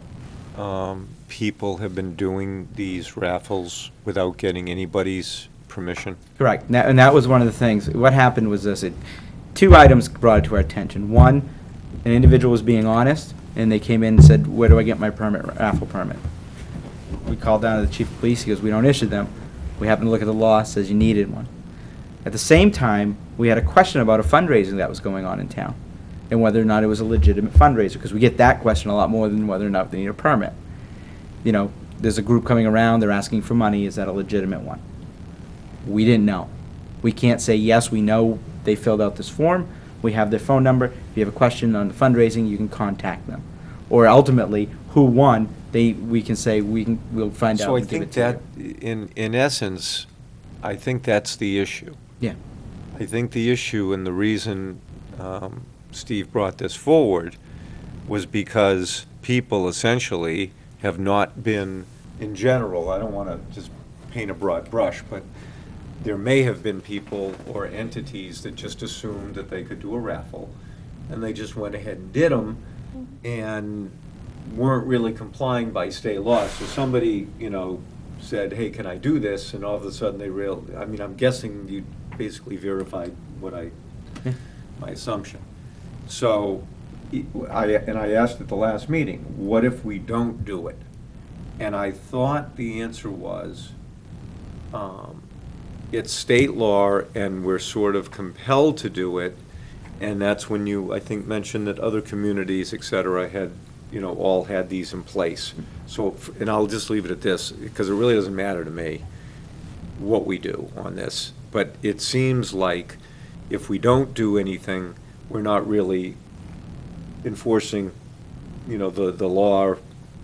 um, people have been doing these raffles without getting anybody's permission? Correct. Now, and that was one of the things. What happened was this: it, two items brought it to our attention. One, an individual was being honest, and they came in and said, "Where do I get my permit, raffle permit?" We called down to the chief of police. He goes, "We don't issue them. We happened to look at the law. It says you needed one." At the same time, we had a question about a fundraising that was going on in town, and whether or not it was a legitimate fundraiser, because we get that question a lot more than whether or not they need a permit. You know, there's a group coming around, they're asking for money, is that a legitimate one? We didn't know. We can't say, yes, we know they filled out this form, we have their phone number, if you have a question on the fundraising, you can contact them. Or ultimately, who won, they, we can say, we can, we'll find out So I and give think it to that, in, in essence, I think that's the issue. Yeah. I think the issue and the reason um, Steve brought this forward was because people essentially have not been, in general, I don't want to just paint a broad brush, but there may have been people or entities that just assumed that they could do a raffle, and they just went ahead and did them, and weren't really complying by state law. So somebody, you know, said, hey, can I do this? And all of a sudden they real, I mean, I'm guessing you basically verified what I, Yeah. my assumption. So, I, and I asked at the last meeting, what if we don't do it? And I thought the answer was, um, it's state law and we're sort of compelled to do it. And that's when you, I think, mentioned that other communities, et cetera, had, you know, all had these in place. So, and I'll just leave it at this, because it really doesn't matter to me what we do on this. But it seems like if we don't do anything, we're not really enforcing, you know, the, the law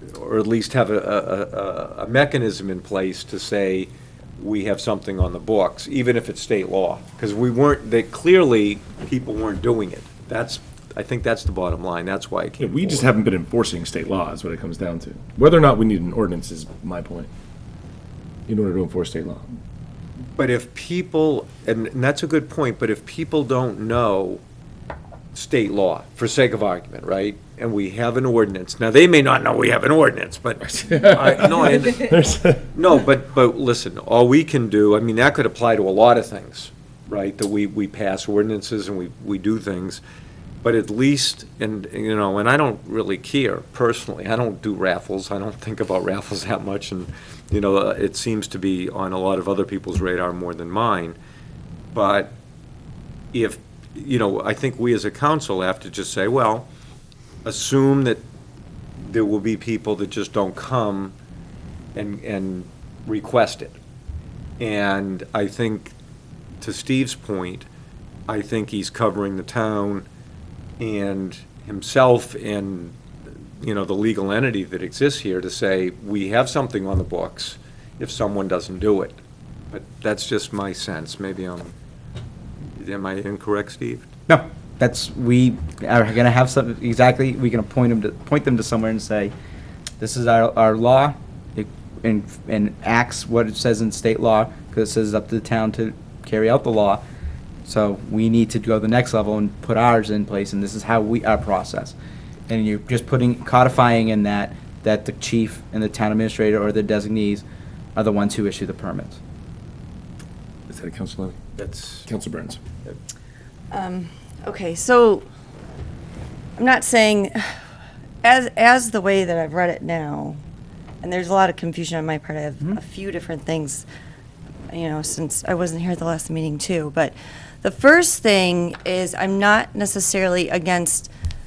or at least have a, a, a- a mechanism in place to say, we have something on the books, even if it's state law. Because we weren't, they, clearly, people weren't doing it. That's, I think that's the bottom line, that's why it Yeah, came we just forward. haven't been enforcing state law, is what it comes down to. Whether or not we need an ordinance is my point, in order to enforce state law. But if people, and and that's a good point, but if people don't know state law, for sake of argument, right? And we have an ordinance, now, they may not know we have an ordinance, but, I, no, I, no, but, but listen, all we can do, I mean, that could apply to a lot of things, right? That we, we pass ordinances and we, we do things, but at least, and, you know, and I don't really care personally, I don't do raffles, I don't think about raffles that much, and, you know, uh, it seems to be on a lot of other people's radar more than mine, but if, you know, I think we as a council have to just say, well, assume that there will be people that just don't come and, and request it. And I think, to Steve's point, I think he's covering the town and himself and, you know, the legal entity that exists here to say, we have something on the books if someone doesn't do it. But that's just my sense. Maybe I'm, am I incorrect, Steve? No, that's, we are gonna have some, exactly, we can point them to, point them to somewhere and say, this is our, our law, it- and, and acts what it says in state law, because it says it's up to the town to carry out the law. So we need to go the next level and put ours in place, and this is how we, our process. And you're just putting, codifying in that, that the chief and the town administrator or the designees are the ones who issue the permits. Is that a Council Levy? That's. Council Burns. Um, okay, so I'm not saying, as, as the way that I've read it now, and there's a lot of confusion on my part, I have a few different things, you know, since I wasn't here at the last meeting too, but the first thing is I'm not necessarily against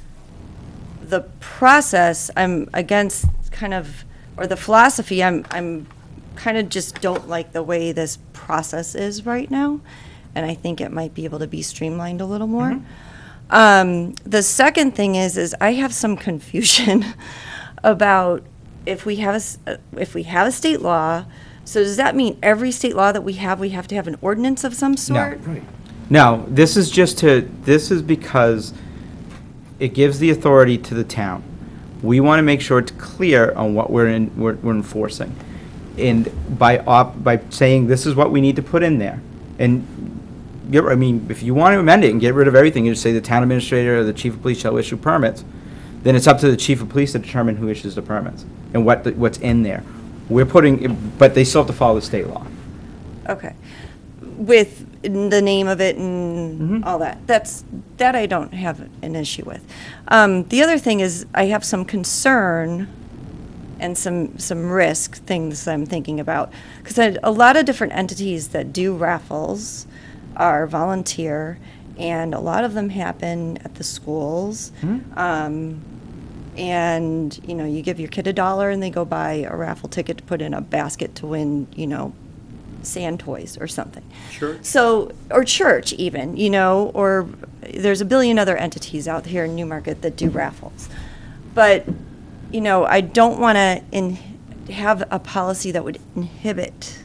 the process, I'm against kind of, or the philosophy, I'm, I'm kind of just don't like the way this process is right now, and I think it might be able to be streamlined a little more. Um, the second thing is, is I have some confusion about if we have a, s- uh, if we have a state law, so does that mean every state law that we have, we have to have an ordinance of some sort? No, this is just to, this is because it gives the authority to the town. We want to make sure it's clear on what we're in, we're, we're enforcing. And by op, by saying this is what we need to put in there. And get, I mean, if you want to amend it and get rid of everything, you just say the town administrator or the chief of police shall issue permits, then it's up to the chief of police to determine who issues the permits and what, the- what's in there. We're putting, but they still have to follow the state law. Okay. With the name of it and all that. That's, that I don't have an issue with. Um, the other thing is I have some concern and some, some risk things I'm thinking about. Because a lot of different entities that do raffles are volunteer, and a lot of them happen at the schools. Um, and, you know, you give your kid a dollar and they go buy a raffle ticket to put in a basket to win, you know, sand toys or something. Sure. So, or church even, you know, or there's a billion other entities out here in Newmarket that do raffles. But, you know, I don't want to in, have a policy that would inhibit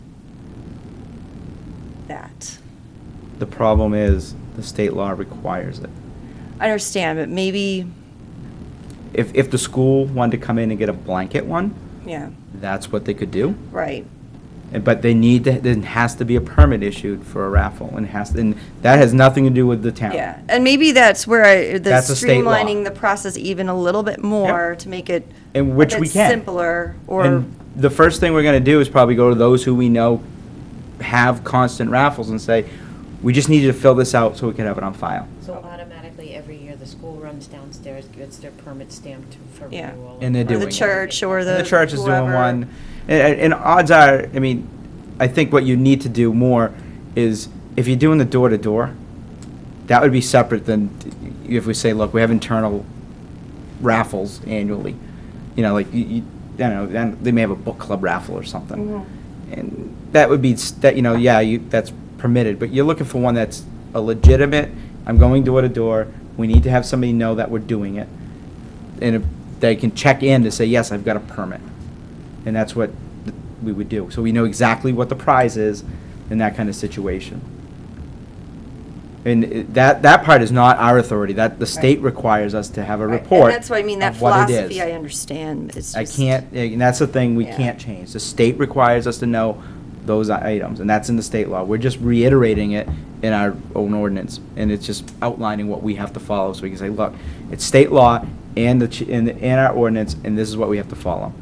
that. The problem is the state law requires it. I understand, but maybe, If, if the school wanted to come in and get a blanket one, yeah, that's what they could do. right. And- But they need to, there has to be a permit issued for a raffle, and has, and that has nothing to do with the town. Yeah, and maybe that's where I, the That's a state law. streamlining the process even a little bit more to make it And which a we bit can. simpler, or, And the first thing we're gonna do is probably go to those who we know have constant raffles and say, we just need you to fill this out so we can have it on file. So automatically, every year, the school runs downstairs, gets their permit stamped for Yeah. renewal. And they're or doing the it. church, or the And the church is doing whoever. one. And, and odds are, I mean, I think what you need to do more is, if you're doing the door-to-door, that would be separate than if we say, look, we have internal raffles annually. You know, like, you, you, I don't know, then they may have a book club raffle or something. Mhm. And that would be, s- that, you know, yeah, you, that's permitted, but you're looking for one that's a legitimate, I'm going door to door, we need to have somebody know that we're doing it. And if- they can check in to say, yes, I've got a permit. And that's what th- we would do. So we know exactly what the prize is in that kind of situation. And it- that, that part is not our authority. That, the state requires us to have a Right, report. And that's what I mean, that of what it is. philosophy I understand. It's I just- can't, and that's the thing we Yeah. can't change. The state requires us to know those items, and that's in the state law. We're just reiterating it in our own ordinance, and it's just outlining what we have to follow, so we can say, look, it's state law and the, ch- and, the- and our ordinance, and this is what we have to follow.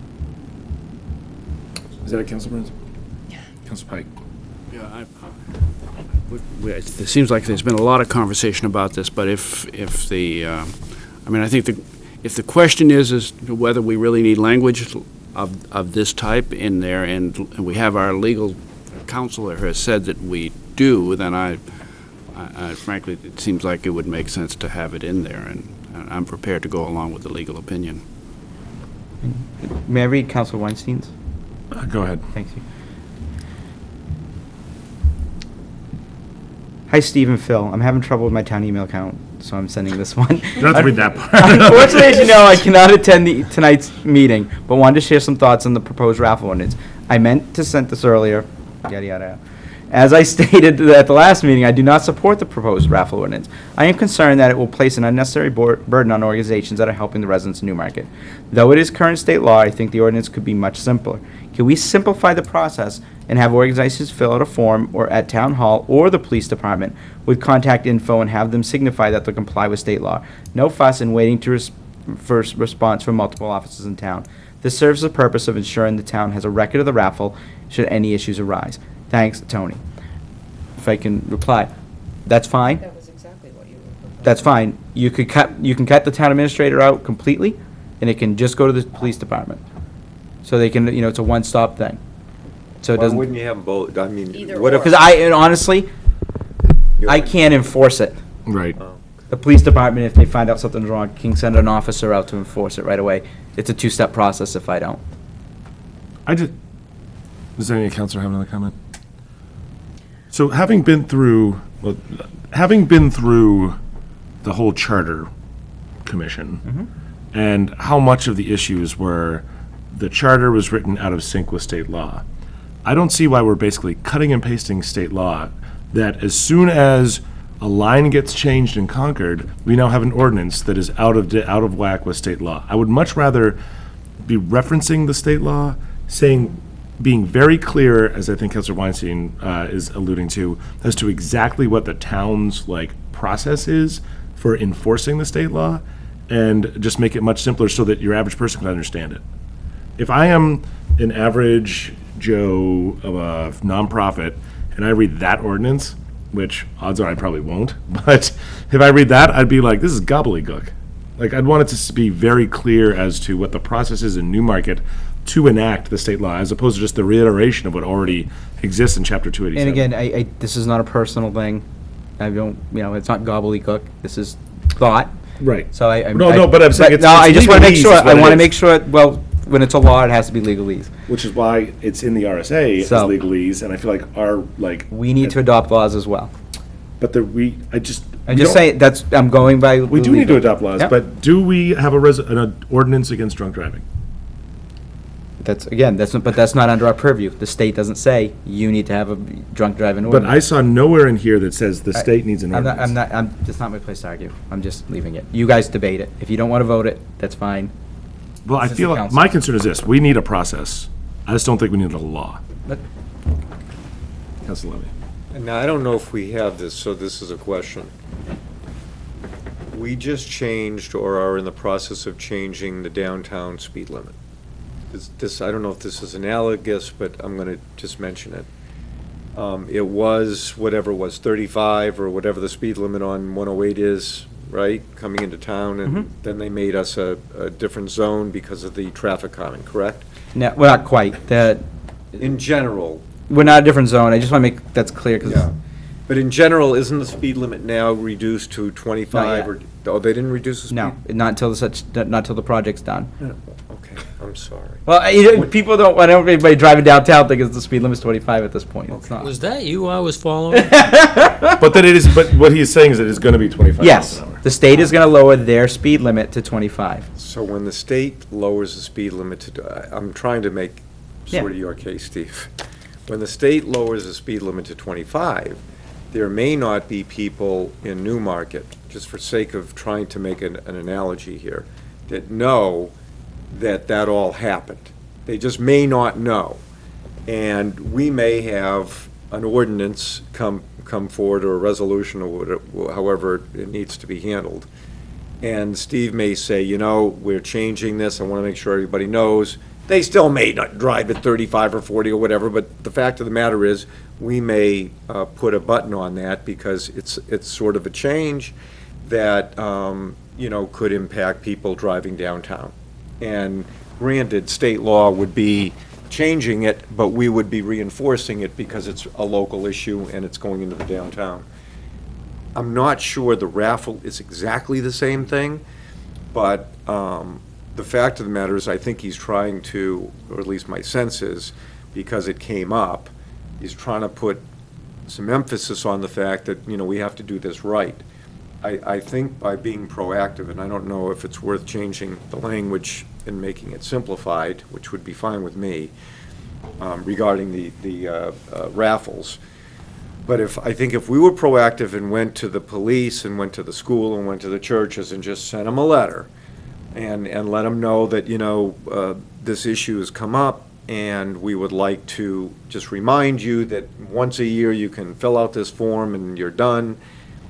Is that it, Council Burns? Yeah. Council Pike? Yeah, I, we- we- it seems like there's been a lot of conversation about this, but if, if the, uh, I mean, I think the, if the question is, is whether we really need language of, of this type in there, and we have our legal counsel who has said that we do, then I, I, I frankly, it seems like it would make sense to have it in there, and and I'm prepared to go along with the legal opinion. May I read Councilor Weinstein's? Uh, Go ahead. Thank you. Hi, Steve and Phil. I'm having trouble with my town email account, so I'm sending this one. You don't have to read that part. Unfortunately, as you know, I cannot attend the, tonight's meeting, but wanted to share some thoughts on the proposed raffle ordinance. I meant to send this earlier, yada, yada, yada. As I stated at the last meeting, I do not support the proposed raffle ordinance. I am concerned that it will place an unnecessary bor- burden on organizations that are helping the residents of Newmarket. Though it is current state law, I think the ordinance could be much simpler. Can we simplify the process and have organizations fill out a form or at town hall or the police department with contact info and have them signify that they comply with state law? No fuss in waiting to res- for s- response from multiple offices in town. This serves the purpose of ensuring the town has a record of the raffle should any issues arise. Thanks, Tony. If I can reply, that's fine. That was exactly what you were proposing. That's fine. You could cut, you can cut the town administrator out completely, and it can just go to the police department. So they can, you know, it's a one-stop thing. So it Why doesn't. wouldn't you have them both? I mean, Either what if? Because I, and honestly, I can't enforce it. Right. The police department, if they find out something's wrong, can send an officer out to enforce it right away. It's a two-step process if I don't. I did. Does any councilor have another comment? So having been through, well, having been through the whole charter commission, and how much of the issues were the charter was written out of sync with state law, I don't see why we're basically cutting and pasting state law, that as soon as a line gets changed in Concord, we now have an ordinance that is out of, di- out of whack with state law. I would much rather be referencing the state law, saying, being very clear, as I think Councilor Weinstein uh, is alluding to, as to exactly what the town's, like, process is for enforcing the state law, and just make it much simpler so that your average person can understand it. If I am an average Joe of a nonprofit, and I read that ordinance, which odds are I probably won't, but if I read that, I'd be like, this is gobbledygook. Like, I'd want it to be very clear as to what the process is in Newmarket to enact the state law, as opposed to just the reiteration of what already exists in Chapter two eighty-seven. And again, I, I, this is not a personal thing. I don't, you know, it's not gobbledygook. This is thought. Right. So I, I No, no, but I'm saying it's- no, I it's just want to make legalese sure. is what I it want to is. make sure. Well, when it's a law, it has to be legalese. Which is why it's in the R S A as So- legalese, and I feel like our, like. We need to adopt laws as well. But the, we, I just. I'm we just don't- saying, that's, I'm going by. We do need to adopt laws, Yep. but do we have a res, an uh, ordinance against drunk driving? That's, again, that's, but that's not under our purview. The state doesn't say you need to have a drunk driving But ordinance. I saw nowhere in here that says the I- state needs an I'm not, ordinance. I'm not, I'm, it's not my place to argue. I'm just leaving it. You guys debate it. If you don't want to vote it, that's fine. Well, I This is feel, the like council. my concern is this, we need a process. I just don't think we need a law. But- Councilor Levy. Now, I don't know if we have this, so this is a question. We just changed or are in the process of changing the downtown speed limit. This- This, I don't know if this is analogous, but I'm going to just mention it. Um, It was, whatever it was, thirty-five or whatever the speed limit on one oh eight is, right, coming into town, and Mhm. then they made us a, a different zone because of the traffic calming, correct? No, well, not quite. The, In general, we're not a different zone. I just want to make that's clear because Yeah. But in general, isn't the speed limit now reduced to twenty-five? Not or Oh, they didn't reduce the speed? no, not until the such, not until the project's done. Okay, I'm sorry. Well, I- you know, people don't, I don't want everybody driving downtown thinking the speed limit's twenty-five at this point. It's not. Was that you I was following? But that it is, but what he's saying is that it's gonna be twenty-five miles Yes, an hour. the state is gonna lower their speed limit to twenty-five. So when the state lowers the speed limit to, I- I'm trying to make Yeah. sort of your case, Steve. When the state lowers the speed limit to twenty-five, there may not be people in Newmarket, just for sake of trying to make an, an analogy here, that know that that all happened. They just may not know. And we may have an ordinance come, come forward, or a resolution, or whatever, however it needs to be handled. And Steve may say, you know, we're changing this, I want to make sure everybody knows. They still may not drive at thirty-five or forty or whatever, but the fact of the matter is, we may uh, put a button on that because it's, it's sort of a change that, um, you know, could impact people driving downtown. And granted, state law would be changing it, but we would be reinforcing it because it's a local issue and it's going into the downtown. I'm not sure the raffle is exactly the same thing, but um, the fact of the matter is, I think he's trying to, or at least my sense is, because it came up, he's trying to put some emphasis on the fact that, you know, we have to do this right. I, I think by being proactive, and I don't know if it's worth changing the language and making it simplified, which would be fine with me, um, regarding the, the uh, uh, raffles. But if, I think if we were proactive and went to the police and went to the school and went to the churches and just sent them a letter and, and let them know that, you know, uh, this issue has come up and we would like to just remind you that once a year you can fill out this form and you're done.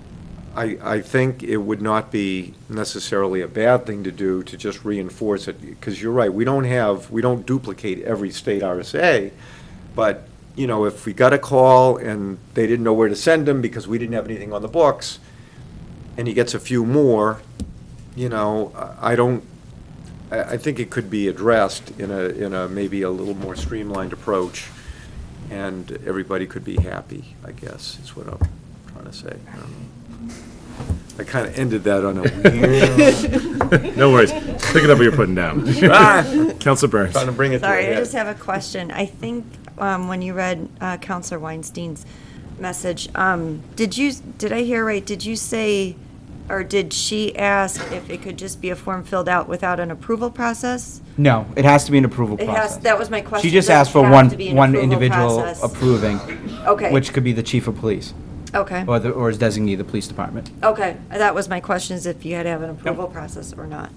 I, I think it would not be necessarily a bad thing to do to just reinforce it, because you're right, we don't have, we don't duplicate every state R S A, but, you know, if we got a call and they didn't know where to send them because we didn't have anything on the books, and he gets a few more, you know, I don't, I, I think it could be addressed in a, in a maybe a little more streamlined approach, and everybody could be happy, I guess, is what I'm trying to say. I don't know. I kind of ended that on a weird. No worries. Pick it up what you're putting down. Councilor Burns. Trying to bring it to a Sorry, I head. just have a question. I think um, when you read uh, Counselor Weinstein's message, um, did you, did I hear right, did you say, or did she ask if it could just be a form filled out without an approval process? No, it has to be an approval It process. has, that was my question. She just Does it asked for have one, to be an one approval individual process? approving. Okay. Which could be the chief of police. Okay. Or the, or his designee, the police department. Okay, that was my question, is if you had to have an approval process or not.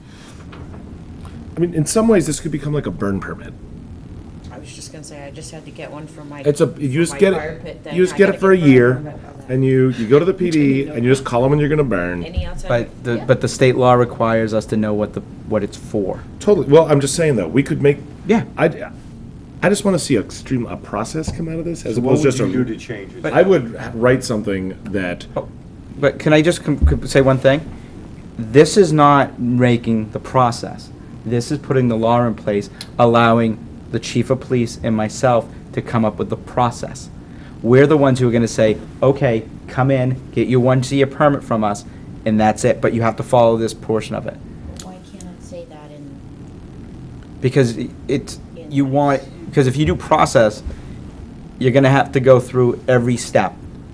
I mean, in some ways, this could become like a burn permit. I was just gonna say, I just had to get one for my. It's a, for you just my get fire it, pit thing. you just I get gotta it for a burn year, permit for that. and you, you go to the P D, and you just call them when you're gonna burn. Any outside. But the, Yeah. but the state law requires us to know what the, what it's for. Totally, well, I'm just saying though, we could make, Yeah. I, I just want to see a stream, a process come out of this, as So what opposed would just a. you do to change it? I would write something that, But can I just com- com- say one thing? This is not making the process. This is putting the law in place, allowing the chief of police and myself to come up with the process. We're the ones who are gonna say, okay, come in, get your one-year permit from us, and that's it, but you have to follow this portion of it. Why can't it say that in? Because i- it's, you want, because if you do process, you're gonna have to go through every step.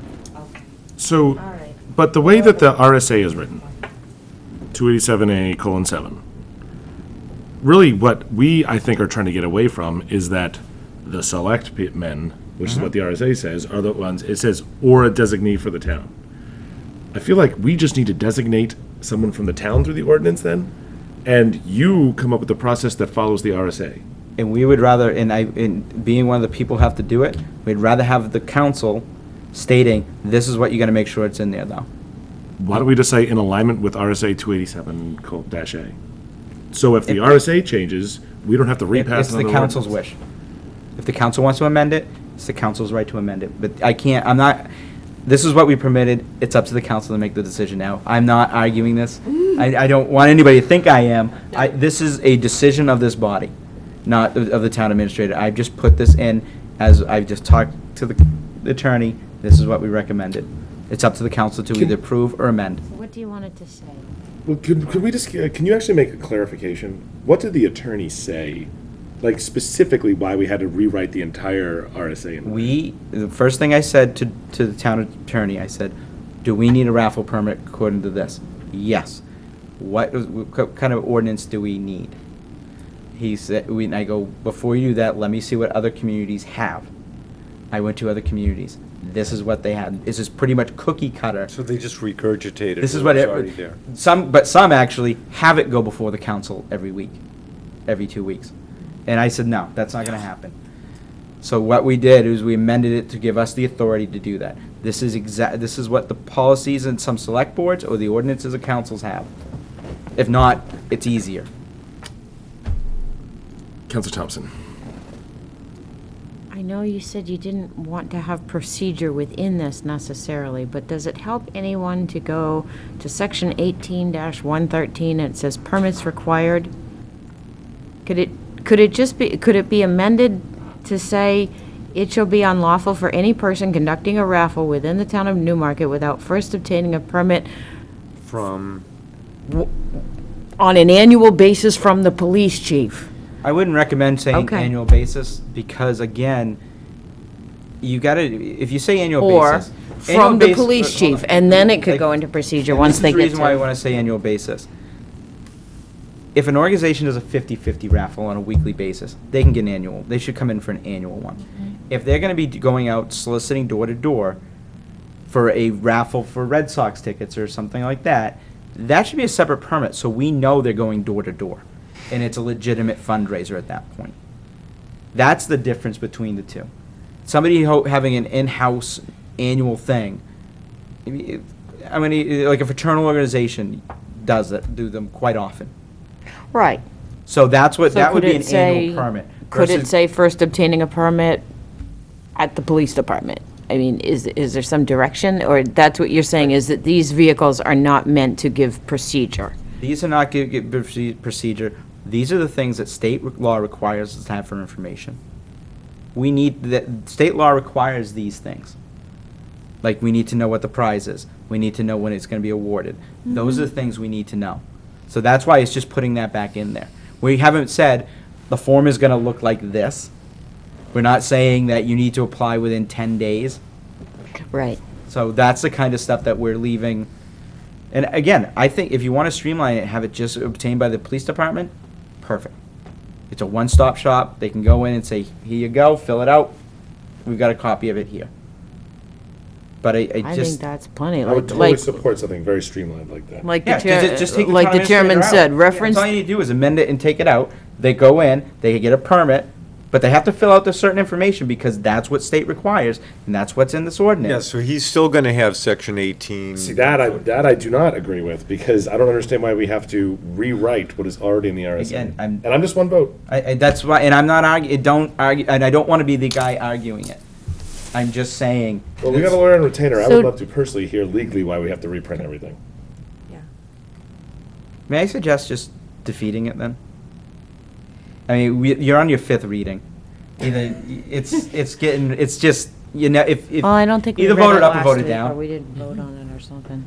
so, right. but the way that the R S A is written, two eighty-seven A colon seven, really what we, I think, are trying to get away from is that the select pe- men, which is what the R S A says, are the ones, it says, or a designee for the town. I feel like we just need to designate someone from the town through the ordinance then, and you come up with the process that follows the R S A. And we would rather, and I, and being one of the people who have to do it, we'd rather have the council stating, this is what you're gonna make sure it's in there, though. Why don't we just say in alignment with R S A two eighty-seven dash A? So if the If- R S A changes, we don't have to If- repass It's the another council's ordinance. wish. If the council wants to amend it, it's the council's right to amend it. But I can't, I'm not, this is what we permitted, it's up to the council to make the decision now. I'm not arguing this. I, I don't want anybody to think I am. I, this is a decision of this body, not of of the town administrator. I've just put this in as I've just talked to the attorney, this is what we recommended. It's up to the council to either approve or amend. What do you want it to say? Well, could, could we just, uh, can you actually make a clarification? What did the attorney say? Like specifically why we had to rewrite the entire R S A? In We, the first thing I said to, to the town attorney, I said, do we need a raffle permit according to this? Yes. What, what kind of ordinance do we need? He said, we, and I go, before you do that, let me see what other communities have. I went to other communities. This is what they had. This is pretty much cookie cutter. So they just regurgitated This is what what was already it, there. some, but some actually have it go before the council every week, every two weeks. And I said, no, that's not gonna happen. So what we did is we amended it to give us the authority to do that. This is exact, this is what the policies in some select boards or the ordinances of councils have. If not, it's easier. Councilor Thompson. I know you said you didn't want to have procedure within this necessarily, but does it help anyone to go to section eighteen one thirteen and it says permits required? Could it, could it just be, could it be amended to say, it shall be unlawful for any person conducting a raffle within the town of Newmarket without first obtaining a permit From, on an annual basis from the police chief? I wouldn't recommend saying Okay. annual basis, because again, you gotta, if you say annual Or basis. annual from the base- police hold on. chief, and then it could Like, go into procedure and once this they is the get reason why I to. wanna say annual basis. If an organization does a fifty fifty raffle on a weekly basis, they can get an annual, they should come in for an annual one. If they're gonna be going out soliciting door to door for a raffle for Red Sox tickets or something like that, that should be a separate permit, so we know they're going door to door. And it's a legitimate fundraiser at that point. That's the difference between the two. Somebody ho- having an in-house annual thing, I mean, I mean, like a fraternal organization does it, do them quite often. Right. So that's what, So that would could be it an say- annual permit. Could it versus- say first obtaining a permit at the police department? I mean, is, is there some direction, or that's what you're saying, is that these vehicles are not meant to give procedure? These are not give, give proce- procedure. These are the things that state re- law requires us to have for information. We need, that state law requires these things. Like, we need to know what the prize is. We need to know when it's gonna be awarded. Those are the things we need to know. So that's why it's just putting that back in there. We haven't said, the form is gonna look like this. We're not saying that you need to apply within ten days. Right. So that's the kind of stuff that we're leaving. And again, I think if you want to streamline it, have it just obtained by the police department, perfect. It's a one-stop shop. They can go in and say, here you go, fill it out. We've got a copy of it here. But I, I I think just, that's plenty, I would like, totally like, support something very streamlined like that. like the yeah, chair, just, just take the like town the chairman administrator said, out. reference. That's all you need to do is amend it and take it out. They go in, they get a permit, but they have to fill out the certain information because that's what state requires, and that's what's in this ordinance. yeah, so he's still gonna have section eighteen. See, that I, that I do not agree with, because I don't understand why we have to rewrite what is already in the R S A. Again, I'm- And I'm just one vote. I, I, that's why, and I'm not arguing, don't argue, and I don't want to be the guy arguing it. I'm just saying. Well, we got a lawyer and retainer. I So- would love to personally hear legally why we have to reprint everything. May I suggest just defeating it then? I mean, we, you're on your fifth reading. Either, it's, it's getting, it's just, you know, if, if. Well, I don't think we either read vote it it up or last vote it week, down. or we didn't vote on it or something.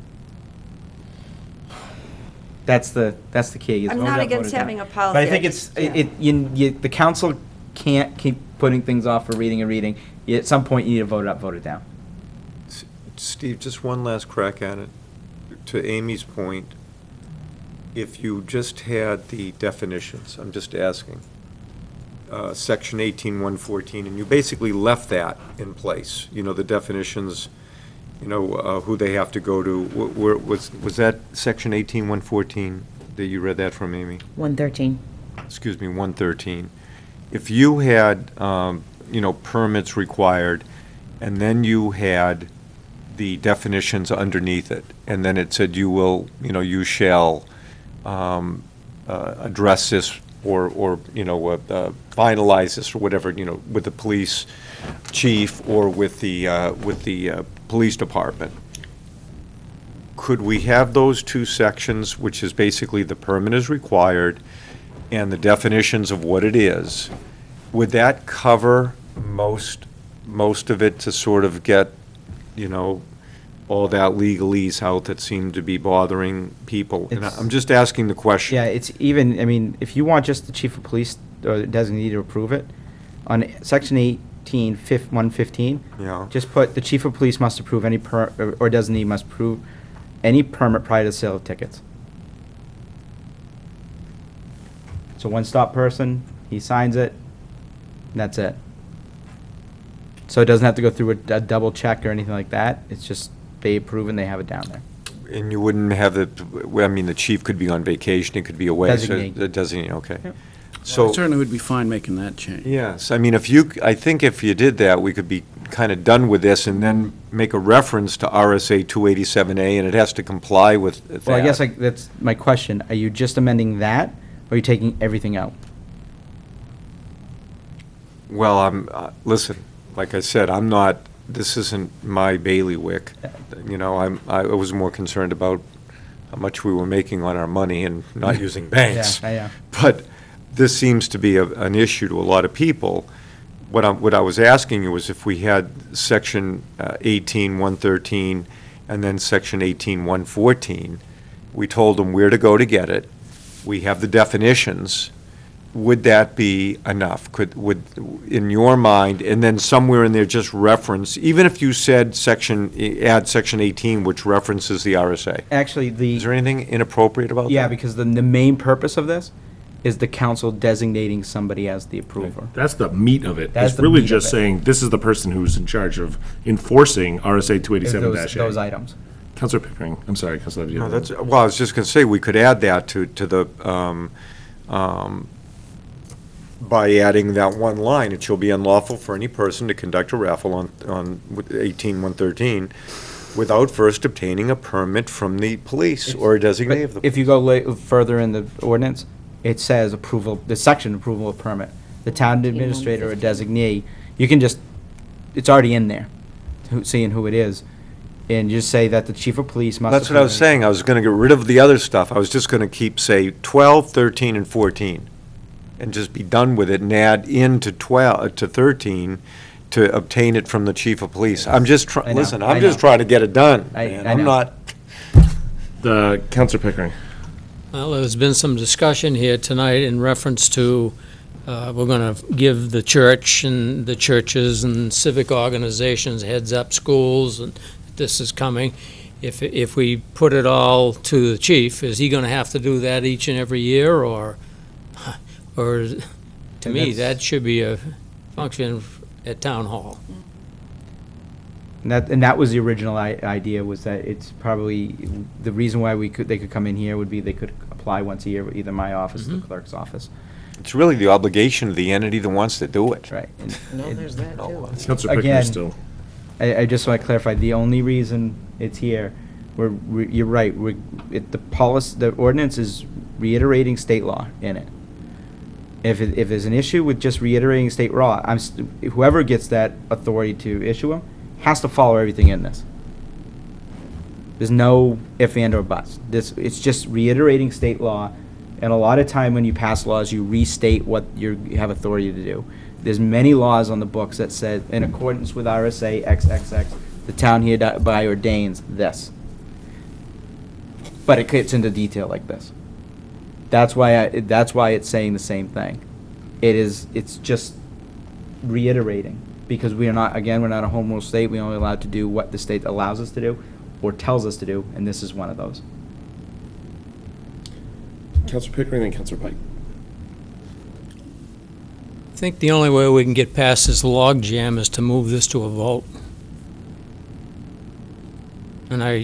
That's the, that's the key. is I'm vote not it up, vote against it down. having a policy, But I I think it's, just- it, yeah. it- you, you, the council can't keep putting things off for reading and reading. You- At some point, you need to vote it up, vote it down. Steve, just one last crack at it. To Amy's point, if you just had the definitions, I'm just asking, uh, section eighteen one fourteen, and you basically left that in place, you know, the definitions, you know, uh, who they have to go to, wh- where, was, was that section eighteen one fourteen that you read that from, Amy? one thirteen. Excuse me, one thirteen. If you had, um, you know, permits required, and then you had the definitions underneath it, and then it said you will, you know, you shall um, uh, address this or, or, you know, uh, uh, finalize this or whatever, you know, with the police chief or with the, uh, with the uh, police department. Could we have those two sections, which is basically the permit is required and the definitions of what it is? Would that cover most, most of it to sort of get, you know, all that legalese out that seemed to be bothering people. And I- It's- I'm just asking the question. Yeah, it's even, I mean, if you want just the chief of police or the designee to approve it, on section eighteen, fif, one fifteen, Yeah. just put, the chief of police must approve any per, or- or designee must approve any permit prior to sale of tickets. So one-stop person, he signs it, and that's it. So it doesn't have to go through a, a double check or anything like that. It's just they approve and they have it down there. And you wouldn't have the, well, I mean, the chief could be on vacation, it could be away. so Designate. The designate, okay. Yep. So. I certainly would be fine making that change. Yes, I mean, if you, I think if you did that, we could be kind of done with this and then make a reference to R S A two eighty-seven A, and it has to comply with that. Well, I guess like, that's my question. Are you just amending that, or are you taking everything out? Well, I'm, uh, listen, like I said, I'm not, this isn't my bailiwick. You know, I'm, I was more concerned about how much we were making on our money and not using banks. Yeah, yeah. But this seems to be a, an issue to a lot of people. What I, what I was asking you was if we had section uh, eighteen one thirteen and then section eighteen one fourteen, we told them where to go to get it. We have the definitions. Would that be enough? Could, would, in your mind, and then somewhere in there just reference, even if you said section, add section eighteen, which references the R S A? Actually, the. Is there anything inappropriate about that? Yeah, because the, the main purpose of this is the council designating somebody as the approver. That's the meat of it. That's It's the really meat of just it. saying, this is the person who's in charge of enforcing R S A two eighty-seven Those, A. those items. Councilor Pickering, I'm sorry, Councilor. No, that's, well, I was just going to say, we could add that to, to the, um, um, by adding that one line, it shall be unlawful for any person to conduct a raffle on, on eighteen one thirteen without first obtaining a permit from the police or a designee of the. If you go la- further in the ordinance, it says approval, the section approval of permit. The town administrator or designee, you can just, it's already in there, who- seeing who it is. And just say that the chief of police must. That's what I was approve saying, I was going to get rid of the other stuff. I was just going to keep, say, twelve, thirteen, and fourteen, and just be done with it and add into twelve, to thirteen, to obtain it from the chief of police. I'm just I trying, know, listen, I I'm just know. trying to get it done, I- man. I I'm know. not. The, Councilor Pickering. Well, there's been some discussion here tonight in reference to, uh, we're going to give the church and the churches and civic organizations heads up, schools, and this is coming. If, if we put it all to the chief, is he going to have to do that each and every year, or, or, to And me, that's- that should be a function at town hall. And that, and that was the original I- idea, was that it's probably, the reason why we could, they could come in here would be they could apply once a year with either my office or the clerk's office. It's really the obligation of the entity that wants to do it. Right. And- No, and- there's that too. Councilor Pickering Again, still. I, I just want to clarify, the only reason it's here, we're, we you're right, we it, the policy, the ordinance is reiterating state law in it. If, it- if there's an issue with just reiterating state law, I'm, st- whoever gets that authority to issue them has to follow everything in this. There's no if, and, or buts. This, it's just reiterating state law, and a lot of time when you pass laws, you restate what you're, you have authority to do. There's many laws on the books that said, in accordance with R S A X X X, the town hereby ordains this. But it gets into detail like this. That's why I, that's why it's saying the same thing. It is, it's just reiterating, because we are not, again, we're not a home rule state. We're only allowed to do what the state allows us to do or tells us to do, and this is one of those. Councilor Pickering and Councilor Pike. I think the only way we can get past this logjam is to move this to a vote. And I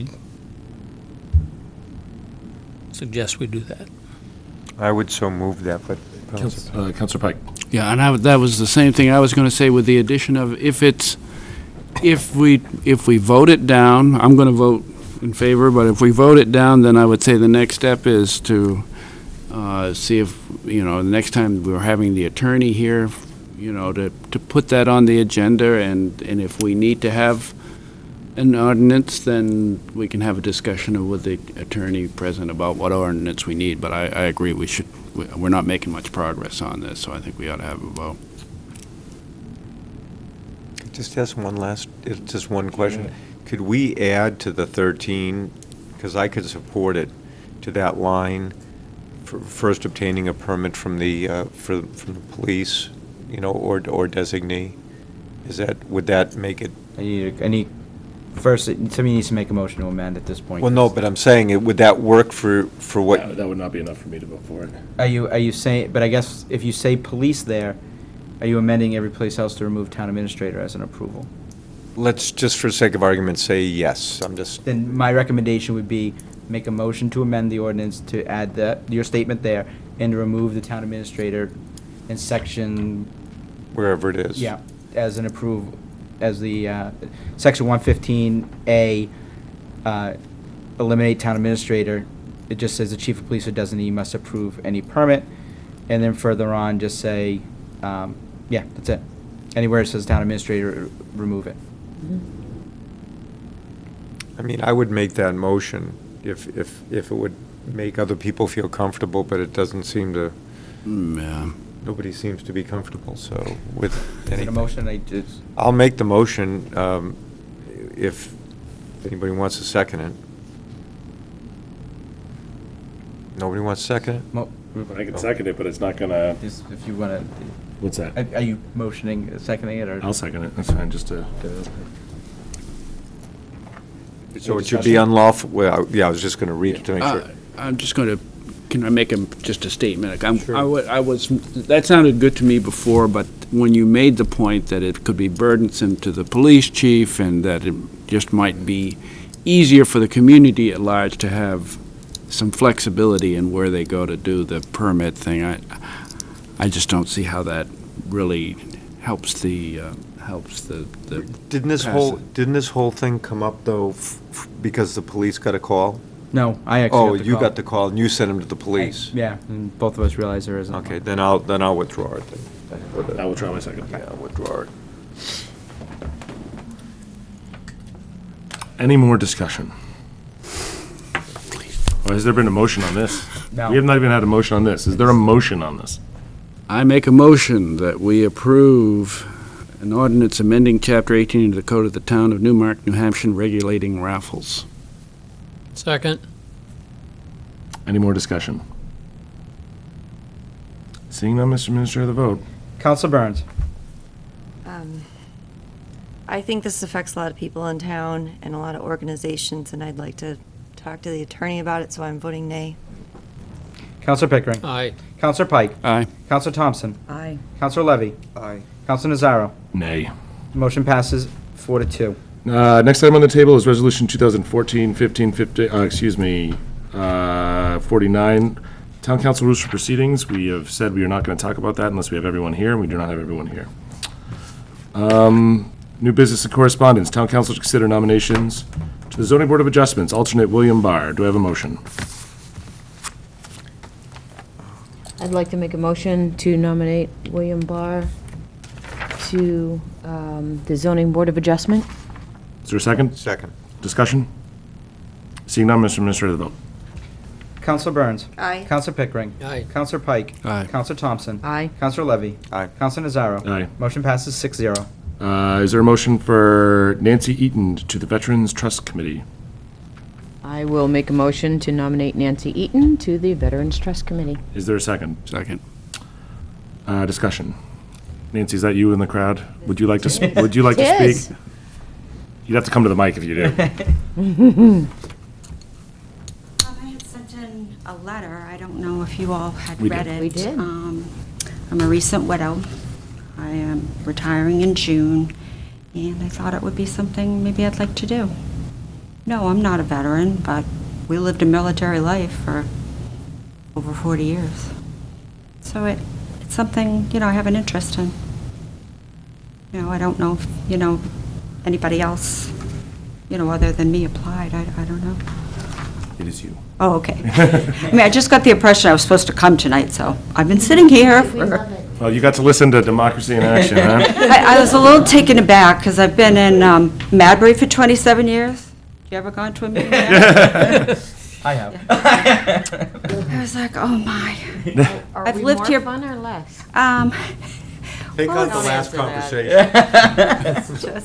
suggest we do that. I would so move that, but. Councilor, uh, Councilor Pike. Yeah, and I, w- that was the same thing I was going to say, with the addition of, if it's, if we, if we vote it down, I'm going to vote in favor, but if we vote it down, then I would say the next step is to uh, see if, you know, the next time we're having the attorney here, you know, to, to put that on the agenda, and, and if we need to have an ordinance, then we can have a discussion with the attorney present about what ordinance we need, but I, I agree, we should, we- we're not making much progress on this, so I think we ought to have a vote. Just ask one last, uh, just one question. could we add to the thirteen, because I could support it, to that line, for first obtaining a permit from the, uh, for, from the police, you know, or, or designee? Is that, would that make it? I need, I need, first, somebody needs to make a motion to amend at this point. Well, no, but I'm saying, it would that work for, for what? That that would not be enough for me to vote for it. Are you, are you saying, but I guess if you say police there, are you amending every place else to remove town administrator as an approval? Let's, just for sake of argument, say yes. I'm just, Then my recommendation would be make a motion to amend the ordinance to add that, your statement there, and to remove the town administrator in section, wherever it is. yeah, as an approve, as the, uh, section one fifteen A, uh, eliminate town administrator. It just says the chief of police or designee must approve any permit. And then further on, just say, um, yeah, that's it. Anywhere it says town administrator, r- remove it. I mean, I would make that motion if, if, if it would make other people feel comfortable, but it doesn't seem to, Yeah. nobody seems to be comfortable, so with Is it a anything. motion? I just, I'll make the motion, um, if anybody wants to second it. Nobody wants to second it? mo- I can second it, but it's not gonna, just if you want to. what's that? Are are you motioning, uh, seconding it, or? I'll second it, that's fine, just to get it. So it should be unlawful, well, yeah, I was just gonna read it to make sure. Uh, I'm just going to, can I make a, just a statement? I'm- I wa- I was, that sounded good to me before, but when you made the point that it could be burdensome to the police chief and that it just might be easier for the community at large to have some flexibility in where they go to do the permit thing, I, I just don't see how that really helps the, uh, helps the, the. Didn't this pass whole, it. didn't this whole thing come up, though, f- f- because the police got a call? No, I actually Oh, got the you call. got the call, and you sent him to the police? Yeah, and both of us realized there isn't. Okay, then I'll, then I'll withdraw it then. I will try my second. Yeah, I'll withdraw it. Any more discussion? Or has there been a motion on this? No. We have not even had a motion on this. Is there a motion on this? I make a motion that we approve an ordinance amending Chapter eighteen of the Code of the Town of Newmarket, New Hampshire, regulating raffles. Second. Any more discussion? Seeing none, Mister Administrator, the vote. Council Burns. Um, I think this affects a lot of people in town and a lot of organizations, and I'd like to talk to the attorney about it, so I'm voting nay. Councilor Pickering. Aye. Councilor Pike. Aye. Councilor Thompson. Aye. Councilor Levy. Aye. Councilor Nazaro. Nay. Motion passes four to two. Uh, Next item on the table is Resolution twenty fourteen fifteen fifty, uh, excuse me, uh, forty-nine. Town Council rules for proceedings. We have said we are not going to talk about that unless we have everyone here, and we do not have everyone here. Um, New business and correspondence. Town Council to consider nominations to the Zoning Board of Adjustments, alternate William Barr. Do I have a motion? I'd like to make a motion to nominate William Barr to um, the Zoning Board of Adjustment. Is there a second? Second. Discussion? Seeing none, Mister Administrator, the vote. Councilor Burns. Aye. Councilor Pickering. Aye. Councilor Pike. Aye. Councilor Thompson. Aye. Councilor Levy. Aye. Councilor Nazaro. Aye. Motion passes six zero. Uh, Is there a motion for Nancy Eaton to the Veterans Trust Committee? I will make a motion to nominate Nancy Eaton to the Veterans Trust Committee. Is there a second? Second. Uh, Discussion. Nancy, is that you in the crowd? Would you like to, sp- would you like to Yes. speak? You'd have to come to the mic if you do. Um, I had sent in a letter. I don't know if you all had We read did. it. We did. Um, I'm a recent widow. I am retiring in June, and I thought it would be something maybe I'd like to do. No, I'm not a veteran, but we lived a military life for over forty years. So it, it's something, you know, I have an interest in. You know, I don't know if, you know, anybody else, you know, other than me applied. I, I don't know. It is you. Oh, okay. I mean, I just got the impression I was supposed to come tonight, so I've been sitting here for... Well, you got to listen to Democracy in Action, huh? I, I was a little taken aback, because I've been in um, Madbury for twenty-seven years. You ever gone to a meeting there? I have. I was like, oh, my. Are I've we lived more here- fun or less? Um, Take Well, out the it's- last Don't conversation. it's just,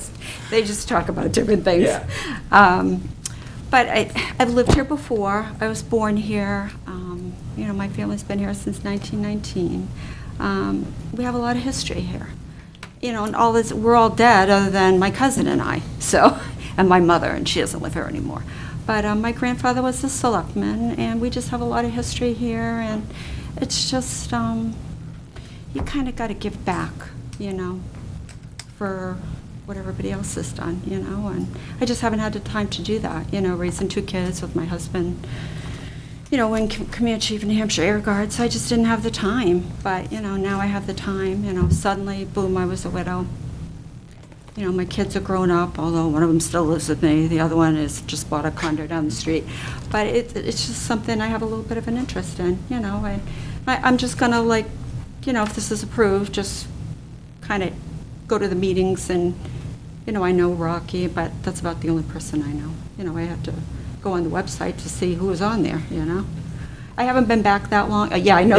They just talk about different things. Yeah. Um, But I, I've lived here before. I was born here. Um, You know, my family's been here since nineteen nineteen. Um, We have a lot of history here. You know, and all this, we're all dead other than my cousin and I, so, and my mother, and she doesn't live here anymore. But um, my grandfather was a selectman, and we just have a lot of history here, and it's just, um, you kind of got to give back, you know, for what everybody else has done, you know, and I just haven't had the time to do that, you know, raising two kids with my husband, you know, when com- command chief in Hampshire Air Guards, so I just didn't have the time, but, you know, now I have the time, you know, suddenly, boom, I was a widow. You know, my kids are grown up, although one of them still lives with me, the other one is just bought a condo down the street, but it, it's just something I have a little bit of an interest in, you know, and I, I'm just gonna, like, you know, if this is approved, just kind of go to the meetings and, you know, I know Rocky, but that's about the only person I know. You know, I have to go on the website to see who was on there, you know? I haven't been back that long. Uh, yeah, I know.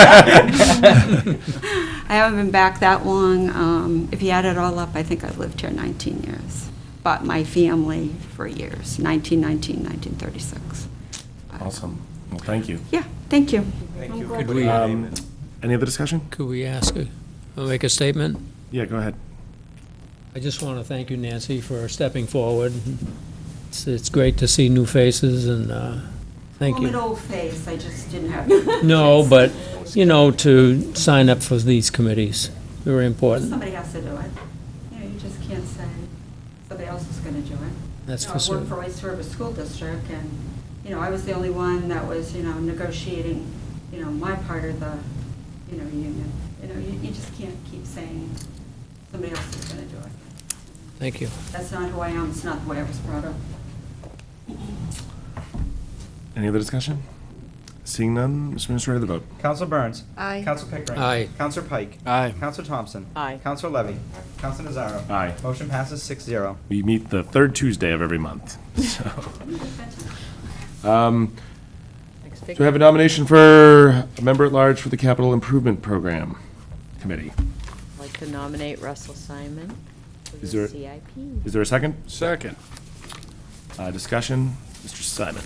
I haven't been back that long. Um, if you add it all up, I think I've lived here nineteen years. But my family for years, nineteen nineteen, nineteen thirty-six. Awesome. Well, thank you. Yeah, thank you. Thank I'm you. glad Could we, Um, Any other discussion? could we ask, a- uh, make a statement? Yeah, go ahead. I just want to thank you, Nancy, for stepping forward. It's, it's great to see new faces, and uh, thank I'm an you. old face, I just didn't have. No, but, you know, to sign up for these committees, very important. Somebody has to do it. You know, you just can't say somebody else is going to do it. That's You know, for I certain. worked for East River School District, and, you know, I was the only one that was, you know, negotiating, you know, my part of the, you know, union. You know, you, you just can't keep saying somebody else is going to do it. Thank you. That's not who I am, it's not the way I was brought up. Any other discussion? Seeing none, Mister Administrator, the vote. Counselor Burns. Aye. Counselor Pickering. Aye. Counselor Pike. Aye. Counselor Thompson. Aye. Counselor Levy. Counselor Nazaro. Aye. Motion passes six zero. We meet the third Tuesday of every month. So, um, do we have a nomination for a member at large for the Capital Improvement Program Committee? I'd like to nominate Russell Simon for Is the there- C I P. Is there a second? Second. Uh, discussion? Mister Simon.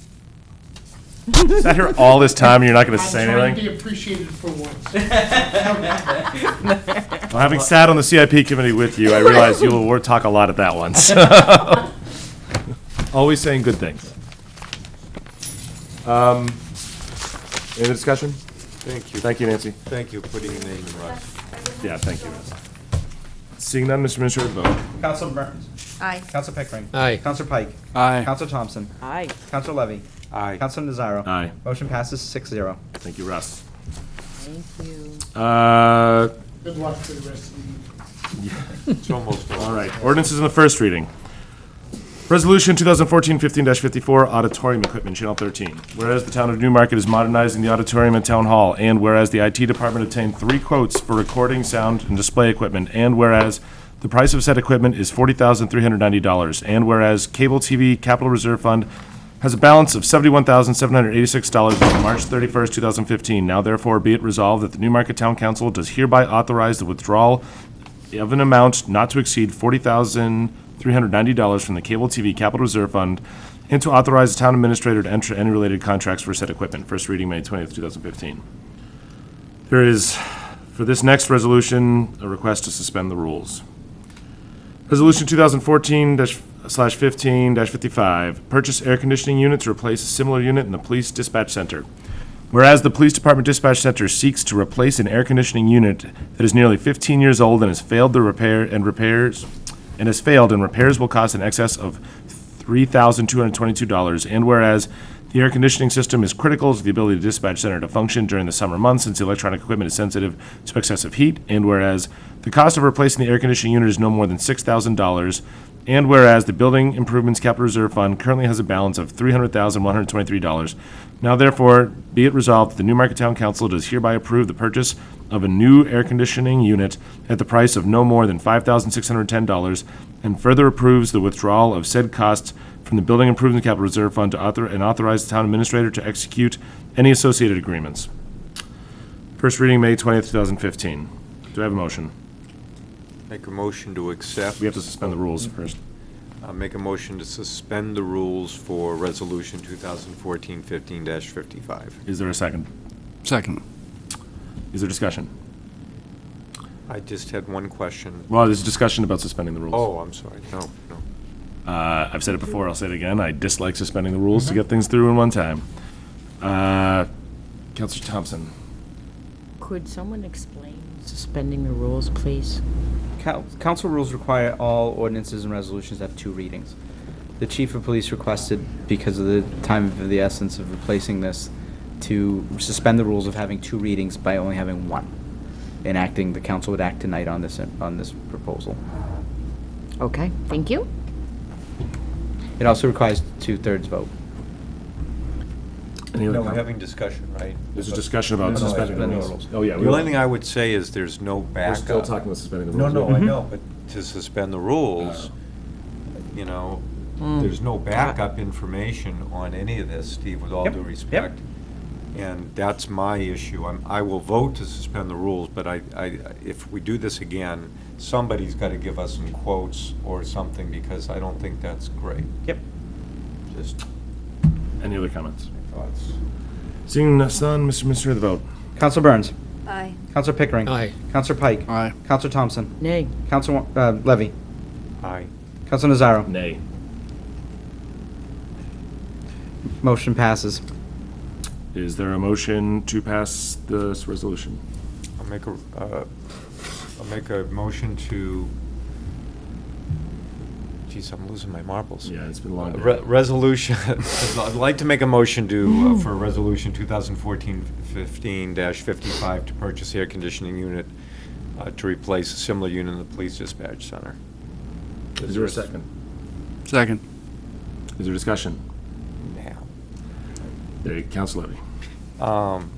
Sat here all this time and you're not going to say I'm trying to anything? be appreciated for once. Well, having sat on the C I P committee with you, I realize you will talk a lot at that one. so. Always saying good things. Um, any other discussion? Thank you. Thank you, Nancy. Thank you for putting your name in, Russ. Yeah, thank you. Seeing none, Mister Administrator, vote. Counselor Burns. Aye. Counselor Pickering. Aye. Counselor Pike. Aye. Counselor Thompson. Aye. Counselor Levy. Aye. Counselor Nazaro. Aye. Motion passes six zero. Thank you, Russ. Thank you. Uh, Good luck for the rest of the meeting. It's almost over. all right, ordinances in the first reading. Resolution twenty fourteen fifteen fifty-four, Auditorium Equipment, Channel thirteen. Whereas the town of Newmarket is modernizing the auditorium at Town Hall, and whereas the I T department obtained three quotes for recording, sound, and display equipment, and whereas the price of said equipment is forty thousand three hundred ninety dollars, and whereas Cable T V Capital Reserve Fund has a balance of seventy-one thousand seven hundred eighty-six dollars on March thirty-first, two thousand fifteen. Now therefore be it resolved that the Newmarket Town Council does hereby authorize the withdrawal of an amount not to exceed forty thousand three hundred ninety dollars from the Cable T V Capital Reserve Fund, and to authorize the town administrator to enter any related contracts for said equipment. First reading, May twentieth, two thousand fifteen. There is, for this next resolution, a request to suspend the rules. Resolution two thousand fourteen slash fifteen dash fifty-five, purchase air conditioning unit to replace a similar unit in the police dispatch center. Whereas the Police Department Dispatch Center seeks to replace an air conditioning unit that is nearly fifteen years old and has failed the repair and repairs and has failed and repairs will cost in excess of three thousand two hundred twenty-two dollars, and whereas the air conditioning system is critical to the ability of the dispatch center to function during the summer months since the electronic equipment is sensitive to excessive heat, and whereas the cost of replacing the air conditioning unit is no more than six thousand dollars, and whereas the Building Improvements Capital Reserve Fund currently has a balance of three hundred thousand one hundred twenty-three dollars. Now therefore, be it resolved that the Newmarket Town Council does hereby approve the purchase of a new air conditioning unit at the price of no more than five thousand six hundred ten dollars, and further approves the withdrawal of said costs from the Building Improvement Capital Reserve Fund to author and authorize the town administrator to execute any associated agreements. First reading, May twentieth, two thousand fifteen. Do I have a motion? Make a motion to accept. We have to suspend the rules first. Uh, Make a motion to suspend the rules for Resolution twenty fourteen fifteen dash fifty-five. Is there a second? Second. Is there discussion? I just had one question. Well, there's discussion about suspending the rules. Oh, I'm sorry. No, no. Uh, I've said it before, I'll say it again. I dislike suspending the rules to get things through in one time. Uh, Counselor Thompson. Could someone explain suspending the rules, please? Coun- Council rules require all ordinances and resolutions to have two readings. The chief of police requested, because of the time of the essence of replacing this, to suspend the rules of having two readings by only having one. Enacting, the council would act tonight on this, on this proposal. Okay, thank you. It also requires two-thirds vote. Any other No, we're comment? having discussion, right? There's a discussion about No, no, suspending the suspending rules. Oh, yeah. we The only will. thing I would say is there's no backup. We're still talking about suspending the No, rules. no, yeah. I know, but to suspend the rules, you know, Mm. there's no backup information on any of this, Steve, with all Yep, due yep. respect. And that's my issue. I'm, I will vote to suspend the rules, but I, I, if we do this again, somebody's got to give us some quotes or something, because I don't think that's great. Yep. Just Any other comments? thoughts. Seeing none, Mister Minister, the vote. Council Burns. Aye. Council Pickering. Aye. Council Pike. Aye. Council Thompson. Nay. Council uh, Levy. Aye. Council Nazaro. Nay. Motion passes. Is there a motion to pass this resolution? I'll make a, uh, I'll make a motion to, geez, I'm losing my marbles. Yeah, it's been a long day. Re- Resolution, I'd like to make a motion to, uh, for Resolution twenty fourteen fifteen dash fifty-five to purchase air conditioning unit uh, to replace a similar unit in the police dispatch center. Is there a second? Second. Is there discussion? Now. There, Council Levy. Um,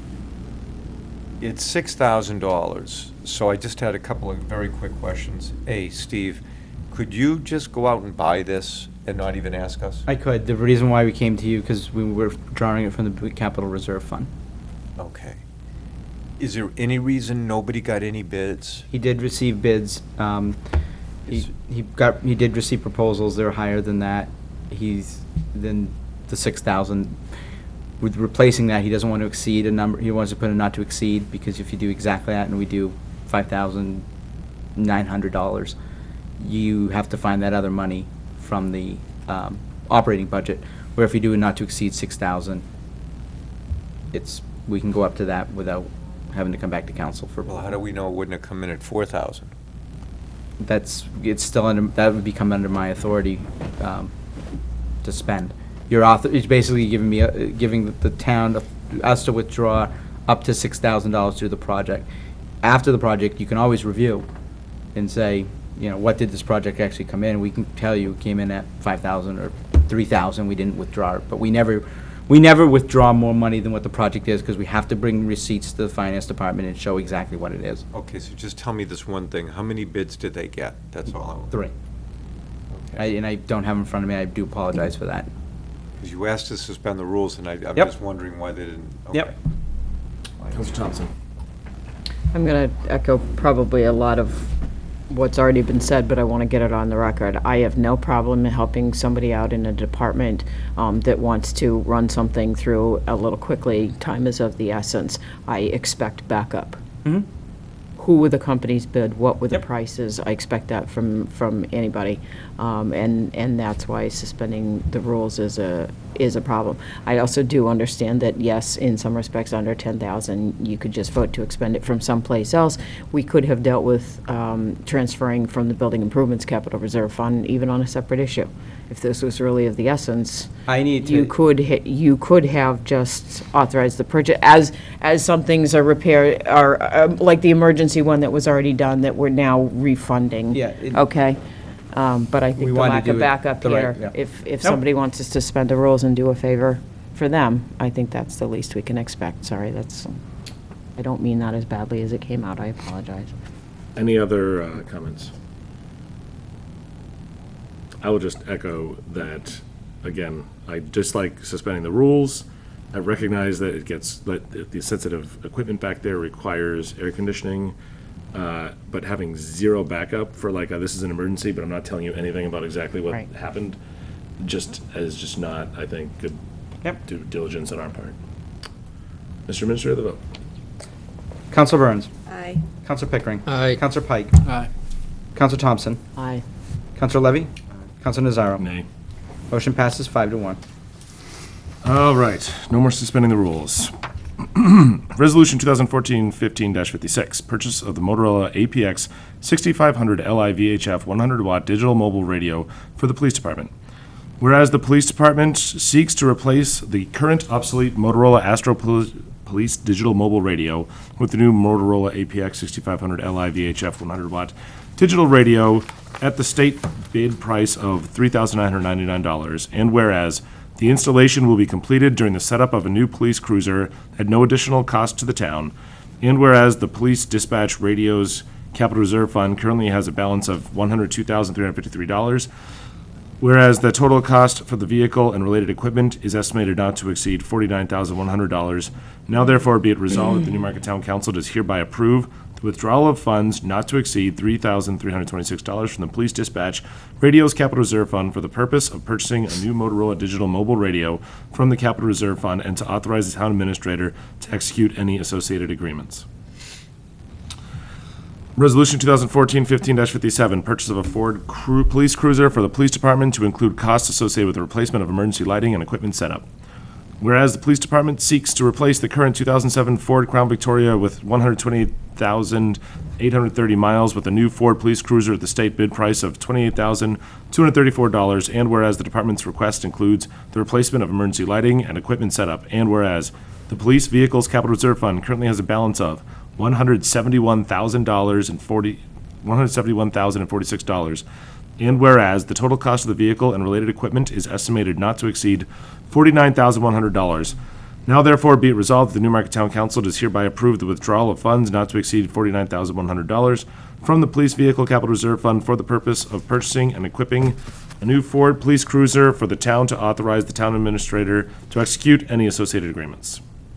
It's six thousand dollars, so I just had a couple of very quick questions. A, Steve, could you just go out and buy this and not even ask us? I could. The reason why we came to you, because we were drawing it from the Capital Reserve Fund. Okay. Is there any reason nobody got any bids? He did receive bids. Um, he, he got, he did receive proposals. They're higher than that. He's, than the six thousand. With replacing that, he doesn't want to exceed a number, he wants to put a not to exceed, because if you do exactly that and we do five thousand nine hundred dollars, you have to find that other money from the, um, operating budget, where if you do a not to exceed six thousand, it's, we can go up to that without having to come back to council for. Well, how do we know it wouldn't have come in at four thousand? That's, it's still under, that would become under my authority, um, to spend. Your author, it's basically giving me, a- giving the- the town, us to withdraw up to six thousand dollars through the project. After the project, you can always review and say, you know, what did this project actually come in? We can tell you it came in at five thousand or three thousand, we didn't withdraw it. But we never, we never withdraw more money than what the project is, because we have to bring receipts to the finance department and show exactly what it is. Okay, so just tell me this one thing. How many bids did they get? That's all I want. Three. I- And I don't have them in front of me, I do apologize for that. Because you asked to suspend the rules, and I, I'm Yep. just wondering why they didn't. Yep. Okay. Councilor Thompson. I'm going to echo probably a lot of what's already been said, but I want to get it on the record. I have no problem in helping somebody out in a department um, that wants to run something through a little quickly. Time is of the essence. I expect backup. Mhm. Who were the companies bid? What were the prices? I expect that from, from anybody. Um, and, and that's why suspending the rules is a, is a problem. I also do understand that, yes, in some respects, under ten thousand, you could just vote to expend it from someplace else. We could have dealt with um, transferring from the Building Improvements Capital Reserve Fund, even on a separate issue. If this was really of the essence, I need you to- could, ha- you could have just authorized the purchase, as, as some things are repaired, are, um, like the emergency one that was already done, that we're now refunding. Yeah, it- Okay? Um, But I We think the wanted to lack do of it backup the right- here, yeah. if, if Nope. somebody wants us to suspend the rules and do a favor for them, I think that's the least we can expect. Sorry, that's, I don't mean that as badly as it came out, I apologize. Any other uh, comments? I will just echo that, again, I dislike suspending the rules. I recognize that it gets, that the sensitive equipment back there requires air conditioning. uh, but having zero backup for like, uh, this is an emergency, but I'm not telling you anything about exactly what Right. happened, just is just not, I think, good Yep. due diligence on our part. Mister Administrator, the vote. Counselor Burns. Aye. Counselor Pickering. Aye. Counselor Pike. Aye. Counselor Thompson. Aye. Counselor Levy. Counselor Nazaro. Nay. Motion passes five to one. All right, no more suspending the rules. Resolution twenty fourteen fifteen fifty-six, purchase of the Motorola A P X sixty-five hundred L I V H F one hundred watt digital mobile radio for the police department. Whereas the police department seeks to replace the current obsolete Motorola Astro Pol- Police digital mobile radio with the new Motorola A P X sixty-five hundred L I V H F one hundred watt digital radio at the state bid price of three thousand nine hundred ninety-nine dollars, and whereas the installation will be completed during the setup of a new police cruiser at no additional cost to the town, and whereas the police dispatch radio's capital reserve fund currently has a balance of one hundred two thousand three hundred fifty-three dollars, whereas the total cost for the vehicle and related equipment is estimated not to exceed forty-nine thousand one hundred dollars, now therefore be it resolved that the Newmarket Town Council does hereby approve the withdrawal of funds not to exceed three thousand three hundred twenty-six dollars from the police dispatch radio's capital reserve fund for the purpose of purchasing a new Motorola digital mobile radio from the capital reserve fund, and to authorize the town administrator to execute any associated agreements. Resolution twenty fourteen fifteen fifty-seven, purchase of a Ford cru- police cruiser for the police department to include costs associated with the replacement of emergency lighting and equipment setup. Whereas the police department seeks to replace the current two thousand seven Ford Crown Victoria with one hundred twenty-eight thousand eight hundred thirty miles with a new Ford police cruiser at the state bid price of twenty-eight thousand two hundred thirty-four dollars, and whereas the department's request includes the replacement of emergency lighting and equipment setup, and whereas the police vehicles capital reserve fund currently has a balance of one hundred seventy-one thousand dollars and forty one hundred seventy-one thousand and forty-six dollars, and whereas the total cost of the vehicle and related equipment is estimated not to exceed forty-nine thousand one hundred dollars. Now therefore be it resolved that the Newmarket Town Council does hereby approve the withdrawal of funds not to exceed forty-nine thousand one hundred dollars from the Police Vehicle Capital Reserve Fund for the purpose of purchasing and equipping a new Ford police cruiser for the town, to authorize the town administrator to execute any associated agreements.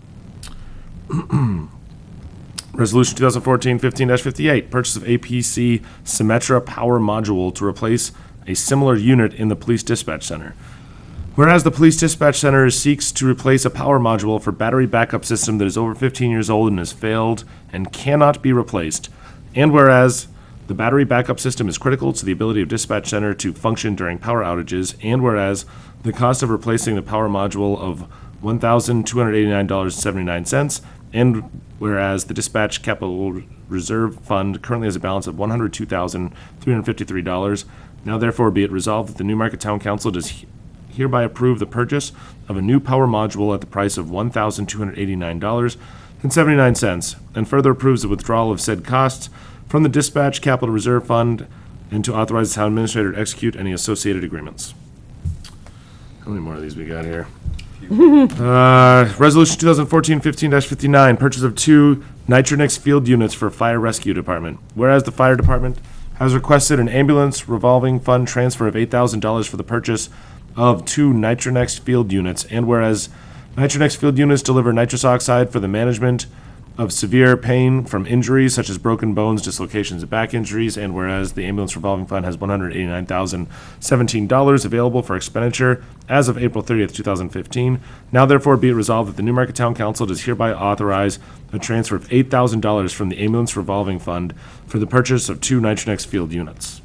Resolution twenty fourteen fifteen fifty-eight, purchase of A P C Symetra power module to replace a similar unit in the police dispatch center. Whereas the police dispatch center seeks to replace a power module for battery backup system that is over fifteen years old and has failed and cannot be replaced, and whereas the battery backup system is critical to the ability of dispatch center to function during power outages, and whereas the cost of replacing the power module of one thousand two hundred eighty-nine dollars and seventy-nine cents, and whereas the dispatch capital reserve fund currently has a balance of one hundred two thousand three hundred fifty-three dollars, now therefore be it resolved that the Newmarket Town Council does hereby approve the purchase of a new power module at the price of one thousand two hundred eighty-nine dollars and seventy-nine cents, and further approves the withdrawal of said costs from the dispatch capital reserve fund, and to authorize the town administrator to execute any associated agreements. How many more of these we got here? Uh, Resolution twenty fourteen fifteen fifty-nine, purchase of two Nitronix field units for fire rescue department. Whereas the fire department has requested an ambulance revolving fund transfer of eight thousand dollars for the purchase of two Nitronix field units, and whereas Nitronix field units deliver nitrous oxide for the management of severe pain from injuries such as broken bones, dislocations, and back injuries, and whereas the ambulance revolving fund has one hundred eighty-nine thousand seventeen dollars available for expenditure as of April thirtieth, two thousand fifteen, now therefore be it resolved that the Newmarket Town Council does hereby authorize a transfer of eight thousand dollars from the ambulance revolving fund for the purchase of two Nitronix field units.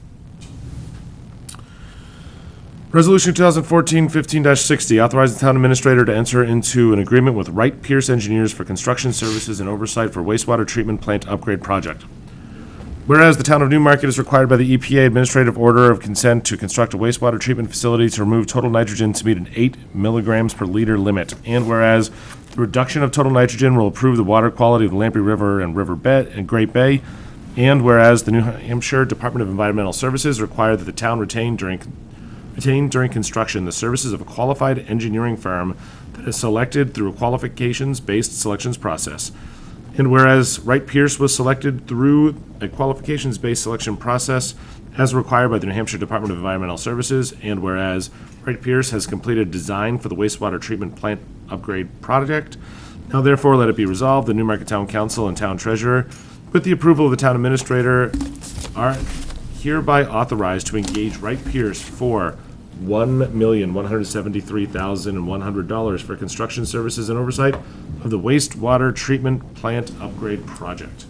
Resolution twenty fourteen fifteen sixty, authorizing the town administrator to enter into an agreement with Wright Pierce Engineers for construction services and oversight for wastewater treatment plant upgrade project. Whereas the town of Newmarket is required by the E P A administrative order of consent to construct a wastewater treatment facility to remove total nitrogen to meet an eight milligrams per liter limit, and whereas the reduction of total nitrogen will improve the water quality of the Lamprey River and River Bed and Great Bay, and whereas the New Hampshire Department of Environmental Services require that the town retain during retain during construction the services of a qualified engineering firm that is selected through a qualifications-based selections process. And whereas Wright Pierce was selected through a qualifications-based selection process as required by the New Hampshire Department of Environmental Services, and whereas Wright Pierce has completed design for the wastewater treatment plant upgrade project, now therefore let it be resolved, the Newmarket Town Council and Town Treasurer with the approval of the town administrator, are hereby authorized to engage Wright Pierce for one million, one hundred seventy-three thousand, one hundred dollars for construction services and oversight of the wastewater treatment plant upgrade project.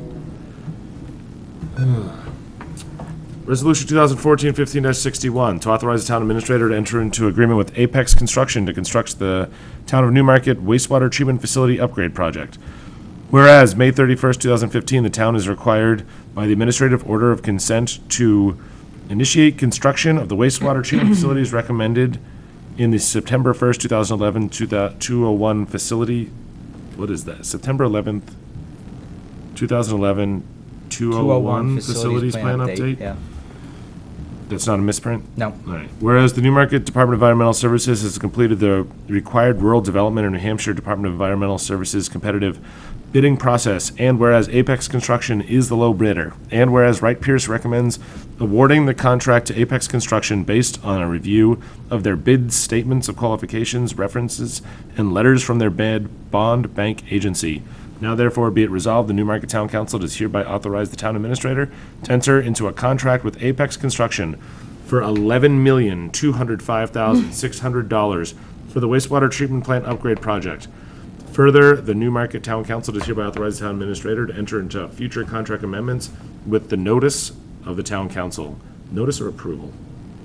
Resolution twenty fourteen fifteen sixty-one, to authorize the town administrator to enter into agreement with Apex Construction to construct the Town of Newmarket wastewater treatment facility upgrade project. Whereas, May thirty-first, twenty fifteen, the town is required by the administrative order of consent to initiate construction of the wastewater treatment facilities recommended in the September first, two thousand eleven, two oh one facility. What is that? September eleventh, two thousand eleven, two oh one facilities plan update? Yeah. That's not a misprint? No. All right. Whereas the Newmarket Department of Environmental Services has completed the required rural development and New Hampshire Department of Environmental Services competitive bidding process, and whereas Apex Construction is the low bidder, and whereas Wright Pierce recommends awarding the contract to Apex Construction based on a review of their bids, statements of qualifications, references, and letters from their bid bond bank agency. Now therefore be it resolved, the Newmarket Town Council does hereby authorize the town administrator to enter into a contract with Apex Construction for eleven million, two hundred five thousand, six hundred dollars for the wastewater treatment plant upgrade project. Further, the Newmarket Town Council does hereby authorize the town administrator to enter into future contract amendments with the notice of the town council. Notice or approval?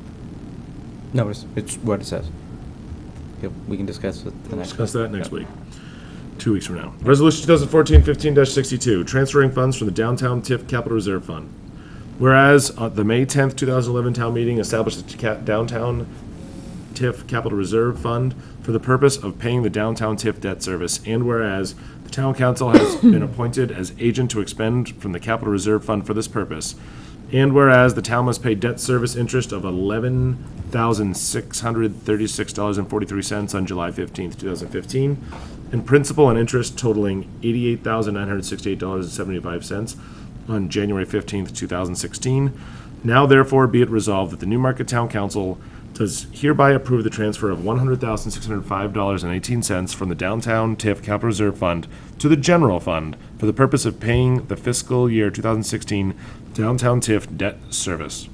Notice, it's what it says. Yep, we can discuss it the We'll next. discuss that next week. Two weeks from now. Resolution twenty fourteen fifteen sixty-two, transferring funds from the Downtown T I F Capital Reserve Fund. Whereas, uh, the May tenth, two thousand eleven town meeting established the ca- Downtown T I F Capital Reserve Fund for the purpose of paying the downtown T I F debt service, and whereas the town council has been appointed as agent to expend from the Capital Reserve Fund for this purpose, and whereas the town must pay debt service interest of eleven thousand six hundred thirty-six dollars and forty-three cents on July fifteenth, two thousand fifteen, and principal and interest totaling eighty-eight thousand nine hundred sixty-eight dollars and seventy-five cents on January fifteenth, two thousand sixteen. Now therefore be it resolved that the Newmarket Town Council does hereby approve the transfer of one hundred thousand six hundred five dollars and eighteen cents from the Downtown T I F Capital Reserve Fund to the General Fund for the purpose of paying the fiscal year two thousand sixteen Downtown T I F debt service.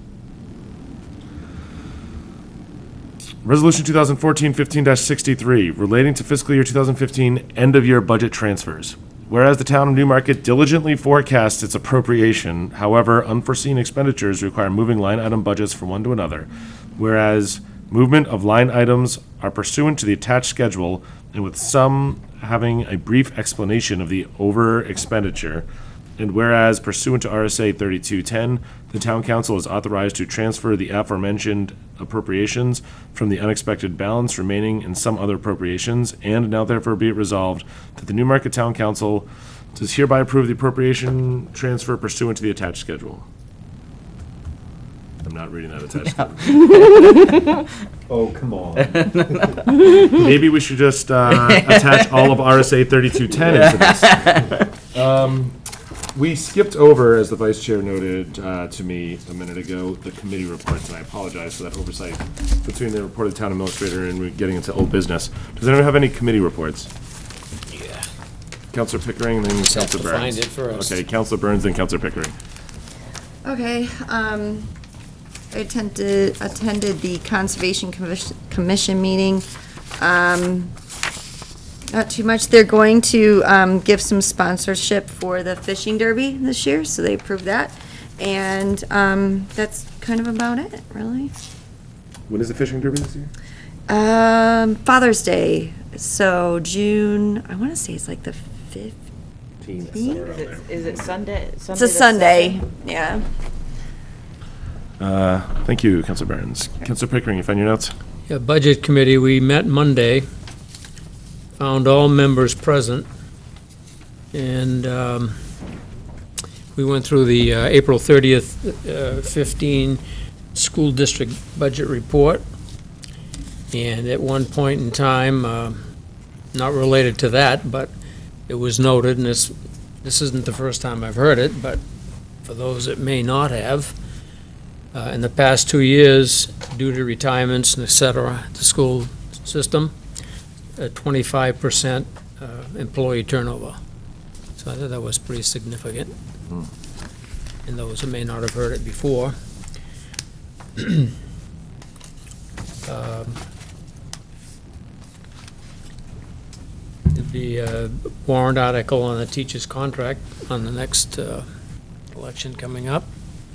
Resolution twenty fourteen fifteen sixty-three, relating to fiscal year two thousand fifteen end-of-year budget transfers. Whereas the town of Newmarket diligently forecasts its appropriation, however, unforeseen expenditures require moving line item budgets from one to another. Whereas movement of line items are pursuant to the attached schedule, and with some having a brief explanation of the over expenditure. And whereas pursuant to R S A thirty-two ten, the town council is authorized to transfer the aforementioned appropriations from the unexpected balance remaining in some other appropriations, and now therefore be it resolved that the Newmarket Town Council does hereby approve the appropriation transfer pursuant to the attached schedule. I'm not reading that attached schedule. Oh, come on. Maybe we should just uh, attach all of R S A thirty-two ten into this. Um, We skipped over, as the vice chair noted uh, to me a minute ago, the committee reports, and I apologize for that oversight between the report of the town administrator and we getting into old business. Does anyone have any committee reports? Yeah. Councilor Pickering, then Just have Councilor to Burns. find it first. Okay, Councilor Burns, then Councilor Pickering. Okay, um, I attended, attended the Conservation Commission, Commission meeting. Um, not too much. They're going to, um, give some sponsorship for the fishing derby this year, so they approved that. And, um, that's kind of about it, really. When is the fishing derby this year? Um, Father's Day, so June, I wanna say it's like the fifteenth. Is it, is it Sunday? It's a Sunday, yeah. Uh, thank you, Councilor Burns. Councilor Pickering, you find your notes? Yeah, Budget Committee, we met Monday, found all members present, and um, we went through the uh, April thirtieth, uh, fifteen school district budget report, and at one point in time, uh, not related to that, but it was noted, and this, this isn't the first time I've heard it, but for those that may not have, uh, in the past two years, due to retirements and et cetera, the school system, twenty-five percent uh, employee turnover. So I thought that was pretty significant. And those who may not have heard it before. um, There'd be a warrant article on a teacher's contract on the next uh, election coming up.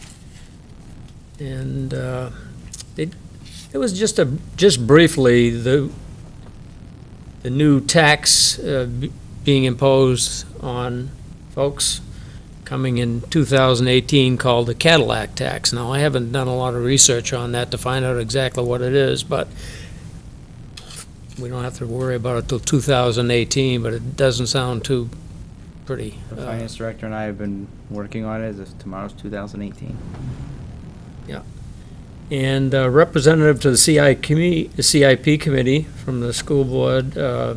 And uh, it, it was just a, just briefly, the, the new tax uh, b- being imposed on folks coming in two thousand eighteen called the Cadillac tax. Now, I haven't done a lot of research on that to find out exactly what it is, but we don't have to worry about it till two thousand eighteen, but it doesn't sound too pretty. The uh, finance director and I have been working on it as if tomorrow's two thousand eighteen. Yeah. And uh, representative to the C I commi- the C I P committee from the school board, uh,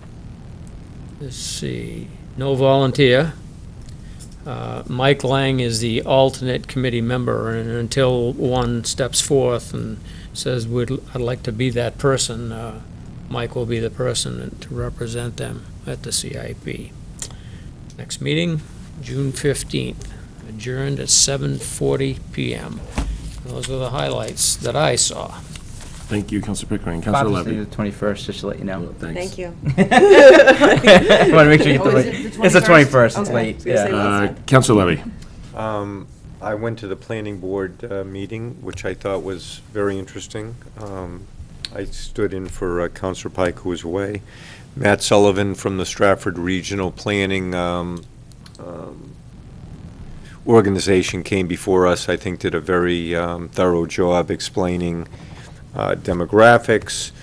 let's see, no volunteer. Uh, Mike Lang is the alternate committee member, and until one steps forth and says, "Would I'd like to be that person," uh, Mike will be the person to represent them at the C I P. Next meeting, June fifteenth, adjourned at seven forty p m Those are the highlights that I saw. Thank you, Councilor Pickering. Councilor Bob's Levy. the twenty-first, just to let you know. Oh, thanks. Thank you. I want to make sure you get Oh, the is right. it the It's the twenty-first? twenty-first, it's Okay. late, I was gonna say, yeah. what's Uh, Councilor Levy. Um, I went to the planning board uh, meeting, which I thought was very interesting. Um, I stood in for uh, Councilor Pike, who was away. Matt Sullivan from the Stratford Regional Planning um, um, organization came before us. I think did a very um, thorough job explaining uh, demographics,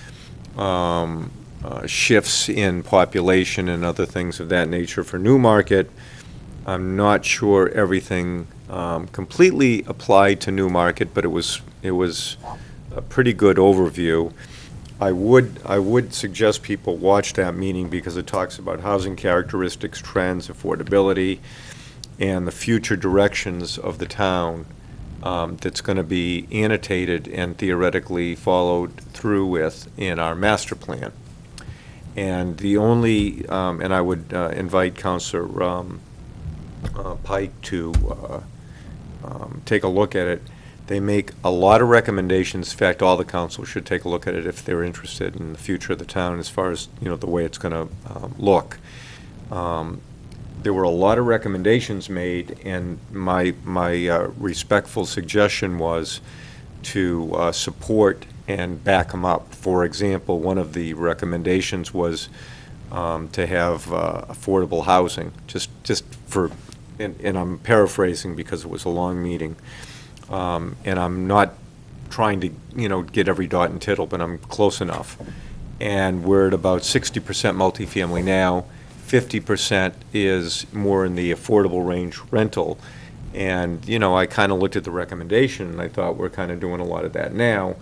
um, uh, shifts in population, and other things of that nature for Newmarket. I'm not sure everything um, completely applied to Newmarket, but it was it was a pretty good overview. I would I would suggest people watch that meeting because it talks about housing characteristics, trends, affordability, and the future directions of the town um, that's going to be annotated and theoretically followed through with in our master plan. And the only, um, and I would uh, invite Councilor um, uh, Pike to uh, um, take a look at it. They make a lot of recommendations. In fact, all the council should take a look at it if they're interested in the future of the town as far as, you know, the way it's going to um, look. Um, there were a lot of recommendations made, and my, my uh, respectful suggestion was to uh, support and back them up. For example, one of the recommendations was um, to have uh, affordable housing, just, just for, and, and I'm paraphrasing because it was a long meeting. Um, and I'm not trying to, you know, get every dot and tittle, but I'm close enough. And we're at about sixty percent multifamily now, fifty percent is more in the affordable range rental. And, you know, I kind of looked at the recommendation, and I thought we're kind of doing a lot of that now.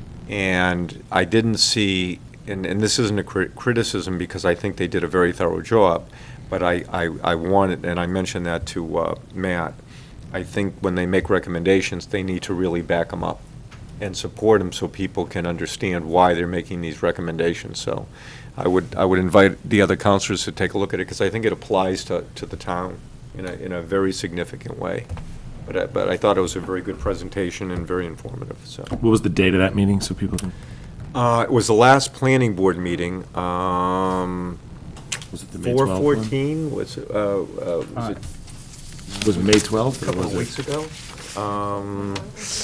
And I didn't see, and, and this isn't a crit criticism because I think they did a very thorough job, but I, I, I wanted, and I mentioned that to uh, Matt, I think when they make recommendations, they need to really back them up and support them so people can understand why they're making these recommendations. So I would I would invite the other councilors to take a look at it because I think it applies to, to the town in a, in a very significant way. But I, but I thought it was a very good presentation and very informative. So What was the date of that meeting so people can? Uh, it was the last planning board meeting. Um, was it the May four twelfth one? fourteen? Was it, uh, uh, was it? Was it May twelfth? A couple of weeks ago. Um,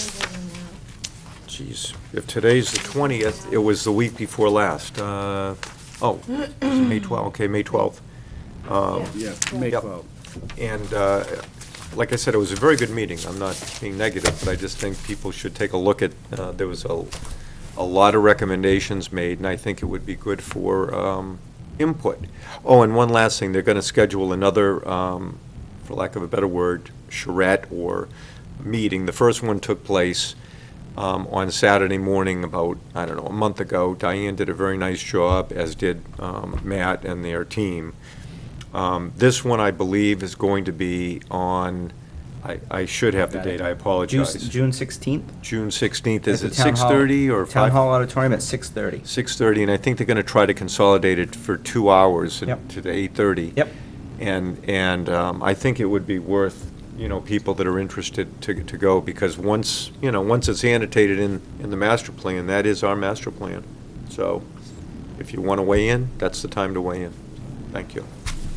Geez, if today's the twentieth, it was the week before last. Uh, Oh, it was May twelfth, okay, May twelfth. Um, Yeah, May yep. twelfth. And uh, like I said, it was a very good meeting. I'm not being negative, but I just think people should take a look at, uh, there was a, a lot of recommendations made, and I think it would be good for um, input. Oh, and one last thing, they're going to schedule another, um, for lack of a better word, charrette or meeting. The first one took place um, on Saturday morning about, I don't know, a month ago. Diane did a very nice job, as did um, Matt and their team. Um, this one, I believe, is going to be on, I, I should have the date, I apologize. June sixteenth? June sixteenth, is At it the town six hall- thirty or Town five? Hall Auditorium at six thirty. six thirty, and I think they're going to try to consolidate it for two hours Yep. to the eight thirty. Yep. And, and um, I think it would be worth, you know, people that are interested to, to go, because once, you know, once it's annotated in, in the master plan, that is our master plan. So if you want to weigh in, that's the time to weigh in. Thank you.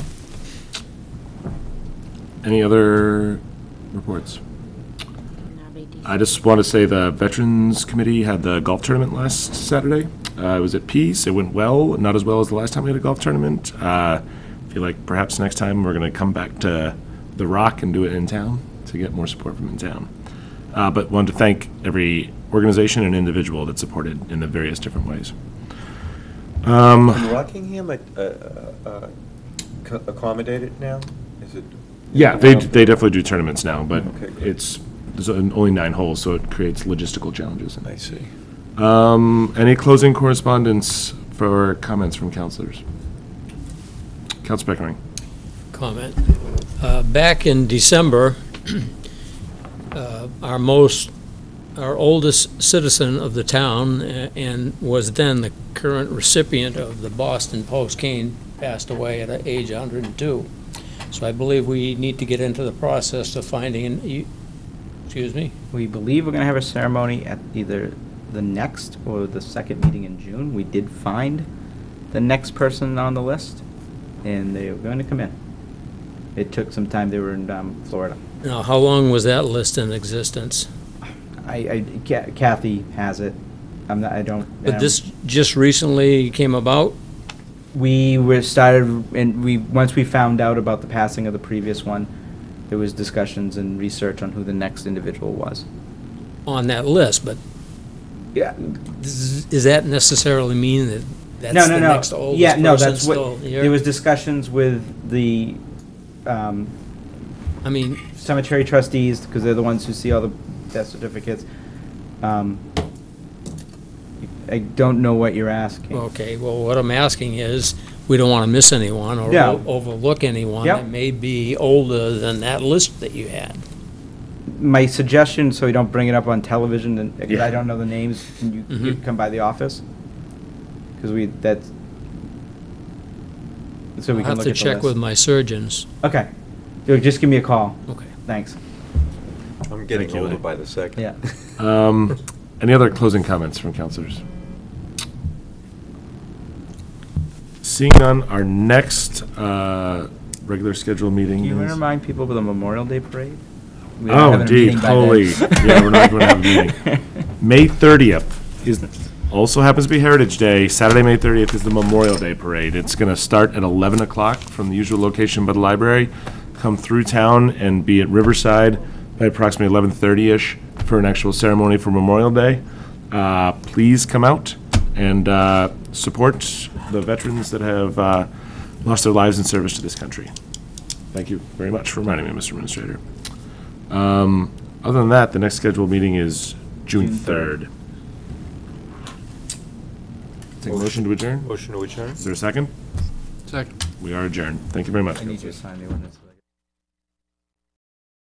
Any other reports? I just want to say the Veterans Committee had the golf tournament last Saturday. Uh, it was at Peace. It went well, not as well as the last time we had a golf tournament. Uh, I feel like perhaps next time we're going to come back to the Rock and do it in town to get more support from in town. Uh, but wanted to thank every organization and individual that supported in the various different ways. Um, Can Rockingham uh, uh, uh, co- accommodate it now? Is it? Yeah, they they definitely do tournaments now, but Okay, great. it's there's only nine holes, so it creates logistical challenges. I see. Um, any closing correspondence for comments from councilors? Councilor Pickering. Comment. Uh, Back in December, uh, our most, our oldest citizen of the town, uh, and was then the current recipient of the Boston Post cane, passed away at the age of one hundred and two. So I believe we need to get into the process of finding, an e- excuse me? We believe we're going to have a ceremony at either the next or the second meeting in June. We did find the next person on the list, and they were going to come in. It took some time. They were in um, Florida. Now, how long was that list in existence? I, I, Ca- Kathy has it. I'm not, I don't. But um, this just recently came about? We were started, and we, once we found out about the passing of the previous one, there was discussions and research on who the next individual was. On that list, but Yeah. does does that necessarily mean that that's No, no, the no. next oldest Yeah, no, person that's what, still here? there was discussions with the, um, I mean, cemetery trustees, because they're the ones who see all the death certificates. Um, I don't know what you're asking. okay, well, what I'm asking is, we don't want to miss anyone or Yeah. o- overlook anyone Yep. that may be older than that list that you had. My suggestion, so we don't bring it up on television, and, because Yeah. I don't know the names, can you, you Mhm. come by the office? Because we, that's, so we I'll can have look to at the check list. with my surgeons. Okay. So just give me a call. Okay. Thanks. I'm getting Thank you, older Lee. by the second. Yeah. Um, any other closing comments from councilors? Seeing none, our next uh, regular scheduled meeting Do you want to is. remind people of the Memorial Day parade? We don't Oh, have a indeed, meeting by then. holy, yeah, we're not going to have a meeting. May thirtieth is, also happens to be Heritage Day. Saturday, May thirtieth is the Memorial Day Parade. It's going to start at eleven o'clock from the usual location by the library, come through town and be at Riverside by approximately eleven thirty-ish for an actual ceremony for Memorial Day. Uh, Please come out and uh, support the veterans that have uh, lost their lives in service to this country. Thank you very much for reminding me, Mister Administrator. Um, Other than that, the next scheduled meeting is June third. Take a motion to adjourn? Motion to adjourn? Is there a second? Second. We are adjourned. Thank you very much. I need you to sign the ordinance.